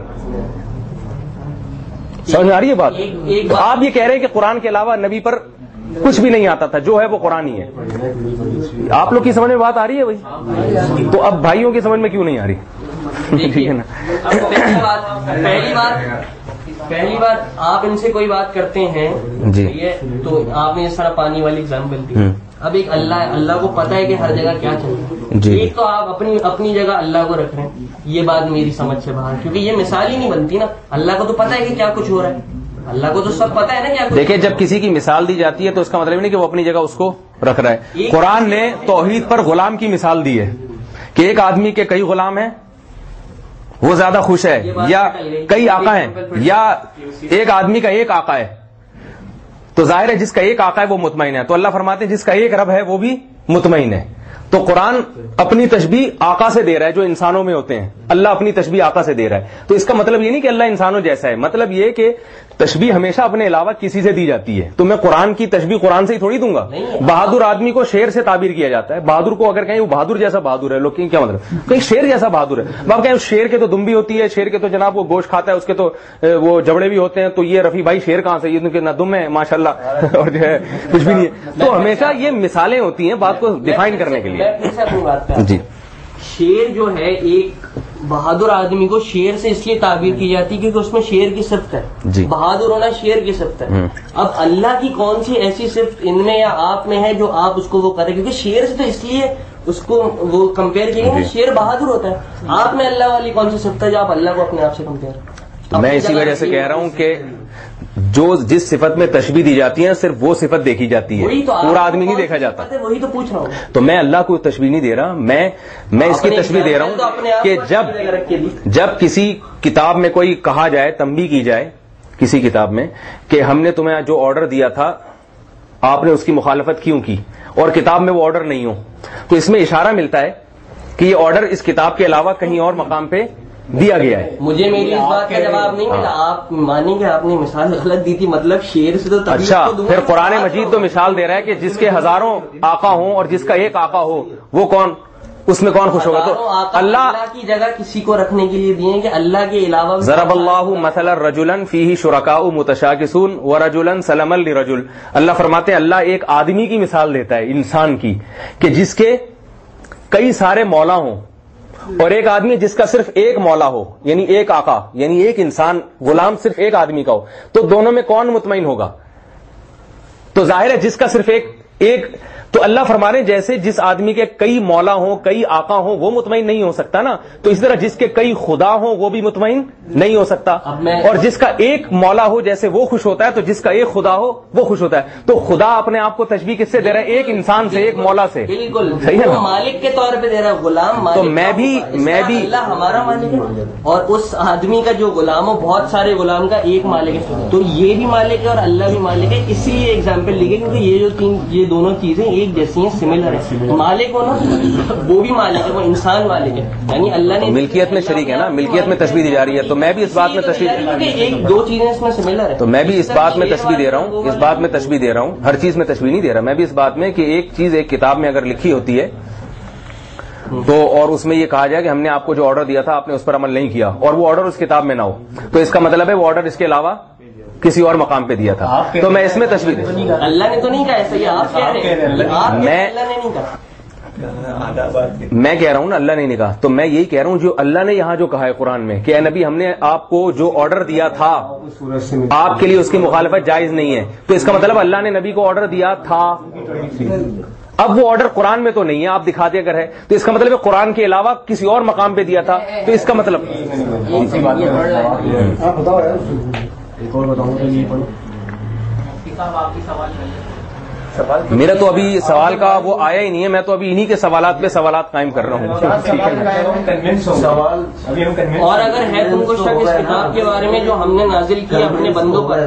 Speaker 1: سمجھ آ رہی ہے بات؟ تو آپ یہ کہہ رہے ہیں کہ قرآن کے علاوہ نبی پر کچھ بھی نہیں آتا تھا, جو ہے وہ قرآن ہی ہے. آپ لوگ کی سمجھ میں بات آ رہی ہے بھائی؟ تو اب بھائیوں کی سمجھ میں کیوں نہیں آ رہی؟ ٹھیک ہے نا.
Speaker 4: پہلی بات آپ ان سے کوئی بات کرتے ہیں
Speaker 1: جی,
Speaker 4: تو آپ نے اس طرح پانی والی ایگزامپل دی. اب ایک اللہ کو پتا ہے کہ ہر جگہ کیا چاہیے
Speaker 1: جی.
Speaker 4: ایک تو آپ اپنی جگہ اللہ کو رکھ رہے ہیں, یہ بات میری سمجھ سے باہر, کیونکہ یہ مثال ہی نہیں بنتی نا. اللہ کو تو پتا ہے کہ کیا کچھ ہو رہا ہے, اللہ کو تو سب پتا ہے نا کیا کچھ.
Speaker 1: دیکھیں جب کسی کی مثال دی جاتی ہے تو اس کا مطلب نہیں کہ وہ اپنی جگہ اس کو رکھ رہا ہے. قرآن نے توحید پر غلام کی مثال دی ہے کہ ایک آدمی کے کئی غلام ہیں, وہ زیادہ خوش ہے, یا کئی آقا ہیں, یا ایک آدمی کا ایک آقا ہے. تو ظاہر ہے جس کا ایک آقا ہے وہ مطمئن ہے. تو اللہ فرماتے ہیں جس کا ایک رب ہے وہ بھی مطمئن ہے. تو قرآن اپنی تشبیہ آقا سے دے رہا ہے جو انسانوں میں ہوتے ہیں, اللہ اپنی تشبیہ آقا سے دے رہا ہے. تو اس کا مطلب یہ نہیں کہ اللہ انسانوں جیسا ہے, مطلب یہ کہ تشبیہ ہمیشہ اپنے علاوہ کسی سے دی جاتی ہے. تو میں قرآن کی تشبیہ قرآن سے ہی تھوڑی دوں گا. بہادر آدمی کو شیر سے تعبیر کیا جاتا ہے. بہادر کو اگر کہیں وہ بہادر جیسا بہادر ہے, لوگ کیا مطلب کہیں شیر جیسا بہادر ہے. آپ کہیں شیر کے تو دم بھی ہوتی ہے, شیر کے تو جناب وہ گوشت کھاتا ہے, اس کے تو وہ جبڑے بھی ہوتے ہیں. تو یہ رفیع بھائی شیر کہاں سے, یہ نہ دم ہے ماشاء اللہ اور جو ہے کچھ بھی نہیں ہے. تو ہمیشہ یہ مثالیں ہوتی ہیں بات کو ڈیفائن کرنے کے لیے. جی,
Speaker 4: شیر جو ہے ایک بہادر آدمی کو شیر سے اس لیے تعبیر کی جاتی ہے کیونکہ اس میں شیر کی صفت ہے. بہادر ہونا شیر کی صفت ہے. اب اللہ کی کون سی ایسی صفت ان میں یا آپ میں ہے جو آپ اس کو وہ کریں, کیونکہ شیر سے تو اس لیے اس کو وہ کمپیئر کیے گا, شیر بہادر ہوتا ہے. آپ میں اللہ والی کون سی صفت ہے جو آپ اللہ کو اپنے آپ سے کمپیئر.
Speaker 1: میں اسی وجہ سے کہہ رہا ہوں کہ جو جس صفت میں تشبیہ دی جاتی ہے صرف وہ صفت دیکھی جاتی ہے, پورا آدمی نہیں دیکھا جاتا.
Speaker 4: وہی تو پوچھ رہا ہوں.
Speaker 1: تو میں اللہ کو تشبیہ نہیں دے رہا, میں اس کی تشبیہ دے رہا ہوں کہ جب کسی کتاب میں کوئی کہا جائے, تنبیہ کی جائے کسی کتاب میں کہ ہم نے تمہیں جو آرڈر دیا تھا آپ نے اس کی مخالفت کیوں کی, اور کتاب میں وہ آرڈر نہیں ہو, تو اس میں اشارہ ملتا ہے کہ یہ آرڈر اس کتاب کے علاوہ کہیں اور مقام پہ دیا گیا ہے.
Speaker 4: مجھے میری اس بات کا جواب نہیں ملا. آپ مانیں کہ آپ نے مثال غلط دی تھی, مطلب شیر سے تو
Speaker 1: اچھا, پھر قرآن مجید تو مثال دے رہا ہے کہ جس کے ہزاروں آقا ہوں اور جس کا ایک آقا ہو وہ کون, اس میں کون خوش ہوگا. تو
Speaker 4: اللہ کی جگہ کسی کو رکھنے کے لیے دیے کہ اللہ کے علاوہ.
Speaker 1: ضرب اللہ مثلا رجلا فیہ شرکاء متشاکسون ورجلا سلما لرجل. اللہ فرماتے ہیں اللہ ایک آدمی کی مثال دیتا ہے, انسان کی, کہ جس کے کئی سارے مولا ہوں, اور ایک آدمی جس کا صرف ایک مولا ہو, یعنی ایک آقا, یعنی ایک انسان غلام صرف ایک آدمی کا ہو. تو دونوں میں کون مطمئن ہوگا؟ تو ظاہر ہے جس کا صرف ایک. تو اللہ فرما رہے ہیں جیسے جس آدمی کے کئی مولا ہوں, کئی آقا ہوں, وہ مطمئن نہیں ہو سکتا نا, تو اس طرح جس کے کئی خدا ہوں وہ بھی مطمئن نہیں ہو سکتا. اور جس کا ایک مولا ہو جیسے وہ خوش ہوتا ہے, تو جس کا ایک خدا ہو وہ خوش ہوتا ہے. تو خدا اپنے آپ کو تشبیہ کس سے دے رہا ہے؟ ایک انسان سے, ایک مولا سے.
Speaker 4: بالکل
Speaker 1: صحیح ہے نا,
Speaker 4: مالک کے طور پہ دے رہا ہے, غلام.
Speaker 1: تو میں بھی
Speaker 4: اللہ ہمارا مالک ہے, اور اس آدمی کا جو غلام ہو, بہت سارے غلام کا ایک مالک ہے. تو یہ بھی مالک ہے اور اللہ بھی مالک ہے. اسی لیے ایگزامپل لی گئی کیونکہ یہ دونوں چیزیں ایک جیسی ہیں، سملر ہے. مالک ہو نا وہ بھی مالک ہے، وہ انسان مالک ہے، یعنی اللہ نے
Speaker 1: ملکیت میں شریک ہے نا، ملکیت میں تشبیہ دی جا رہی ہے. تو میں بھی اس بات میں
Speaker 4: ایک دو چیزیں اس میں سملر ہے.
Speaker 1: تو میں بھی اس بات میں تشبیہ دے رہا ہوں، اس بات میں تشبیہ دے رہا ہوں، ہر چیز میں تشبیہ نہیں دے رہا. میں بھی اس بات میں کہ ایک چیز ایک کتاب میں اگر لکھی ہوتی ہے تو اور اس میں یہ کہا جائے کہ ہم نے آپ کو جو آرڈر دیا تھا آپ نے اس پر عمل نہیں کیا اور وہ آرڈر اس کتاب میں نہ ہو، تو اس کا مطلب ہے وہ آرڈر اس کے علاوہ کسی اور مقام پہ دیا تھا. تو میں اس میں تشبیہ دے رہا ہوں.
Speaker 4: اللہ نے تو نہیں کہا ایسا، یہ آپ کہہ رہے ہیں. اللہ نے نہیں کہا.
Speaker 1: میں کہہ رہا ہوں نا اللہ نے نہیں کہا. تو میں یہی کہہ رہا ہوں جو اللہ نے یہاں جو کہا ہے قرآن میں کہ اے نبی ہم نے آپ کو جو آرڈر دیا تھا آپ کے لیے اس کی مخالفت جائز نہیں ہے، تو اس کا مطلب اللہ نے نبی کو آرڈر دیا تھا. اب وہ آرڈر قرآن میں تو نہیں ہے، آپ دکھا دیں اگر ہے تو اس کا مطلب ہے قرآن کے علاوہ کسی اور مقام پہ دیا تھا. تو اس کا مطلب میرا تو ابھی سوال کا وہ آیا ہی نہیں ہے. میں تو ابھی انہی کے سوالات پہ سوالات قائم کر رہا ہوں.
Speaker 4: اور اگر ہے تم کو شک اس کتاب کے بارے میں جو ہم نے نازل کی اپنے بندوں پر،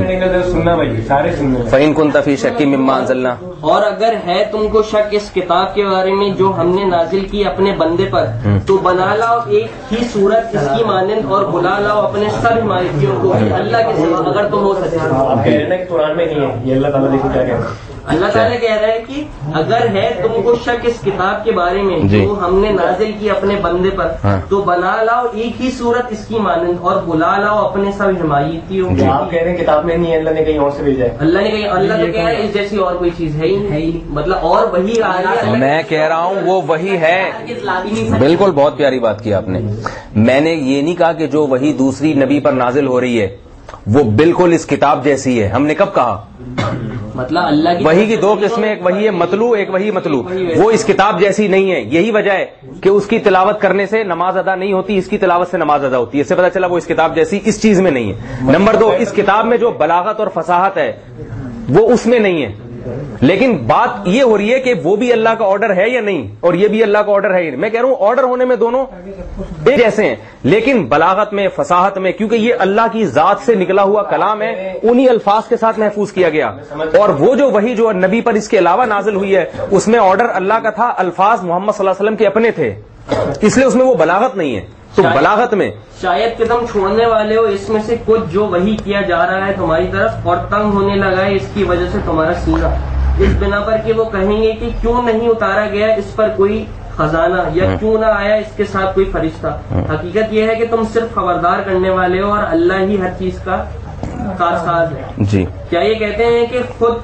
Speaker 1: فَإِن كُنتَ فِي شَكٍّ مِّمَّا أَنزَلْنَا،
Speaker 4: اور اگر ہے تم کو شک اس کتاب کے بارے میں جو ہم نے نازل کی اپنے بندے پر، تو بنا لاؤ ایک ہی صورت اس کی مانند اور بلا لاؤ اپنے سب حمایتیوں کو اللہ کے سوا اگر تم ہو سکتے.
Speaker 3: آپ کہہ رہے ہیں کہ قرآن میں نہیں ہے، یہ اللہ تعالیٰ دیکھو کیا کہہ رہے ہیں.
Speaker 4: اللہ تعالیٰ کہہ رہا ہے کہ اگر ہے تم کو شک اس کتاب کے بارے میں جو ہم نے نازل کی اپنے بندے پر، تو بنا لاؤ ایک ہی صورت اس کی مانند اور بلا لاؤ اپنے سب حمایتیوں کو.
Speaker 3: آپ کہہ رہے ہیں کتاب میں نہیں ہے، اللہ نے کہیں اور سے بھیجا ہے.
Speaker 4: اللہ نے کہیں، اللہ تو کہہ رہا ہے اس جیسی اور کوئی چیز ہے ہی نہیں، مطلب اور وہی آ رہی ہے.
Speaker 1: میں کہہ رہا ہوں وہ وہی ہے. بالکل بہت پیاری بات کی آپ نے. میں نے یہ نہیں کہا کہ جو وہی دوسری نبی پر نازل ہو رہی ہے وہ بالکل اس کتاب جیسی ہے. ہم نے کب کہا؟
Speaker 4: مطلب اللہ کی
Speaker 1: وہی کی دو قسمیں، ایک وہی ہے مطلوع، ایک وہی مطلوع. وہ اس کتاب جیسی نہیں ہے. یہی وجہ ہے کہ اس کی تلاوت کرنے سے نماز ادا نہیں ہوتی، اس کی تلاوت سے نماز ادا ہوتی ہے. اس سے پتہ چلا وہ اس کتاب جیسی اس چیز میں نہیں ہے. نمبر دو، اس کتاب میں جو بلاغت اور فصاحت ہے وہ اس میں نہیں ہے. لیکن بات یہ ہو رہی ہے کہ وہ بھی اللہ کا آرڈر ہے یا نہیں، اور یہ بھی اللہ کا آرڈر ہے. میں کہہ رہا ہوں آرڈر ہونے میں دونوں ایک جیسے ہیں، لیکن بلاغت میں، فصاحت میں، کیونکہ یہ اللہ کی ذات سے نکلا ہوا کلام ہے، انہی الفاظ کے ساتھ محفوظ کیا گیا. اور وہ جو وہی جو نبی پر اس کے علاوہ نازل ہوئی ہے اس میں آرڈر اللہ کا تھا، الفاظ محمد صلی اللہ علیہ وسلم کے اپنے تھے، اس لیے اس میں وہ بلاغت نہیں ہے. تو بلاغت میں
Speaker 4: شاید کہ تم چھوڑنے والے ہو اس میں سے کچھ جو وہی کیا جا رہا ہے تمہاری طرف، اور تنگ ہونے لگا ہے اس کی وجہ سے تمہارا سینہ، اس بنا پر کہ وہ کہیں گے کہ کیوں نہیں اتارا گیا اس پر کوئی خزانہ، یا کیوں نہ آیا اس کے ساتھ کوئی فرشتہ. حقیقت یہ ہے کہ تم صرف خبردار کرنے والے ہو اور اللہ ہی ہر چیز کا کارساز ہے.
Speaker 1: جی
Speaker 4: کیا یہ کہتے ہیں کہ خود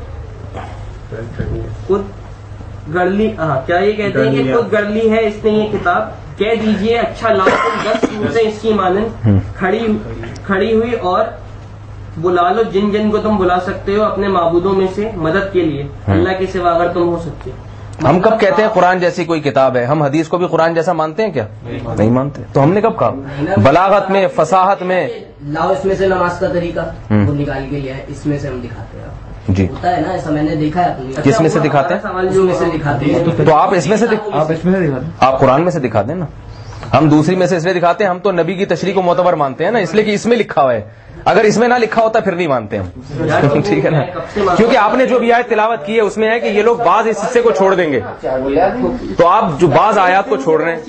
Speaker 4: گڑلی، کیا یہ کہتے ہیں کہ خود گڑلی ہے اس نے یہ کتاب؟ کہہ دیجئے اچھا لاؤ تم 10 صورتیں اس کی مانند کھڑی ہوئی اور بلا لو جن جن کو تم بلا سکتے ہو اپنے معبودوں میں سے مدد کے لیے اللہ کے سوا اگر تم ہو سکتے.
Speaker 1: ہم کب کہتے ہیں قرآن جیسی کوئی کتاب ہے؟ ہم حدیث کو بھی قرآن جیسا مانتے ہیں کیا؟ نہیں مانتے. تو ہم نے کب کہا؟ بلاغت میں، فصاحت میں.
Speaker 8: لاؤ اس میں سے نماز کا طریقہ وہ نکال کے لیا ہے، اس میں سے ہم دکھاتے ہیں.
Speaker 1: جی
Speaker 8: ہوتا ہے نا ایسا، میں نے دیکھا ہے.
Speaker 1: کس میں سے دکھاتے ہیں؟
Speaker 8: جو میں سے دکھاتے ہیں.
Speaker 1: تو آپ اس میں سے آپ قرآن میں سے دکھاتے ہیں نا. ہم دوسری میں سے اس لیے دکھاتے ہیں، ہم تو نبی کی تشریح کو معتبر مانتے ہیں نا، اس لیے کہ اس میں لکھا ہوا ہے. اگر اس میں نہ لکھا ہوتا پھر نہیں مانتے ہم. ٹھیک ہے نا، کیونکہ آپ نے جو بھی آیت تلاوت کی ہے اس میں ہے کہ یہ لوگ بعض اس حصے کو چھوڑ دیں گے، تو آپ جو بعض آیات کو چھوڑ رہے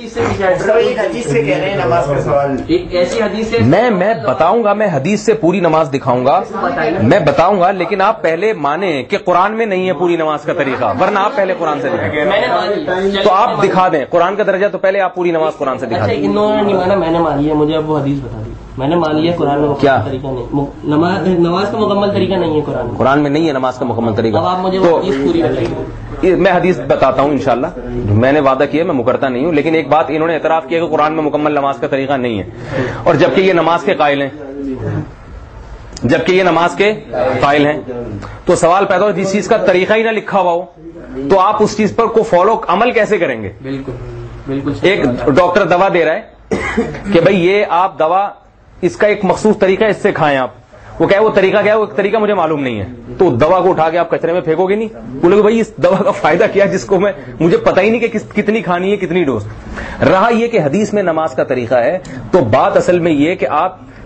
Speaker 1: ہیں. میں بتاؤں گا، میں حدیث سے پوری نماز دکھاؤں گا، میں بتاؤں گا، لیکن آپ پہلے مانیں کہ قرآن میں نہیں ہے پوری نماز کا طریقہ، ورنہ آپ پہلے قرآن سے دکھائیں. تو آپ دکھا دیں قرآن کا درجہ، تو پہلے آپ پوری نماز قرآن سے دکھا دیں.
Speaker 4: انہوں نے نہیں مانا، میں نے مان لیا. مجھے اب وہ حدیث بتا دی، میں نے مان لیا قرآن میں
Speaker 1: کیا
Speaker 4: طریقہ نہیں، نماز کا مکمل طریقہ نہیں ہے
Speaker 1: قرآن میں نہیں ہے نماز کا مکمل طریقہ.
Speaker 4: اب آپ مجھے
Speaker 1: تو
Speaker 4: حدیث پوری بتائیے.
Speaker 1: میں حدیث بتاتا ہوں انشاءاللہ. میں نے وعدہ کیا، میں مکرتا نہیں ہوں، لیکن ایک بات انہوں نے اعتراف کیا کہ قرآن میں مکمل نماز کا طریقہ نہیں ہے، اور جبکہ یہ نماز کے قائل ہیں، جبکہ یہ نماز کے قائل ہیں. تو سوال پیدا ہو جس چیز کا طریقہ ہی نہ لکھا ہوا ہو تو آپ اس چیز پر کو فالو عمل کیسے کریں گے؟
Speaker 4: بالکل.
Speaker 1: ایک ڈاکٹر دوا دے رہا ہے کہ بھئی یہ آپ دوا، اس کا ایک مخصوص طریقہ ہے، اس سے کھائیں آپ. وہ کیا ہے وہ طریقہ کیا ہے؟ وہ طریقہ مجھے معلوم نہیں ہے. تو دوا کو اٹھا کے آپ کچرے میں پھینکو گے نہیں؟ بولے کہ بھائی اس دوا کا فائدہ کیا ہے جس کو مجھے پتہ ہی نہیں کہ کتنی کھانی ہے، کتنی ڈوز. رہا یہ کہ حدیث میں نماز کا طریقہ ہے، تو بات اصل میں یہ کہ آپ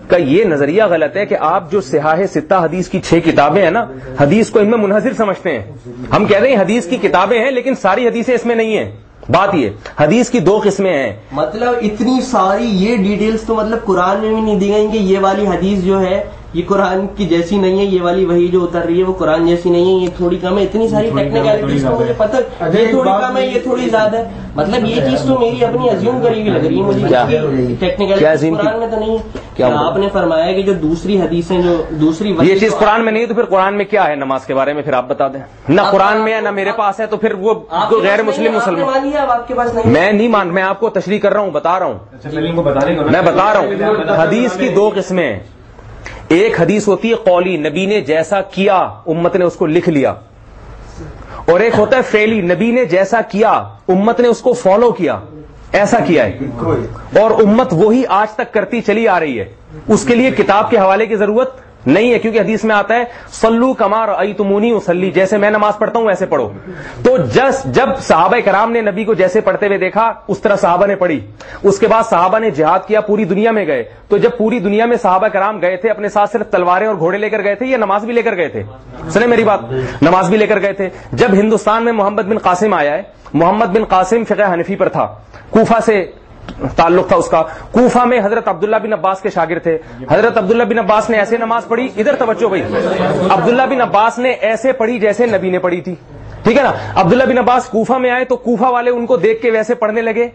Speaker 1: کا یہ نظریہ غلط ہے کہ آپ جو صحاح ستہ حدیث کی 6 کتابیں ہیں نا، حدیث کو ان میں منحصر سمجھتے ہیں. ہم کہہ رہے ہیں حدیث کی کتابیں ہیں لیکن ساری حدیثیں اس میں نہیں ہیں. بات یہ حدیث کی 2 قسمیں ہیں.
Speaker 4: مطلب اتنی ساری یہ ڈیٹیلز تو مطلب قرآن میں بھی نہیں دی گئی کہ یہ والی حدیث جو ہے یہ قرآن کی جیسی نہیں ہے، یہ والی وہی جو اتر رہی ہے وہ قرآن جیسی نہیں ہے، یہ تھوڑی کم ہے. اتنی ساری ٹیکنیکلٹیز تو مجھے پتہ یہ تھوڑی کم ہے یہ تھوڑی زیادہ ہے. مطلب یہ چیز تو میری اپنی ازیوم کری ہوئی لگ رہی ہے مجھے. ٹیکنیکلٹیز قرآن میں تو نہیں ہے. کیا آپ نے فرمایا کہ جو دوسری حدیثیں جو دوسری
Speaker 1: یہ چیز قرآن میں نہیں ہے تو پھر قرآن میں کیا ہے نماز کے بارے میں؟ پھر آپ بتا دیں. نہ قرآن میں ہے نہ میرے پاس ہے تو پھر وہ غیر مسلم مسلمان. میں نہیں میں آپ کو تشریح کر رہا ہوں، بتا رہا ہوں، میں بتا رہا ہوں. حدیث کی 2 قسمیں ہیں. ایک حدیث ہوتی ہے قولی، نبی نے جیسا کیا امت نے اس کو لکھ لیا، اور ایک ہوتا ہے فعلی، نبی نے جیسا کیا امت نے اس کو فالو کیا، ایسا کیا ہے اور امت وہی آج تک کرتی چلی آ رہی ہے. اس کے لیے کتاب کے حوالے کی ضرورت نہیں ہے کیونکہ حدیث میں آتا ہے صلو کما رأیتمونی اصلی، جیسے میں نماز پڑھتا ہوں ویسے پڑھو. تو جب صحابہ کرام نے نبی کو جیسے پڑھتے ہوئے دیکھا اس طرح صحابہ نے پڑھی. اس کے بعد صحابہ نے جہاد کیا، پوری دنیا میں گئے. تو جب پوری دنیا میں صحابہ کرام گئے تھے اپنے ساتھ صرف تلواریں اور گھوڑے لے کر گئے تھے یا نماز بھی لے کر گئے تھے؟ سنیں میری بات، نماز بھی لے کر گئے تھے. جب ہندوستان میں محمد بن قاسم آیا ہے، محمد بن قاسم فقہ حنفی پر تھا، کوفہ سے تعلق تھا اس کا. کوفہ میں حضرت عبداللہ بن عباس کے شاگرد تھے. حضرت عبداللہ بن عباس نے ایسے نماز پڑھی، ادھر توجہ بھائی، عبداللہ بن عباس نے ایسے پڑھی جیسے نبی نے پڑھی تھی. ٹھیک ہے نا. عبداللہ بن عباس کوفہ میں آئے تو کوفہ والے ان کو دیکھ کے ویسے پڑھنے لگے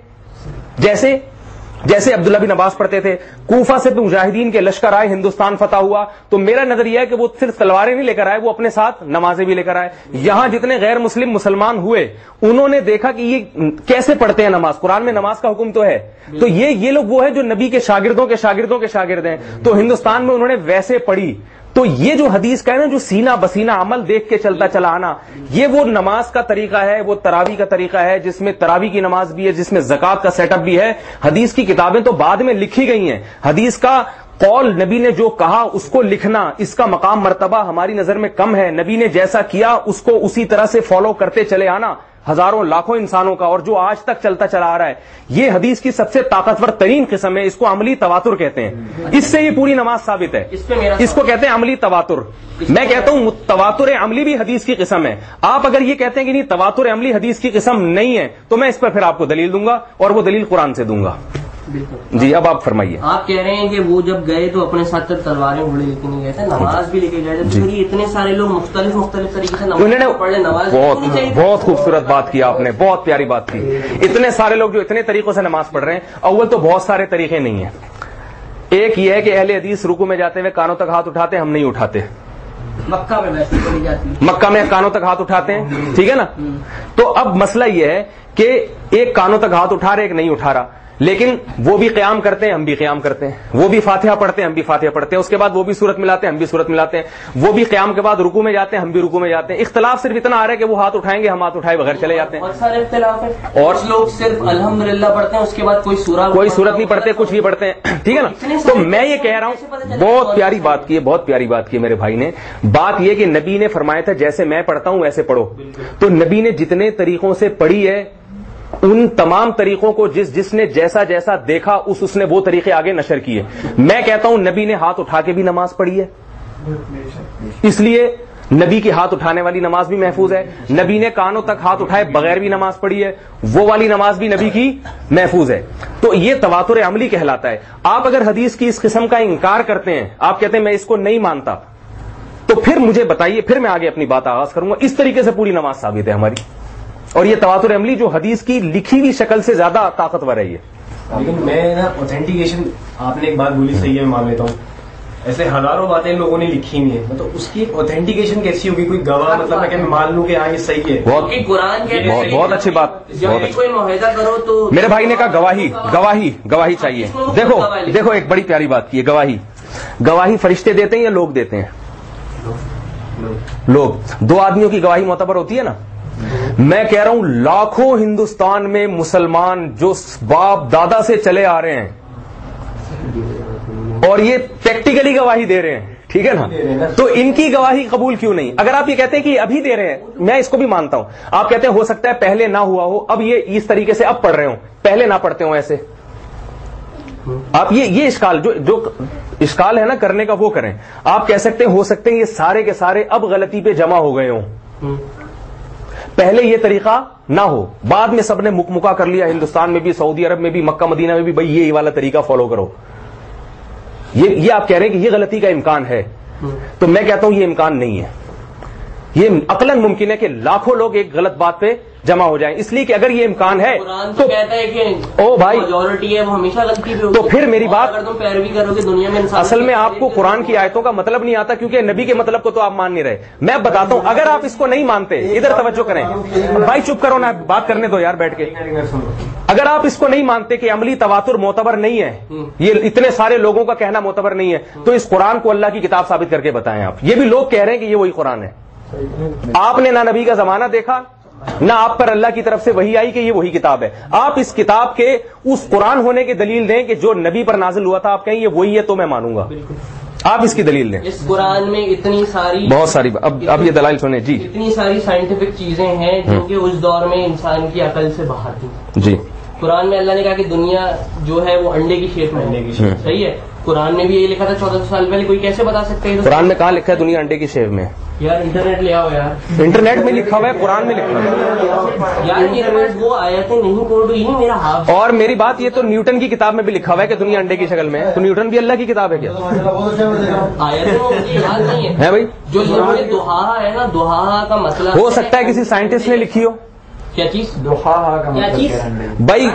Speaker 1: جیسے عبداللہ بن عباس پڑھتے تھے. کوفہ سے مجاہدین کے لشکر آئے، ہندوستان فتح ہوا. تو میرا نظریہ ہے کہ وہ صرف تلواریں نہیں لے کر آئے، وہ اپنے ساتھ نمازیں بھی لے کر آئے. یہاں جتنے غیر مسلم مسلمان ہوئے انہوں نے دیکھا کہ یہ کیسے پڑھتے ہیں نماز، قرآن میں نماز کا حکم تو ہے. تو یہ لوگ وہ ہیں جو نبی کے شاگردوں کے شاگردوں کے شاگرد ہیں. تو ہندوستان میں انہوں نے ویسے پڑھی. تو یہ جو حدیث کا ہے نا، جو سینہ بسینہ عمل دیکھ کے چلتا چلا آنا، یہ وہ نماز کا طریقہ ہے، وہ تراویح کا طریقہ ہے جس میں تراویح کی نماز بھی ہے، جس میں زکوٰۃ کا سیٹ اپ بھی ہے. حدیث کی کتابیں تو بعد میں لکھی گئی ہیں. حدیث کا قول نبی نے جو کہا اس کو لکھنا، اس کا مقام مرتبہ ہماری نظر میں کم ہے. نبی نے جیسا کیا اس کو اسی طرح سے فالو کرتے چلے آنا ہزاروں لاکھوں انسانوں کا، اور جو آج تک چلتا چلا آ رہا ہے. یہ حدیث کی سب سے طاقتور ترین قسم ہے. اس کو عملی تواتر کہتے ہیں. اس سے یہ پوری نماز ثابت ہے. اس کو کہتے ہیں عملی تواتر. میں کہتا ہوں تواتر عملی بھی حدیث کی قسم ہے. آپ اگر یہ کہتے ہیں کہ نہیں تواتر عملی حدیث کی قسم نہیں ہے تو میں اس پر پھر آپ کو دلیل دوں گا اور وہ دلیل قرآن سے دوں گا. جی اب آپ فرمائیے.
Speaker 4: آپ کہہ رہے ہیں کہ وہ جب گئے تو اپنے ساتھ تلواریں گھوڑے لے کے نہیں گئے تھے، نماز بھی لے کے گئے تھے. اتنے سارے لوگ مختلف طریقے سے نماز پڑھ لیں. نماز
Speaker 1: بہت خوبصورت بات کی آپ نے، بہت پیاری بات کی. اتنے سارے لوگ جو اتنے طریقوں سے نماز پڑھ رہے ہیں، اول تو بہت سارے طریقے نہیں ہیں. ایک یہ ہے کہ اہل حدیث رکوع میں جاتے ہوئے کانوں تک ہاتھ اٹھاتے، ہم نہیں اٹھاتے.
Speaker 4: مکہ میں ویسے پڑھی جاتی ہے،
Speaker 1: مکہ میں کانوں تک ہاتھ اٹھاتے ہیں. ٹھیک ہے نا. تو اب مسئلہ یہ ہے کہ ایک کانوں تک ہاتھ اٹھا رہے، ایک نہیں اٹھا رہا. لیکن وہ بھی قیام کرتے ہیں، ہم بھی قیام کرتے ہیں. وہ بھی فاتحہ پڑھتے ہیں، ہم بھی فاتحہ پڑھتے ہیں. اس کے بعد وہ بھی سورت ملاتے ہیں، ہم بھی سورت ملاتے ہیں. وہ بھی قیام کے بعد رکوع میں جاتے ہیں، ہم بھی رکوع میں جاتے ہیں. اختلاف صرف اتنا آ رہا ہے کہ وہ ہاتھ اٹھائیں گے، ہم ہاتھ اٹھائے بغیر چلے جاتے ہیں.
Speaker 4: بہت سارے اختلاف ہیں. اور لوگ صرف الحمدللہ پڑھتے ہیں، اس کے بعد کوئی سورت
Speaker 1: نہیں پڑھتے، کچھ بھی پڑھتے ہیں. ٹھیک ہے نا. تو میں یہ کہہ رہا ہوں، بہت پیاری بات کی ہے، بہت پیاری بات کی ہے میرے بھائی نے. بات یہ کہ نبی نے فرمایا تھا جیسے میں پڑھتا ہوں ویسے پڑھو. تو نبی نے جتنے طریقوں سے پڑھی ہے ان تمام طریقوں کو جس نے جیسا جیسا دیکھا اس نے وہ طریقے آگے نشر کیے. میں کہتا ہوں نبی نے ہاتھ اٹھا کے بھی نماز پڑھی ہے، اس لیے نبی کی ہاتھ اٹھانے والی نماز بھی محفوظ ہے. نبی نے کانوں تک ہاتھ اٹھائے بغیر بھی نماز پڑھی ہے، وہ والی نماز بھی نبی کی محفوظ ہے. تو یہ تواتر عملی کہلاتا ہے. آپ اگر حدیث کی اس قسم کا انکار کرتے ہیں، آپ کہتے ہیں میں اس کو نہیں مانتا، تو پھر مجھے بتائیے، پھر میں آگے اپنی بات آغاز کروں گا. اس طریقے سے پوری نماز ثابت ہے ہماری. اور یہ تواتر عملی جو حدیث کی لکھی ہوئی شکل سے زیادہ طاقتور ہے. یہ
Speaker 3: لیکن میں نا اوتھینٹیکیشن، آپ نے ایک بات بولی صحیح ہے، میں مان لیتا ہوں. ایسے ہزاروں باتیں لوگوں نے لکھی ہوئی ہیں، مطلب اس کی اوتھینٹیکیشن کیسی ہوگی؟ کوئی گواہ، مطلب میں مان لوں کہ ہاں یہ صحیح ہے.
Speaker 1: بہت اچھی بات.
Speaker 4: کوئی معاہدہ کرو تو
Speaker 1: میرے بھائی نے کہا گواہی چاہیے. دیکھو ایک بڑی پیاری بات کی ہے. گواہی فرشتے دیتے ہیں یا لوگ دیتے ہیں؟ لوگ. دو آدمیوں کی گواہی معتبر ہوتی ہے نا. میں کہہ رہا ہوں لاکھوں ہندوستان میں مسلمان جو باپ دادا سے چلے آ رہے ہیں اور یہ پریکٹیکلی گواہی دے رہے ہیں، ٹھیک ہے نا، تو ان کی گواہی قبول کیوں نہیں؟ اگر آپ یہ کہتے ہیں کہ ابھی دے رہے ہیں، میں اس کو بھی مانتا ہوں. آپ کہتے ہیں ہو سکتا ہے پہلے نہ ہوا ہو، اب یہ اس طریقے سے اب پڑھ رہے ہوں، پہلے نہ پڑھتے ہوں ایسے. آپ یہ اشکال جو اشکال ہے نا کرنے کا وہ کریں. آپ کہہ سکتے ہیں ہو سکتے ہیں یہ سارے کے سارے اب غلطی پہ جمع ہو گئے ہوں, پہلے یہ طریقہ نہ ہو, بعد میں سب نے مکا کر لیا, ہندوستان میں بھی, سعودی عرب میں بھی, مکہ مدینہ میں بھی, بھائی یہ والا طریقہ فالو کرو. یہ آپ کہہ رہے ہیں کہ یہ غلطی کا امکان ہے, تو میں کہتا ہوں یہ امکان نہیں ہے. یہ عقلاً ممکن ہے کہ لاکھوں لوگ ایک غلط بات پہ جمع ہو جائیں, اس لیے کہ اگر یہ امکان ہے
Speaker 4: تو کہتا ہے کہ
Speaker 1: او بھائی
Speaker 4: میجورٹی ہے وہ ہمیشہ غلطی پہ ہوگی.
Speaker 1: تو پھر میری بات,
Speaker 4: اگر تم پیروی کرو گے دنیا میں
Speaker 1: اصل میں آپ کو قرآن کی آیتوں کا مطلب نہیں آتا, کیونکہ نبی کے مطلب کو تو آپ مان نہیں رہے. میں بتاتا ہوں, اگر آپ اس کو نہیں مانتے, ادھر توجہ کریں بھائی, چپ کرو نا, بات کرنے دو یار بیٹھ کے. اگر آپ اس کو نہیں مانتے کہ عملی تواتر معتبر نہیں ہے, یہ اتنے سارے لوگوں کا کہنا معتبر نہیں ہے, تو اس قرآن کو اللہ کی کتاب ثابت کر کے بتائیں. آپ یہ بھی لوگ کہہ رہے ہیں کہ یہ وہی قرآن ہے. آپ نے نہ نبی کا زمانہ دیکھا, نہ آپ پر اللہ کی طرف سے وہی آئی کہ یہ وہی کتاب ہے. آپ اس کتاب کے اس قرآن ہونے کی دلیل دیں کہ جو نبی پر نازل ہوا تھا, آپ کہیں یہ وہی ہے تو میں مانوں گا. آپ اس کی دلیل دیں.
Speaker 4: اس قرآن میں اتنی ساری,
Speaker 1: بہت ساری, اب یہ دلائل سنیں جی.
Speaker 4: اتنی ساری سائنٹیفک چیزیں ہیں جو کہ اس دور میں انسان کی عقل سے باہر تھی
Speaker 1: جی.
Speaker 4: قرآن میں اللہ نے کہا کہ دنیا جو ہے وہ انڈے کی شیپ میں, صحیح ہے. قرآن میں بھی یہی لکھا تھا 1400 سال پہلے, کوئی کیسے بتا سکتے ہیں؟
Speaker 1: قرآن میں کہاں لکھا ہے دنیا انڈے کی شیپ میں؟
Speaker 4: یار انٹرنیٹ لے آؤ یار,
Speaker 1: انٹرنیٹ میں لکھا ہوا ہے, قرآن میں لکھا ہوا ہے
Speaker 4: یار. میرے پاس وہ آیتیں نہیں کوڈ ہوئی, میرا ہاتھ.
Speaker 1: اور میری بات, یہ تو نیوٹن کی کتاب میں بھی لکھا ہوا ہے کہ دنیا انڈے کی شکل میں ہے, تو نیوٹن بھی اللہ کی کتاب ہے کیا؟
Speaker 4: آیتیں مجھے یاد نہیں
Speaker 1: ہے بھائی.
Speaker 4: جو دوہا ہے نا, دوہا کا مسئلہ
Speaker 1: ہو سکتا ہے کسی سائنٹسٹ نے لکھی ہو.
Speaker 4: کیا چیز؟
Speaker 2: کیا چیز
Speaker 1: بھائی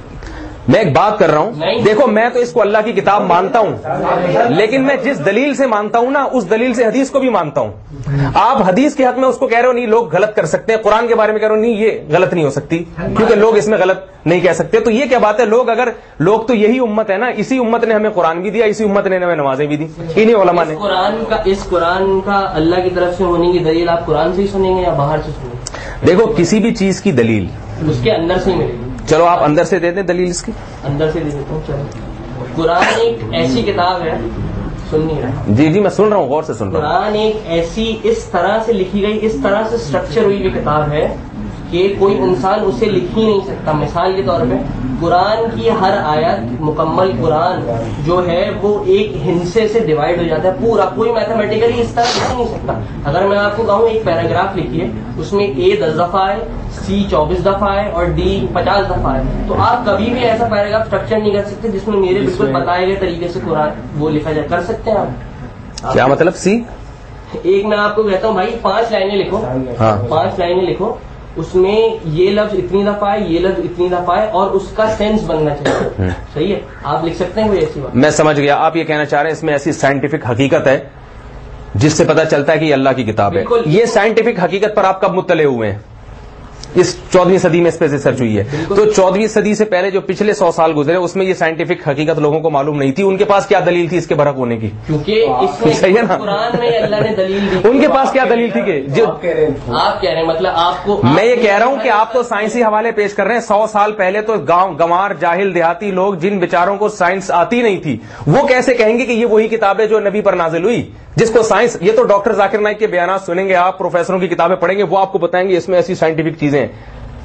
Speaker 1: میں ایک بات کر رہا ہوں, دیکھو میں تو اس کو اللہ کی کتاب مانتا ہوں, لیکن میں جس دلیل سے مانتا ہوں نا, اس دلیل سے حدیث کو بھی مانتا ہوں. آپ حدیث کے حق میں اس کو کہہ رہے ہو نہیں لوگ غلط کر سکتے ہیں, قرآن کے بارے میں کہہ رہے ہو نہیں یہ غلط نہیں ہو سکتی کیونکہ لوگ اس میں غلط نہیں کہہ سکتے. تو یہ کیا بات ہے؟ لوگ تو یہی امت ہے نا, اسی امت نے ہمیں قرآن بھی دیا, اسی امت نے ہمیں نمازیں بھی دی, انہی علماء نے.
Speaker 4: اس قرآن کا اللہ کی طرف سے ہونے کی دلیل آپ قرآن سے ہی سنیں گے یا باہر سے سنیں گے؟
Speaker 1: دیکھو کسی بھی چیز کی دلیل
Speaker 4: اس کے اندر سے ہی ملے گی.
Speaker 1: چلو آپ اندر سے دے دیں دلیل, اس کی
Speaker 4: اندر سے دے دیتا ہوں. چلو, قرآن ایک ایسی کتاب ہے, سن نہیں رہا؟
Speaker 1: جی جی میں سن رہا ہوں, غور سے سن رہا ہوں.
Speaker 4: قرآن ایک ایسی اس طرح سے لکھی گئی, اس طرح سے اسٹرکچر ہوئی ہوئی کتاب ہے کہ کوئی انسان اسے لکھ ہی نہیں سکتا. مثال کے طور پہ قرآن کی ہر آیت, مکمل قرآن جو ہے وہ ایک ہندسے سے ڈیوائڈ ہو جاتا ہے پورا, کوئی میتھمیٹیکلی اس طرح لکھ نہیں سکتا. اگر میں آپ کو کہوں ایک پیراگراف لکھیے, اس میں A 10 دفعہ ہے, C 24 دفعہ ہے اور D 50 دفعہ ہے, تو آپ کبھی بھی ایسا پیراگراف اسٹرکچر نہیں کر سکتے جس میں میرے بالکل بتائے گئے طریقے سے قرآن وہ لکھا جائے. کر سکتے ہیں آپ؟
Speaker 1: کیا مطلب سی؟
Speaker 4: ایک میں آپ کو کہتا ہوں بھائی 5 لائنیں لکھو, 5 لائنیں لکھو, اس میں یہ لفظ اتنی دفعہ ہے, یہ لفظ اتنی دفعہ ہے, اور اس کا سینس بننا چاہیے. صحیح ہے, آپ لکھ سکتے ہیں کوئی ایسی بات؟
Speaker 1: میں سمجھ گیا, آپ یہ کہنا چاہ رہے ہیں اس میں ایسی سائنٹیفک حقیقت ہے جس سے پتہ چلتا ہے کہ یہ اللہ کی کتاب ہے. یہ سائنٹیفک حقیقت پر آپ کب مطلع ہوئے ہیں؟ اس 14ویں صدی میں اس پہ ریسرچ ہوئی ہے. تو 14ویں صدی سے پہلے جو پچھلے 100 سال گزرے اس میں یہ سائنٹیفک حقیقت لوگوں کو معلوم نہیں تھی. ان کے پاس کیا دلیل تھی اس کے برحق ہونے کی؟
Speaker 4: کیونکہ اس میں
Speaker 1: صحیح ہے نا,
Speaker 4: قرآن میں اللہ نے دلیل دی.
Speaker 1: ان کے پاس کیا دلیل تھی کہ جو
Speaker 4: آپ کہہ رہے ہیں, مطلب آپ کو,
Speaker 1: میں یہ کہہ رہا ہوں کہ آپ تو سائنسی حوالے پیش کر رہے ہیں. 100 سال پہلے تو گنوار جاہل دیہاتی لوگ جن بیچاروں کو سائنس آتی نہیں تھی, وہ کیسے کہیں گے کہ یہ وہی کتاب ہے جو نبی پر نازل ہوئی, جس کو سائنس. یہ تو ڈاکٹر ذاکر نائک کے بیانات سنیں گے آپ, پروفیسروں کی کتابیں پڑھیں گے, وہ آپ کو بتائیں گے اس میں ایسی سائنٹیفک چیزیں ہیں.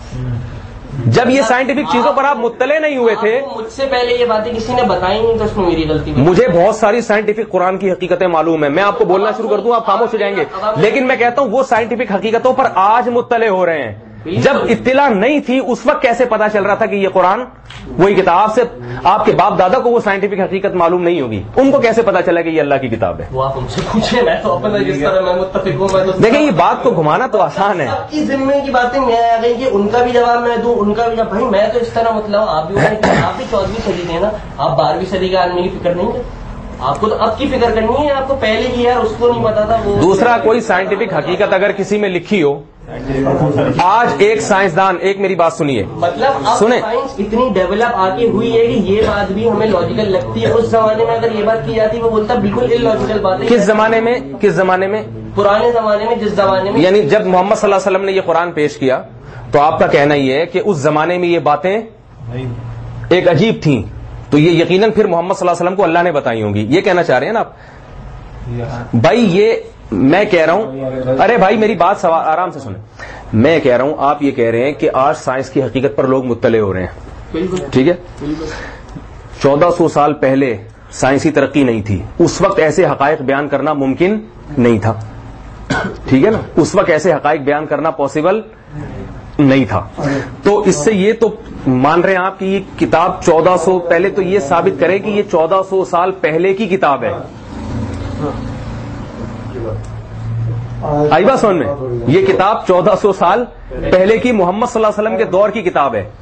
Speaker 1: جب یہ سائنٹیفک چیزوں پر آپ مطلع نہیں ہوئے تھے,
Speaker 4: مجھ سے پہلے یہ باتیں کسی نے بتائی نہیں, تو اس میں میری غلطی.
Speaker 1: مجھے بہت ساری سائنٹیفک قرآن کی حقیقتیں معلوم ہیں, میں آپ کو بولنا شروع کر دوں آپ خاموش ہو جائیں گے. لیکن میں کہتا ہوں وہ سائنٹیفک حقیقتوں پر آج مطلع ہو رہے ہیں. جب اطلاع نہیں تھی اس وقت کیسے پتا چل رہا تھا کہ یہ قرآن وہی کتاب؟ سے آپ کے باپ دادا کو وہ سائنٹیفک حقیقت معلوم نہیں ہوگی, ان کو کیسے پتا چلا کہ یہ اللہ کی کتاب ہے؟
Speaker 4: وہ آپ ہم سے پوچھیں, میں تو اپنا جس طرح میں متفق ہوں. میں تو
Speaker 1: دیکھیں یہ بات کو گھمانا تو آسان ہے.
Speaker 4: آپ کی ذمے کی باتیں میں آ گئی کہ ان کا بھی جواب میں دوں, ان کا بھی جواب. بھائی میں تو اس طرح مطلب آپ بھی 14ویں صدی کے نا, آپ 12ویں صدی کے آدمی کی فکر نہیں ہے. آپ کو تو اب کی فکر کرنی ہے, آپ کو پہلے کی یار اس کو نہیں پتا تھا. وہ
Speaker 1: دوسرا کوئی سائنٹیفک حقیقت اگر کسی میں لکھی ہو, آج ایک سائنسدان, ایک میری بات سنیے,
Speaker 4: مطلب
Speaker 1: سنیں,
Speaker 4: سائنس اتنی ڈیولپ آ کے ہوئی ہے کہ یہ بات بھی ہمیں لاجیکل لگتی ہے. اس زمانے میں اگر یہ بات کی جاتی وہ بولتا بالکل ان لاجیکل بات ہے.
Speaker 1: کس زمانے میں؟ کس زمانے میں؟
Speaker 4: پرانے زمانے میں, جس زمانے میں
Speaker 1: یعنی جب محمد صلی اللہ علیہ وسلم نے یہ قرآن پیش کیا تو آپ کا کہنا یہ ہے کہ اس زمانے میں یہ باتیں ایک عجیب تھیں, تو یہ یقیناً پھر محمد صلی اللہ علیہ وسلم کو اللہ نے بتائی ہوں گی, یہ کہنا چاہ رہے ہیں نا آپ؟ بھائی یہ میں کہہ رہا ہوں, ارے بھائی میری بات آرام سے سنیں, میں کہہ رہا ہوں آپ یہ کہہ رہے ہیں کہ آج سائنس کی حقیقت پر لوگ مطلع ہو رہے ہیں, ٹھیک ہے, 1400 سال پہلے سائنسی ترقی نہیں تھی، اس وقت ایسے حقائق بیان کرنا ممکن نہیں تھا، ٹھیک ہے نا، اس وقت ایسے حقائق بیان کرنا پاسبل نہیں تھا. تو اس سے یہ تو مان رہے ہیں آپ کہ یہ کتاب 1400 پہلے، تو یہ ثابت کرے کہ یہ 1400 سال پہلے کی کتاب ہے. آئی بات سمجھ میں؟ یہ کتاب 1400 سال پہلے کی محمد صلی اللہ علیہ وسلم کے دور کی کتاب ہے.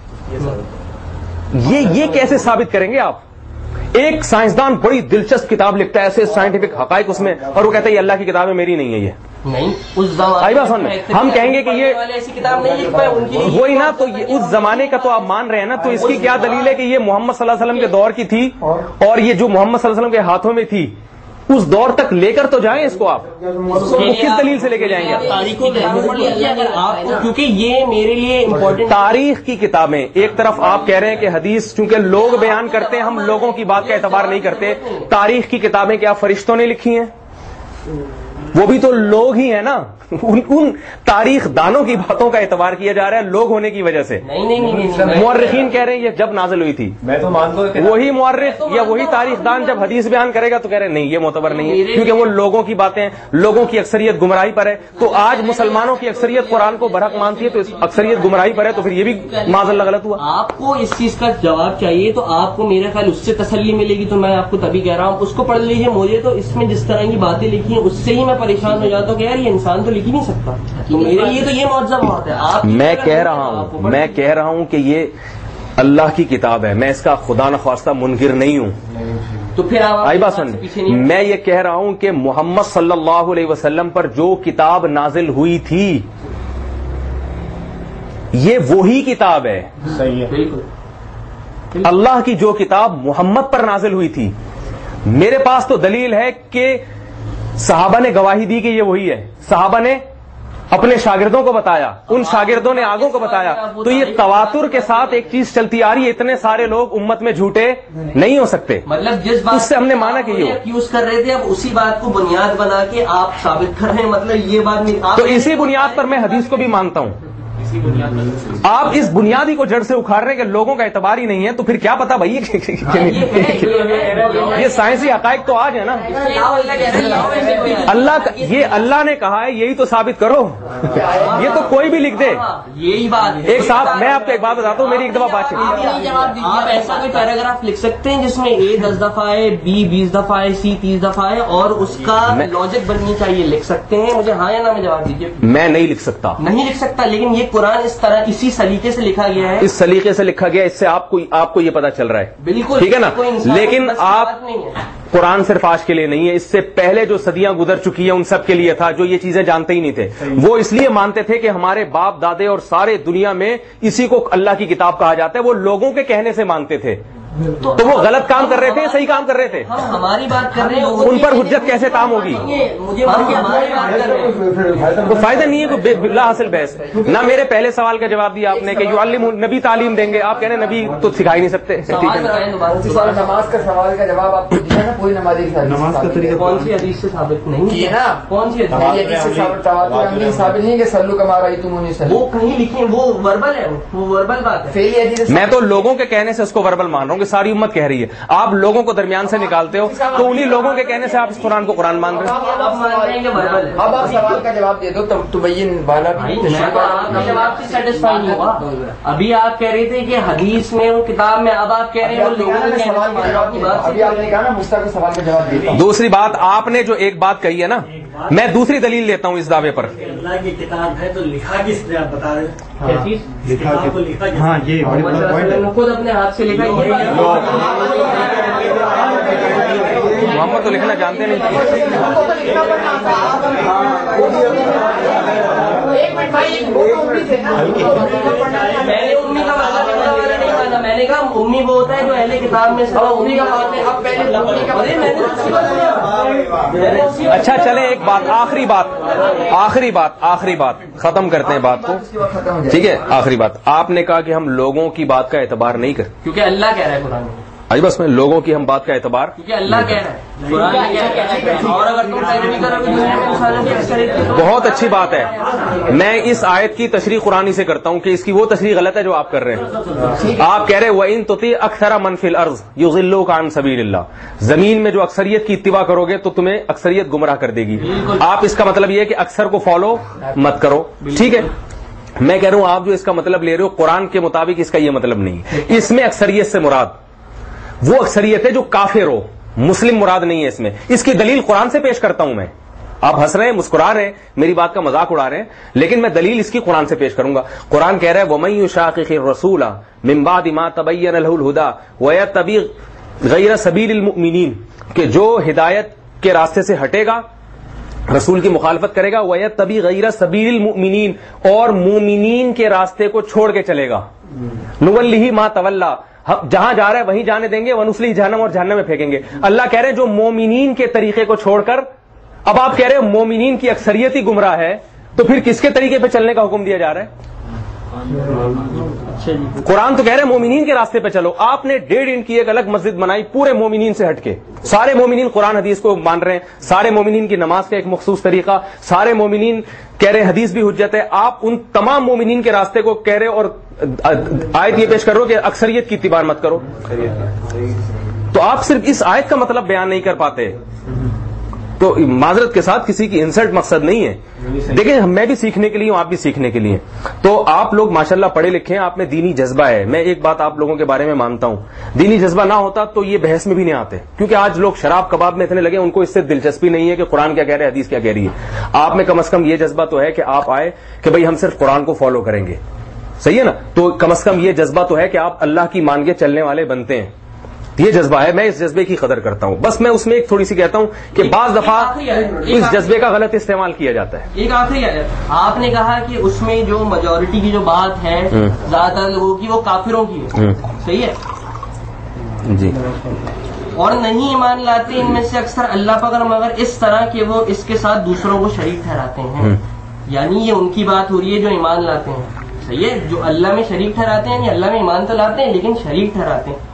Speaker 1: یہ کیسے ثابت کریں گے آپ؟ ایک سائنسدان بڑی دلچسپ کتاب لکھتا ہے، ایسے سائنٹیفک حقائق اس میں، اور وہ کہتا ہے یہ اللہ کی کتاب ہے، میری نہیں ہے. یہ
Speaker 4: نہیں، اس زمانے
Speaker 1: ہم کہیں گے کہ یہ
Speaker 4: ایسی کتاب نہیں لکھ پائے ان کی،
Speaker 1: وہی نا، تو اس زمانے کا تو آپ مان رہے ہیں نا، تو اس کی کیا دلیل ہے کہ یہ محمد صلی اللہ علیہ وسلم کے دور کی تھی، اور یہ جو محمد صلی اللہ علیہ وسلم کے ہاتھوں میں تھی اس دور تک لے کر تو جائیں اس کو. آپ کس دلیل سے لے کے جائیں گے؟
Speaker 4: کیونکہ یہ میرے لیے امپورٹنٹ
Speaker 1: تاریخ کی کتابیں. ایک طرف آپ کہہ رہے ہیں کہ حدیث چونکہ لوگ بیان کرتے ہیں، ہم لوگوں کی بات کا اعتبار نہیں کرتے. تاریخ کی کتابیں کیا فرشتوں نے لکھی ہیں؟ وہ بھی تو لوگ ہی ہیں نا. ان تاریخ دانوں کی باتوں کا اعتبار کیا جا رہا ہے لوگ ہونے کی وجہ سے. مورخین کہہ رہے ہیں یہ جب نازل ہوئی تھی.
Speaker 6: میں تو مانتا ہوں
Speaker 1: وہی مورخ یا وہی تاریخ دان جب حدیث بیان کرے گا تو کہہ رہے ہیں نہیں، یہ معتبر نہیں ہے، کیونکہ وہ لوگوں کی باتیں، لوگوں کی اکثریت گمراہی پر ہے. تو آج مسلمانوں کی اکثریت قرآن کو برحق مانتی ہے، تو اکثریت گمراہی پر ہے، تو پھر یہ بھی معاذ اللہ غلط ہوا.
Speaker 4: آپ کو اس چیز کا جواب چاہیے تو آپ کو میرا خیال اس سے تسلی ملے گی. تو میں آپ کو تبھی کہہ رہا ہوں اس کو پڑھ لیجیے. مجھے تو اس میں جس طرح کی باتیں لکھی ہیں اس سے ہی میں پریشان ہو جاتا ہوں کہ یار یہ انسان تو لکھ ہی نہیں سکتا. تو میرے لیے تو یہ معجزہ بات ہے.
Speaker 1: میں کہہ رہا ہوں کہ یہ اللہ کی کتاب ہے، میں اس کا خدا نخواستہ منکر نہیں ہوں.
Speaker 4: تو پھر
Speaker 1: آئی بات سن، میں یہ کہہ رہا ہوں کہ محمد صلی اللہ علیہ وسلم پر جو کتاب نازل ہوئی تھی یہ وہی کتاب ہے.
Speaker 3: صحیح ہے، بالکل.
Speaker 1: اللہ کی جو کتاب محمد پر نازل ہوئی تھی، میرے پاس تو دلیل ہے کہ صحابہ نے گواہی دی کہ یہ وہی ہے. صحابہ نے اپنے شاگردوں کو بتایا، ان شاگردوں نے آگوں کو بتایا. تو یہ تواتر کے ساتھ ایک چیز چلتی آ رہی ہے. اتنے سارے لوگ امت میں جھوٹے نہیں ہو سکتے.
Speaker 4: مطلب جس بات
Speaker 1: اس سے ہم نے مانا کہ یہ
Speaker 4: یوز کر رہے تھے، اب اسی بات کو بنیاد بنا کے آپ ثابت کر رہے ہیں. مطلب یہ بات نہیں،
Speaker 1: تو اسی بنیاد پر میں حدیث کو بھی مانتا ہوں. آپ اس بنیادی کو جڑ سے اکھاڑ رہے ہیں کہ لوگوں کا اعتبار ہی نہیں ہے. تو پھر کیا پتا بھائی یہ سائنسی حقائق تو آج ہے نا. اللہ نے کہا ہے یہی تو ثابت کرو. یہ تو کوئی بھی لکھ دے.
Speaker 4: یہی بات
Speaker 1: ایک صاحب میں آپ کو ایک بات بتاتا ہوں، میری ایک دفعہ بات چلی.
Speaker 4: آپ ایسا کوئی پیراگراف لکھ سکتے ہیں جس میں A 10 دفعہ ہے، B 20 دفعہ ہے، C 30 دفعہ ہے، اور اس کا لاجک بننی چاہیے. لکھ سکتے ہیں؟ مجھے ہاں یا نہ میں جواب دیجیے.
Speaker 1: میں نہیں لکھ سکتا.
Speaker 4: نہیں لکھ سکتا، لیکن یہ قرآن اس طرح اسی سلیقے سے لکھا گیا ہے.
Speaker 1: اس سلیقے سے لکھا گیا، اس سے آپ کو یہ پتا چل رہا ہے.
Speaker 4: بالکل
Speaker 1: ٹھیک ہے نا. لیکن آپ قرآن صرف آج کے لیے نہیں ہے، اس سے پہلے جو صدیاں گزر چکی ہیں ان سب کے لیے تھا جو یہ چیزیں جانتے ہی نہیں تھے. وہ اس لیے مانتے تھے کہ ہمارے باپ دادے اور سارے دنیا میں اسی کو اللہ کی کتاب کہا جاتا ہے. وہ لوگوں کے کہنے سے مانتے تھے. تو وہ غلط کام کر رہے تھے، صحیح کام کر رہے تھے.
Speaker 4: ہماری بات کر رہے ہیں،
Speaker 1: ان پر حجت کیسے کام ہوگی؟ تو فائدہ نہیں ہے کوئی بلا حاصل بحث. نہ میرے پہلے سوال کا جواب دیا آپ نے کہ یعلم نبی تعلیم دیں گے. آپ کہہ رہے ہیں نبی تو سکھا ہی نہیں سکتے.
Speaker 2: نماز کا سوال کا جواب آپ کو دیا نا، کوئی نماز کا طریقہ
Speaker 4: کون سی حدیث سے ثابت نہیں ہے نا؟ کون سی
Speaker 2: حدیث سے ثابت نہیں کہ سلو کما رہی تم انہیں
Speaker 4: وہ کہیں لکھی، وہ وربل ہے، وہ وربل بات ہے.
Speaker 1: میں تو لوگوں کے کہنے سے اس کو وربل مان رہا ہوں کہ ساری امت کہہ رہی ہے. آپ لوگوں کو درمیان سے نکالتے ہو تو انہی لوگوں کے کہنے سے آپ اس قرآن کو قرآن مان رہے ہیں.
Speaker 2: اب آپ سوال کا جواب دے دو تو والا
Speaker 4: جواب سے سیٹسفائی نہیں ہوا. ابھی آپ کہہ رہے تھے کہ حدیث میں وہ کتاب میں، اب آپ کہہ رہے ہیں وہ لوگوں کے
Speaker 2: ابھی آپ نے کہا نا مستقل سوال کا جواب دیتا ہوں.
Speaker 1: دوسری بات آپ نے جو ایک بات کہی ہے نا، میں دوسری دلیل لیتا ہوں اس دعوے پر.
Speaker 9: اللہ کی کتاب ہے تو لکھا کس نے؟ آپ بتا رہے ہیں
Speaker 4: کیا چیز
Speaker 9: لکھا. ہاں یہ
Speaker 4: خود اپنے ہاتھ سے لکھا.
Speaker 1: محمد تو لکھنا جانتے نہیں.
Speaker 4: میں نے امی کا میں نے کہا امی وہ ہوتا ہے جو اہل کتاب میں.
Speaker 1: اچھا چلیں ایک بات، آخری بات ختم کرتے ہیں بات کو. ٹھیک ہے، آخری بات. آپ نے کہا کہ ہم لوگوں کی بات کا اعتبار نہیں کرتے
Speaker 4: کیونکہ اللہ کہہ رہا ہے قرآن میں.
Speaker 1: آج بس میں لوگوں کی ہم بات کا اعتبار
Speaker 4: کیونکہ اللہ کہہ رہا ہے قرآن میں کیا کہتا ہے، اور اگر تم پیروی کرو گے دنیا میں انسانوں کی اکثریت کی تو
Speaker 1: بہت اچھی بات ہے. میں اس آیت کی تشریح قرآنی سے کرتا ہوں کہ اس کی وہ تشریح غلط ہے جو آپ کر رہے ہیں. آپ کہہ رہے وَإِن تُطِيعْ أَكْثَرَ مَن فِي الْأَرْضِ يُضِلُّوكَ عَن سَبِيلِ اللَّهِ، زمین میں جو اکثریت کی اتباع کرو گے تو تمہیں اکثریت گمراہ کر دے گی. آپ اس کا مطلب یہ ہے کہ اکثر کو فالو مت کرو. ٹھیک ہے، میں کہہ رہا ہوں آپ جو اس کا مطلب لے رہے ہو قرآن کے مطابق اس کا یہ مطلب نہیں ہے. اس میں اکثریت سے مراد وہ اکثریت ہے جو کافر ہو، مسلم مراد نہیں ہے اس میں. اس کی دلیل قرآن سے پیش کرتا ہوں میں. آپ ہنس رہے ہیں، مسکرا رہے ہیں، میری بات کا مذاق اڑا رہے ہیں، لیکن میں دلیل اس کی قرآن سے پیش کروں گا. قرآن کہہ رہا ہے وَمَن يُشَاقِقِ الرَّسُولَ مِن بَعْدِ مَا تَبَيَّنَ لَهُ الْهُدَىٰ وَيَتَّبِعْ غَيْرَ سَبِيلِ الْمُؤْمِنِينَ، کہ جو ہدایت کے راستے سے ہٹے گا، رسول کی مخالفت کرے گا، وَيَتَّبِعْ غَيْرَ سَبِيلِ الْمُؤْمِنِينَ، اور مومنین کے راستے کو چھوڑ کے چلے گا، نُوَلِّهِ مَا تَوَلَّىٰ، جہاں جا رہا ہے وہیں جانے دیں گے، وَنُصْلِهِ جہنم، اور جہنم میں پھینکیں گے. اللہ کہہ رہے ہیں جو مومنین کے طریقے کو چھوڑ کر، اب آپ کہہ رہے ہیں مومنین کی اکثریت ہی گمراہ ہے، تو پھر کس کے طریقے پہ چلنے کا حکم دیا جا رہا ہے؟ قرآن تو کہہ رہے ہیں مومنین کے راستے پہ چلو. آپ نے 1.5 انچ کی ایک الگ مسجد بنائی پورے مومنین سے ہٹ کے. سارے مومنین قرآن حدیث کو مان رہے ہیں، سارے مومنین کی نماز کا ایک مخصوص طریقہ، سارے مومنین کہہ رہے ہیں حدیث بھی حجت ہے. آپ ان تمام مومنین کے راستے کو کہہ رہے اور آیت یہ پیش کرو کہ اکثریت کی اتباع مت کرو. تو آپ صرف اس آیت کا مطلب بیان نہیں کر پاتے. تو معذرت کے ساتھ کسی کی انسلٹ مقصد نہیں ہے. دیکھیں میں بھی سیکھنے کے لیے ہوں، آپ بھی سیکھنے کے لیے. تو آپ لوگ ماشاءاللہ پڑھے لکھے ہیں، آپ میں دینی جذبہ ہے. میں ایک بات آپ لوگوں کے بارے میں مانتا ہوں، دینی جذبہ نہ ہوتا تو یہ بحث میں بھی نہیں آتے. کیونکہ آج لوگ شراب کباب میں اتنے لگے، ان کو اس سے دلچسپی نہیں ہے کہ قرآن کیا کہہ رہے ہے، حدیث کیا کہہ رہی ہے. آپ میں کم از کم یہ جذبہ تو ہے کہ آپ آئے کہ بھئی ہم صرف قرآن کو فالو کریں گے. صحیح ہے نا؟ تو کم از کم یہ جذبہ تو ہے کہ آپ اللہ کی مان کے چلنے والے بنتے ہیں. یہ جذبہ ہے، میں اس جذبے کی قدر کرتا ہوں. بس میں اس میں ایک تھوڑی سی کہتا ہوں کہ بعض دفعہ اس جذبے کا غلط استعمال کیا جاتا ہے.
Speaker 4: ایک آخری آپ نے کہا کہ اس میں جو میجورٹی کی جو بات ہے زیادہ تر لوگوں کی وہ کافروں کی ہے، صحیح ہے
Speaker 1: جی،
Speaker 4: اور نہیں ایمان لاتے ان میں سے اکثر اللہ پر مگر اس طرح کہ وہ اس کے ساتھ دوسروں کو شریک ٹھہراتے ہیں. یعنی یہ ان کی بات ہو رہی ہے جو ایمان لاتے ہیں، صحیح ہے، جو اللہ میں شریک ٹھہراتے ہیں. یعنی اللہ میں ایمان تو لاتے ہیں لیکن شریک ٹھہراتے ہیں.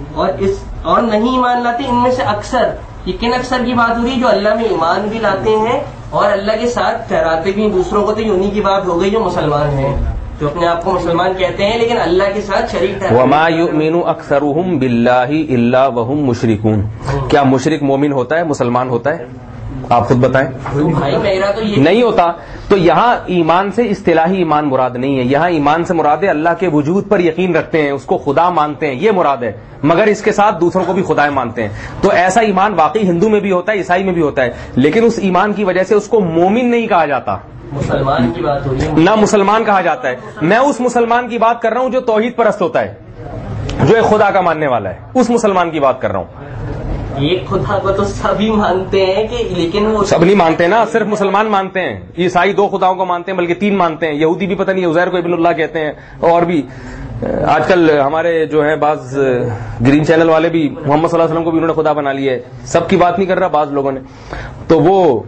Speaker 4: اور نہیں ایمان لاتے ان میں سے اکثر، یہ کن اکثر کی بات ہو رہی ہے؟ جو اللہ میں ایمان بھی لاتے ہیں اور اللہ کے ساتھ ٹھہراتے بھی دوسروں کو. تو یہ انہیں کی بات ہو گئی جو مسلمان ہیں، جو اپنے آپ کو مسلمان کہتے ہیں لیکن اللہ کے ساتھ شریک ٹھہراتے ہیں.
Speaker 1: وما یؤمن اکثرهم باللہ الا وهم مشرکون. کیا مشرک مومن ہوتا ہے، مسلمان ہوتا ہے؟ آپ خود بتائیں.
Speaker 4: بھائی میرا تو یہ
Speaker 1: نہیں ہوتا. تو یہاں ایمان سے اصطلاحی ایمان مراد نہیں ہے. یہاں ایمان سے مراد ہے اللہ کے وجود پر یقین رکھتے ہیں، اس کو خدا مانتے ہیں، یہ مراد ہے. مگر اس کے ساتھ دوسروں کو بھی خدا مانتے ہیں. تو ایسا ایمان واقعی ہندو میں بھی ہوتا ہے، عیسائی میں بھی ہوتا ہے، لیکن اس ایمان کی وجہ سے اس کو مومن نہیں کہا جاتا.
Speaker 4: مسلمان کی بات ہو رہی ہے،
Speaker 1: نہ مسلمان کہا جاتا ہے. میں اس مسلمان کی بات کر رہا ہوں جو توحید پرست ہوتا ہے، جو ایک خدا کا ماننے والا ہے. اس مسلمان کی بات کر رہا ہوں.
Speaker 4: ایک خدا کو تو سبھی مانتے ہیں کہ، لیکن وہ
Speaker 1: سب نہیں مانتے نا، صرف مسلمان مانتے ہیں. عیسائی 2 خداؤں کو مانتے ہیں، بلکہ 3 مانتے ہیں. یہودی بھی پتہ نہیں عزیر کو ابن اللہ کہتے ہیں. اور بھی آج کل ہمارے جو ہیں بعض گرین چینل والے بھی محمد صلی اللہ علیہ وسلم کو بھی انہوں نے خدا بنا لیا ہے. سب کی بات نہیں کر رہا، بعض لوگوں نے. تو وہ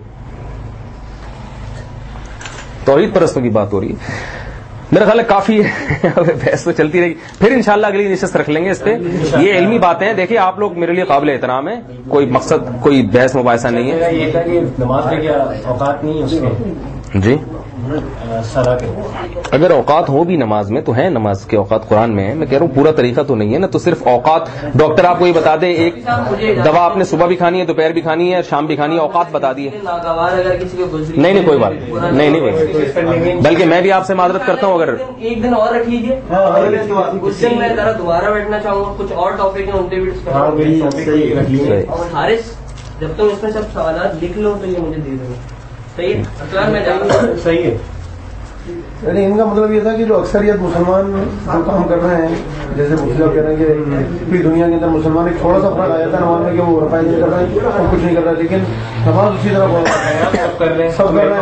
Speaker 1: توحید پرستوں کی بات ہو رہی ہے. میرا خیال ہے کافی ہے، بحث تو چلتی رہی. پھر انشاءاللہ اگلی نشست رکھ لیں گے اس پہ. یہ علمی باتیں ہیں. دیکھیے آپ لوگ میرے لیے قابل احترام ہیں، کوئی مقصد کوئی بحث مباحثہ نہیں ہے.
Speaker 3: یہ تھا کہ نماز کے کیا اوقات نہیں ہے اس میں
Speaker 1: جی.
Speaker 3: سارا کے
Speaker 1: اگر اوقات ہو بھی نماز میں تو ہیں، نماز کے اوقات قرآن میں ہیں. میں کہہ رہا ہوں پورا طریقہ تو نہیں ہے نا. تو صرف اوقات ڈاکٹر آپ کو یہ بتا دیں، ایک دوا آپ نے صبح بھی کھانی ہے، دوپہر بھی کھانی ہے، شام بھی کھانی ہے، اوقات بتا دیے. نہیں کوئی بات نہیں. بلکہ میں بھی آپ سے معذرت کرتا ہوں. اگر
Speaker 4: ایک دن اور رکھ لیجیے، اس دن میں ذرا دوبارہ بیٹھنا چاہوں گا. کچھ اور ٹاپک ہیں ان پہ اور حارث جب تم اس میں سب سوالات لکھ لو تو یہ مجھے دے دو. صحیح ہے، میں جاؤں گا.
Speaker 3: صحیح ہے.
Speaker 7: یعنی ان کا مطلب یہ تھا کہ جو اکثریت مسلمان جو کام کر رہے ہیں، جیسے مسلم کہہ رہے ہیں کہ پوری دنیا کے اندر مسلمان ایک تھوڑا سا فرق آیا تھا نماز میں کہ وہ رفائی نہیں کر رہے ہیں اور کچھ نہیں کر رہے، لیکن نماز اسی طرح
Speaker 3: سب کر رہے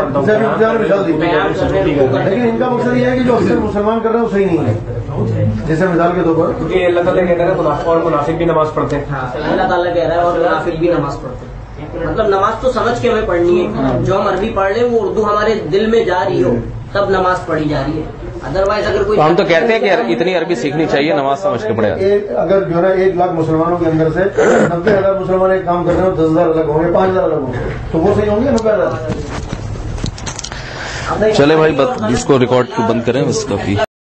Speaker 7: ہیں. لیکن ان کا مقصد یہ ہے کہ جو اکثر مسلمان کر رہے ہیں وہ صحیح نہیں ہے. جیسے مثال کے طور پر
Speaker 3: کیونکہ اللہ تعالیٰ کہتا ہے اور منافق بھی نماز پڑھتے ہیں.
Speaker 8: اللہ تعالیٰ کہہ رہا ہے اور منافق بھی نماز پڑھتے ہیں. مطلب نماز تو سمجھ کے ہمیں پڑھنی ہے، جو ہم عربی پڑھ لیں وہ اردو ہمارے دل میں جا رہی ہو تب نماز پڑھی جا رہی ہے. अदरवाइज अगर कोई
Speaker 1: तो हम तो कहते हैं कि इतनी अरबी सीखनी चाहिए, नमाज समझ के पढ़े।
Speaker 7: अगर जो है 1 लाख मुसलमानों के अंदर से 90,000 मुसलमान एक काम कर रहे हो, 10,000 अलग होंगे, 5,000 अलग होंगे, तो वो सही होंगे 90,000।
Speaker 1: चले भाई, इसको रिकॉर्ड को बंद करें, बस काफी।